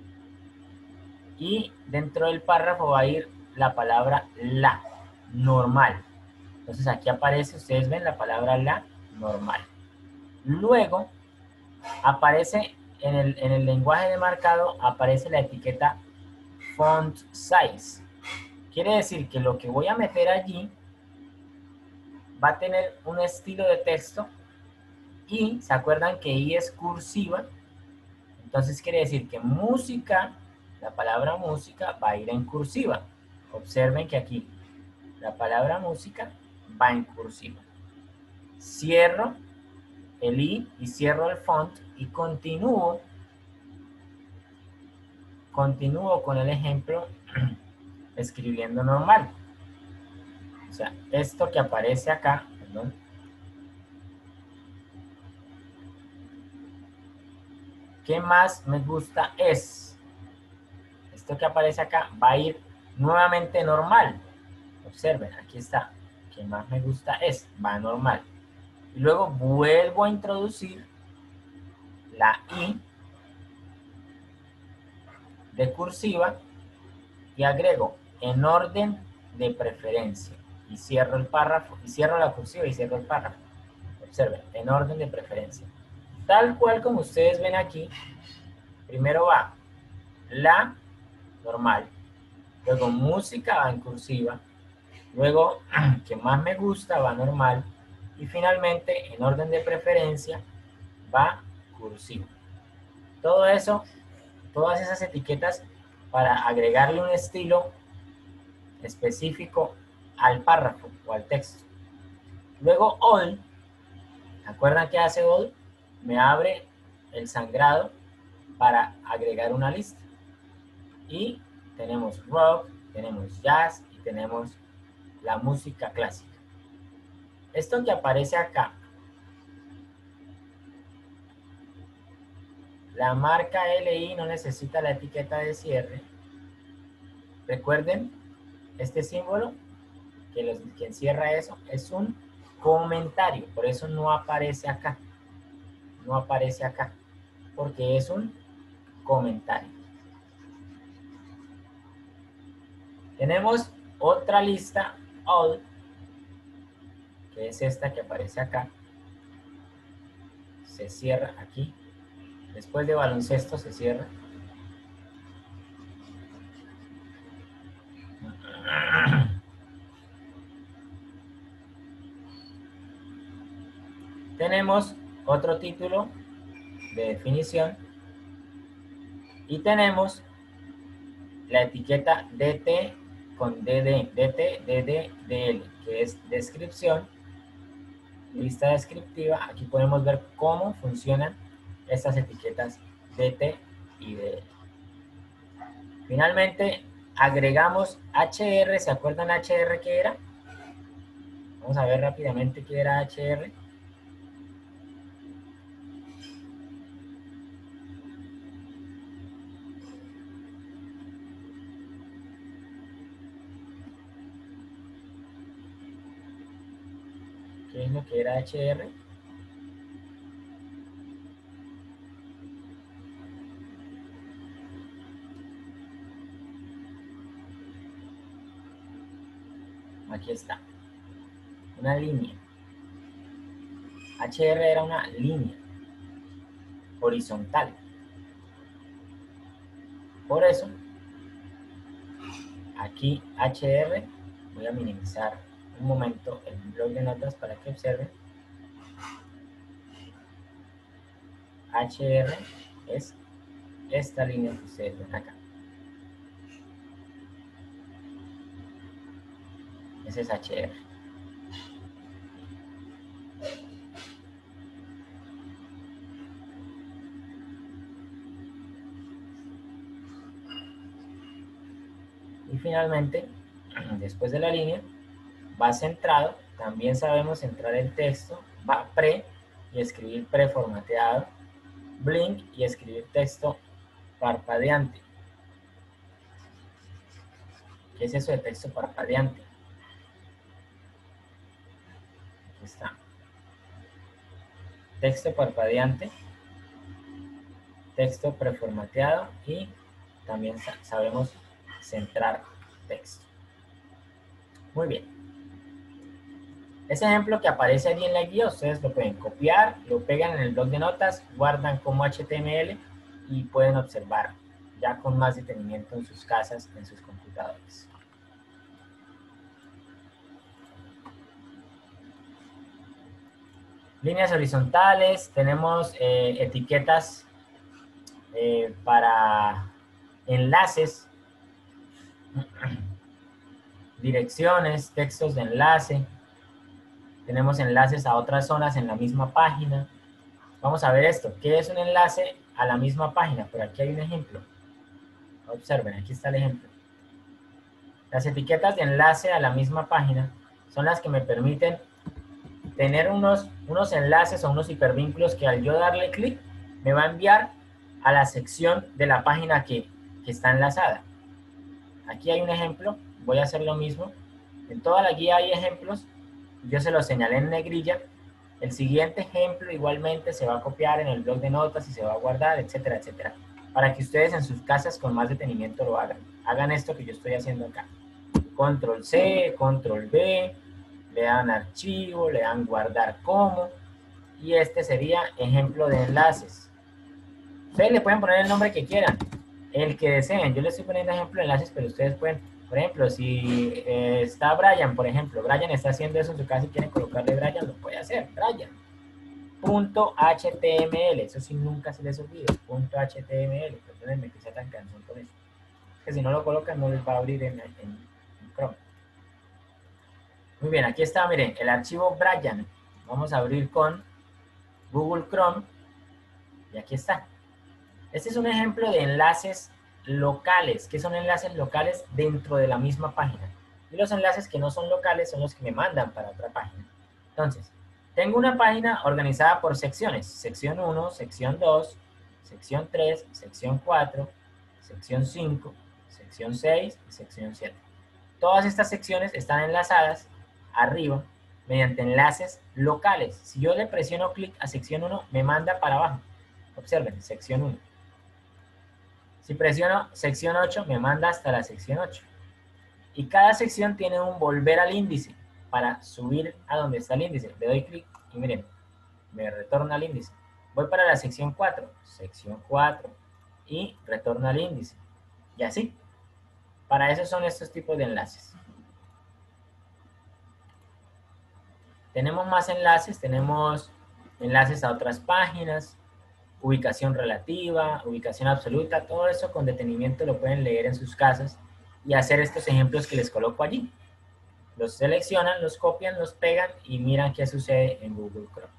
y dentro del párrafo va a ir la palabra la, normal. Entonces aquí aparece, ustedes ven la palabra la, normal. Luego aparece en el lenguaje de marcado, aparece la etiqueta font size. Quiere decir que lo que voy a meter allí va a tener un estilo de texto y se acuerdan que I es cursiva. Entonces quiere decir que música, la palabra música va a ir en cursiva. Observen que aquí la palabra música va en cursiva. Cierro el I y cierro el font y continúo con el ejemplo escribiendo normal. O sea, esto que aparece acá, perdón, ¿qué más me gusta es? Esto que aparece acá va a ir nuevamente normal. Observen, aquí está. ¿Qué más me gusta es? Va normal. Y luego vuelvo a introducir la I de cursiva y agrego en orden de preferencia. Y cierro el párrafo, y cierro la cursiva y cierro el párrafo. Observen, en orden de preferencia. Tal cual como ustedes ven aquí, primero va la normal, luego música va en cursiva, luego que más me gusta va normal y finalmente en orden de preferencia va cursivo. Todo eso, todas esas etiquetas para agregarle un estilo específico al párrafo o al texto. Luego all, ¿se acuerdan qué hace all? Me abre el sangrado para agregar una lista. Y tenemos rock, tenemos jazz y tenemos la música clásica. Esto que aparece acá, la marca LI no necesita la etiqueta de cierre. Recuerden, este símbolo que encierra eso es un comentario, por eso no aparece acá. No aparece acá, porque es un comentario. Tenemos otra lista, all, que es esta que aparece acá. Se cierra aquí. Después de baloncesto se cierra. Tenemos otro título de definición y tenemos la etiqueta DT con DD, DT, DD, DL, que es descripción, lista descriptiva. Aquí podemos ver cómo funcionan estas etiquetas DT y DL. Finalmente, agregamos HR. ¿Se acuerdan HR qué era? Vamos a ver rápidamente qué era HR. ¿Qué es lo que era HR? Aquí está. Una línea. HR era una línea horizontal. Por eso, aquí HR, voy a minimizar un momento el blog de notas para que observen. HR es esta línea que ustedes ven acá. Ese es HR. Y finalmente, después de la línea, va centrado. También sabemos centrar el texto. Va pre y escribir preformateado. Blink y escribir texto parpadeante. ¿Qué es eso de texto parpadeante? Aquí está. Texto parpadeante, texto preformateado y también sabemos centrar texto. Muy bien. Ese ejemplo que aparece allí en la guía, ustedes lo pueden copiar, lo pegan en el blog de notas, guardan como HTML y pueden observar ya con más detenimiento en sus casas, en sus computadores. Líneas horizontales, tenemos etiquetas para enlaces, direcciones, textos de enlace. Tenemos enlaces a otras zonas en la misma página. Vamos a ver esto. ¿Qué es un enlace a la misma página? Por aquí hay un ejemplo. Observen, aquí está el ejemplo. Las etiquetas de enlace a la misma página son las que me permiten tener unos enlaces o unos hipervínculos que al yo darle clic me va a enviar a la sección de la página que está enlazada. Aquí hay un ejemplo. Voy a hacer lo mismo. En toda la guía hay ejemplos. Yo se los señalé en negrilla. El siguiente ejemplo igualmente se va a copiar en el blog de notas y se va a guardar, etcétera, etcétera. Para que ustedes en sus casas con más detenimiento lo hagan. Hagan esto que yo estoy haciendo acá. Control C, Control V, le dan archivo, le dan guardar como. Y este sería ejemplo de enlaces. Ustedes le pueden poner el nombre que quieran, el que deseen. Yo les estoy poniendo ejemplo de enlaces, pero ustedes pueden Por ejemplo, si está Brian, por ejemplo, Brian está haciendo eso en su casa y quiere colocarle Brian, lo puede hacer, Brian. .html, eso sí nunca se les olvide, .html, perdónenme que sea tan cansón con eso. Que si no lo colocan no les va a abrir en Chrome. Muy bien, aquí está, miren, el archivo Brian. Vamos a abrir con Google Chrome y aquí está. Este es un ejemplo de enlaces locales. ¿Qué son enlaces locales? Dentro de la misma página. Y los enlaces que no son locales son los que me mandan para otra página. Entonces, tengo una página organizada por secciones. Sección 1, sección 2, sección 3, sección 4, sección 5, sección 6 y sección 7. Todas estas secciones están enlazadas arriba mediante enlaces locales. Si yo le presiono clic a sección 1, me manda para abajo. Observen, sección 1. Si presiono sección 8, me manda hasta la sección 8. Y cada sección tiene un volver al índice para subir a donde está el índice. Le doy clic y miren, me retorna al índice. Voy para la sección 4, y retorno al índice. Y así. Para eso son estos tipos de enlaces. Tenemos más enlaces, tenemos enlaces a otras páginas, ubicación relativa, ubicación absoluta, todo eso con detenimiento lo pueden leer en sus casas y hacer estos ejemplos que les coloco allí. Los seleccionan, los copian, los pegan y miran qué sucede en Google Chrome.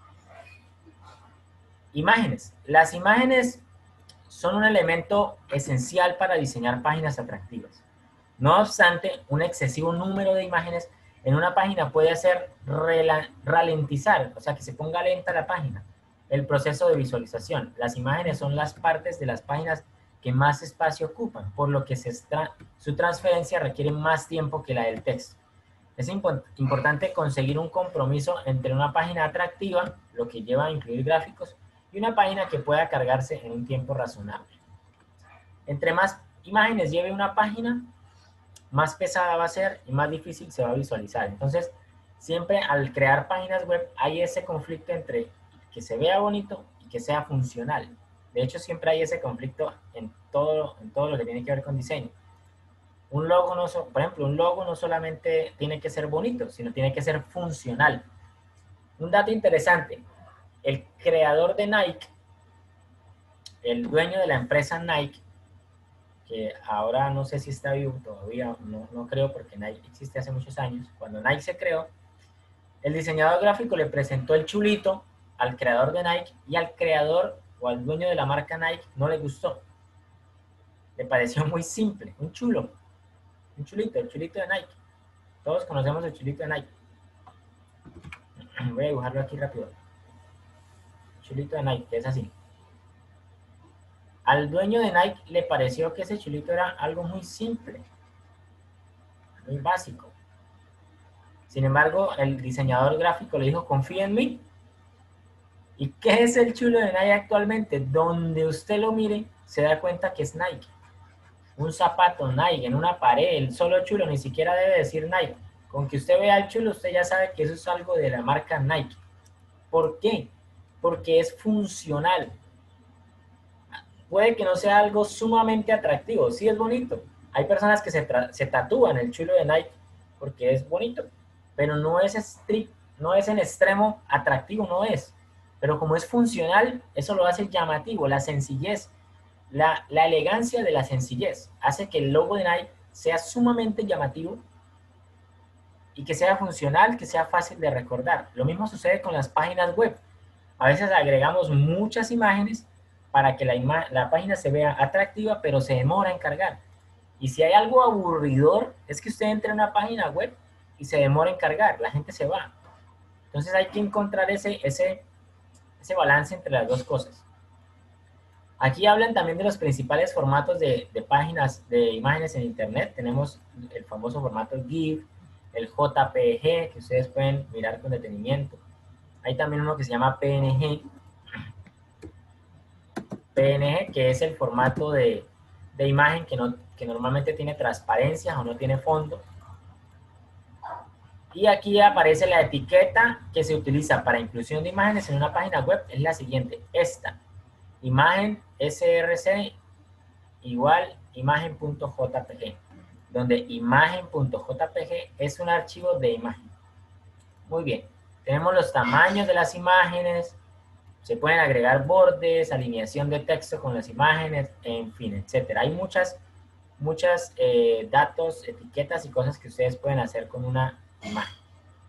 Imágenes. Las imágenes son un elemento esencial para diseñar páginas atractivas. No obstante, un excesivo número de imágenes en una página puede hacer ralentizar, o sea, que se ponga lenta la página, el proceso de visualización. Las imágenes son las partes de las páginas que más espacio ocupan, por lo que su transferencia requiere más tiempo que la del texto. Es importante conseguir un compromiso entre una página atractiva, lo que lleva a incluir gráficos, y una página que pueda cargarse en un tiempo razonable. Entre más imágenes lleve una página, más pesada va a ser y más difícil se va a visualizar. Entonces, siempre al crear páginas web hay ese conflicto entre que se vea bonito y que sea funcional. De hecho, siempre hay ese conflicto en todo lo que tiene que ver con diseño. Un logo por ejemplo, un logo no solamente tiene que ser bonito, sino tiene que ser funcional. Un dato interesante, el creador de Nike, el dueño de la empresa Nike, que ahora no sé si está vivo todavía, no creo porque Nike existe hace muchos años. Cuando Nike se creó, el diseñador gráfico le presentó el chulito al creador de Nike y al creador o al dueño de la marca Nike no le gustó. Le pareció muy simple, un chulito, el chulito de Nike. Todos conocemos el chulito de Nike. Voy a dibujarlo aquí rápido. El chulito de Nike, que es así. Al dueño de Nike le pareció que ese chulito era algo muy simple, muy básico. Sin embargo, el diseñador gráfico le dijo, confía en mí. ¿Y qué es el chulo de Nike actualmente? Donde usted lo mire, se da cuenta que es Nike. Un zapato Nike en una pared, el solo chulo ni siquiera debe decir Nike. Con que usted vea el chulo, usted ya sabe que eso es algo de la marca Nike. ¿Por qué? Porque es funcional. Puede que no sea algo sumamente atractivo, sí es bonito. Hay personas que se tatúan el chulo de Nike porque es bonito, pero no es en extremo atractivo, no es. Pero como es funcional, eso lo hace llamativo, la sencillez, la elegancia de la sencillez, hace que el logo de Nike sea sumamente llamativo y que sea funcional, que sea fácil de recordar. Lo mismo sucede con las páginas web. A veces agregamos muchas imágenes para que la página se vea atractiva, pero se demora en cargar. Y si hay algo aburridor, es que usted entre a una página web y se demora en cargar, la gente se va. Entonces hay que encontrar ese balance entre las dos cosas. Aquí hablan también de los principales formatos de páginas, de imágenes en Internet. Tenemos el famoso formato GIF, el JPG, que ustedes pueden mirar con detenimiento. Hay también uno que se llama PNG, que es el formato de imagen que normalmente tiene transparencia o no tiene fondo. Y aquí aparece la etiqueta que se utiliza para inclusión de imágenes en una página web. Es la siguiente, esta. Imagen src igual imagen.jpg. donde imagen.jpg es un archivo de imagen. Muy bien. Tenemos los tamaños de las imágenes, se pueden agregar bordes, alineación de texto con las imágenes, en fin, etcétera. Hay muchas datos, etiquetas y cosas que ustedes pueden hacer con una imagen.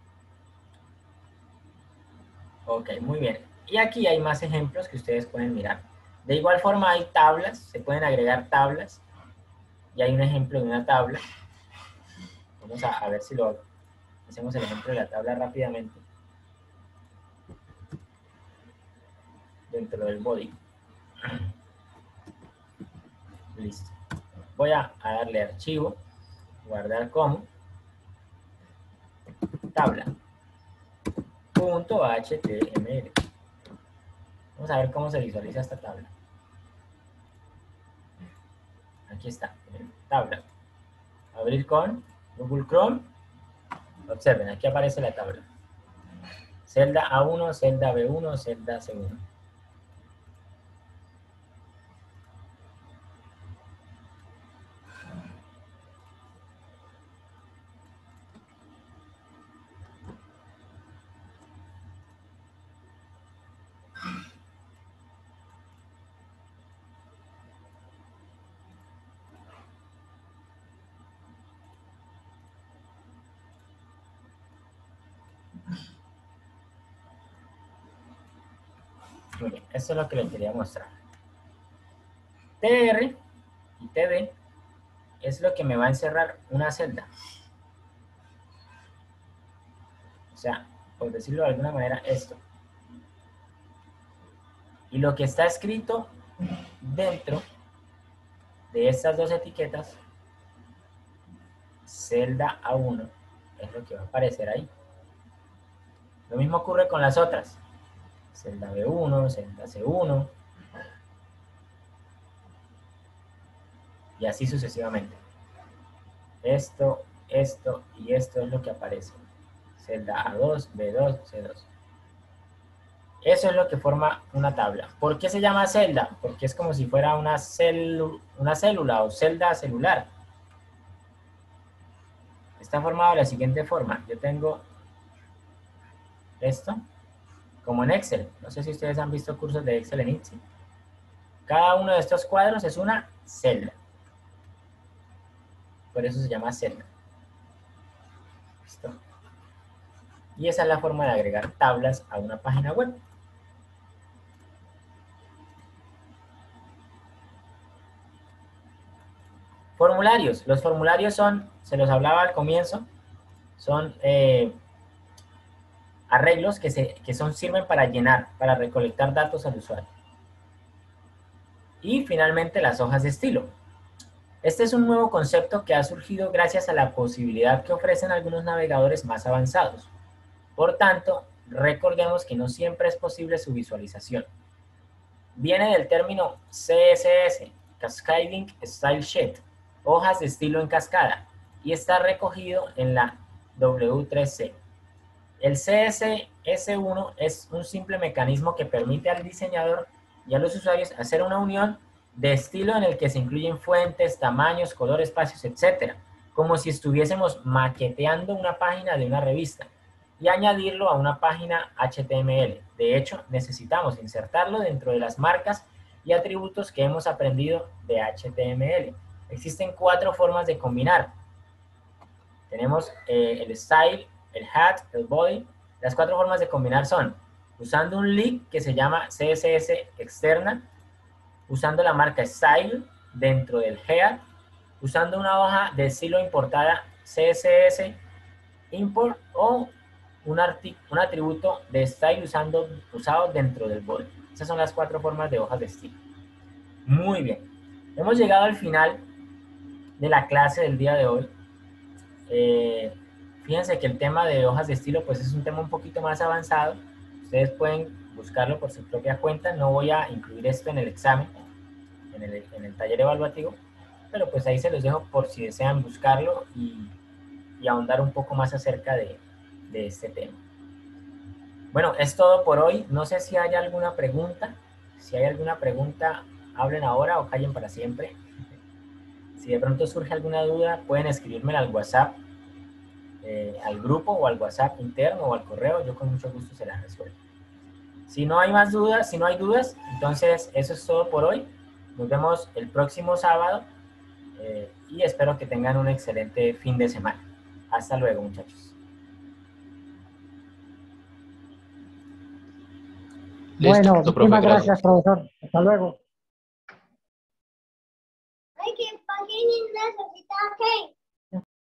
Ok, muy bien. Y aquí hay más ejemplos que ustedes pueden mirar. De igual forma hay tablas, se pueden agregar tablas. Y hay un ejemplo de una tabla. Vamos a ver si lo hacemos el ejemplo de la tabla rápidamente. Dentro del body. Listo. Voy a darle archivo, guardar como, tabla. .html. Vamos a ver cómo se visualiza esta tabla. Aquí está, tabla. Abrir con Google Chrome. Observen, aquí aparece la tabla. Celda A1, celda B1, celda C1. Muy bien, eso es lo que les quería mostrar. TR y TB es lo que me va a encerrar una celda. O sea, por decirlo de alguna manera, esto. Y lo que está escrito dentro de estas dos etiquetas, celda A1, es lo que va a aparecer ahí. Lo mismo ocurre con las otras. Celda B1, celda C1. Y así sucesivamente. Esto y esto es lo que aparece. Celda A2, B2, C2. Eso es lo que forma una tabla. ¿Por qué se llama celda? Porque es como si fuera una célula o celda celular. Está formado de la siguiente forma. Yo tengo esto como en Excel. No sé si ustedes han visto cursos de Excel en ITSE. Cada uno de estos cuadros es una celda. Por eso se llama celda. ¿Listo? Y esa es la forma de agregar tablas a una página web. Formularios. Los formularios son, se los hablaba al comienzo, son arreglos que sirven para llenar, para recolectar datos al usuario. Y finalmente las hojas de estilo. Este es un nuevo concepto que ha surgido gracias a la posibilidad que ofrecen algunos navegadores más avanzados. Por tanto, recordemos que no siempre es posible su visualización. Viene del término CSS, Cascading Style Sheet, hojas de estilo en cascada, y está recogido en la W3C. El CSS1 es un simple mecanismo que permite al diseñador y a los usuarios hacer una unión de estilo en el que se incluyen fuentes, tamaños, colores, espacios, etc., como si estuviésemos maqueteando una página de una revista, y añadirlo a una página HTML. De hecho, necesitamos insertarlo dentro de las marcas y atributos que hemos aprendido de HTML. Existen 4 formas de combinar. Tenemos el style, el hat, el body. Las 4 formas de combinar son usando un link que se llama CSS externa, usando la marca style dentro del head, usando una hoja de estilo importada CSS import o un atributo de style usado dentro del body. Esas son las 4 formas de hojas de estilo. Muy bien. Hemos llegado al final de la clase del día de hoy. Fíjense que el tema de hojas de estilo pues es un tema un poquito más avanzado. Ustedes pueden buscarlo por su propia cuenta. No voy a incluir esto en el examen, en el taller evaluativo, pero pues ahí se los dejo por si desean buscarlo y ahondar un poco más acerca de este tema. Bueno, es todo por hoy. No sé si hay alguna pregunta. Si hay alguna pregunta, hablen ahora o callen para siempre. Si de pronto surge alguna duda, pueden escribirme al WhatsApp, al grupo o al WhatsApp interno o al correo. Yo con mucho gusto se las resuelvo. Si no hay más dudas, si no hay dudas, entonces eso es todo por hoy. Nos vemos el próximo sábado y espero que tengan un excelente fin de semana. Hasta luego, muchachos. Listo, Bueno, profe, muchísimas gracias. gracias, profesor. Hasta luego.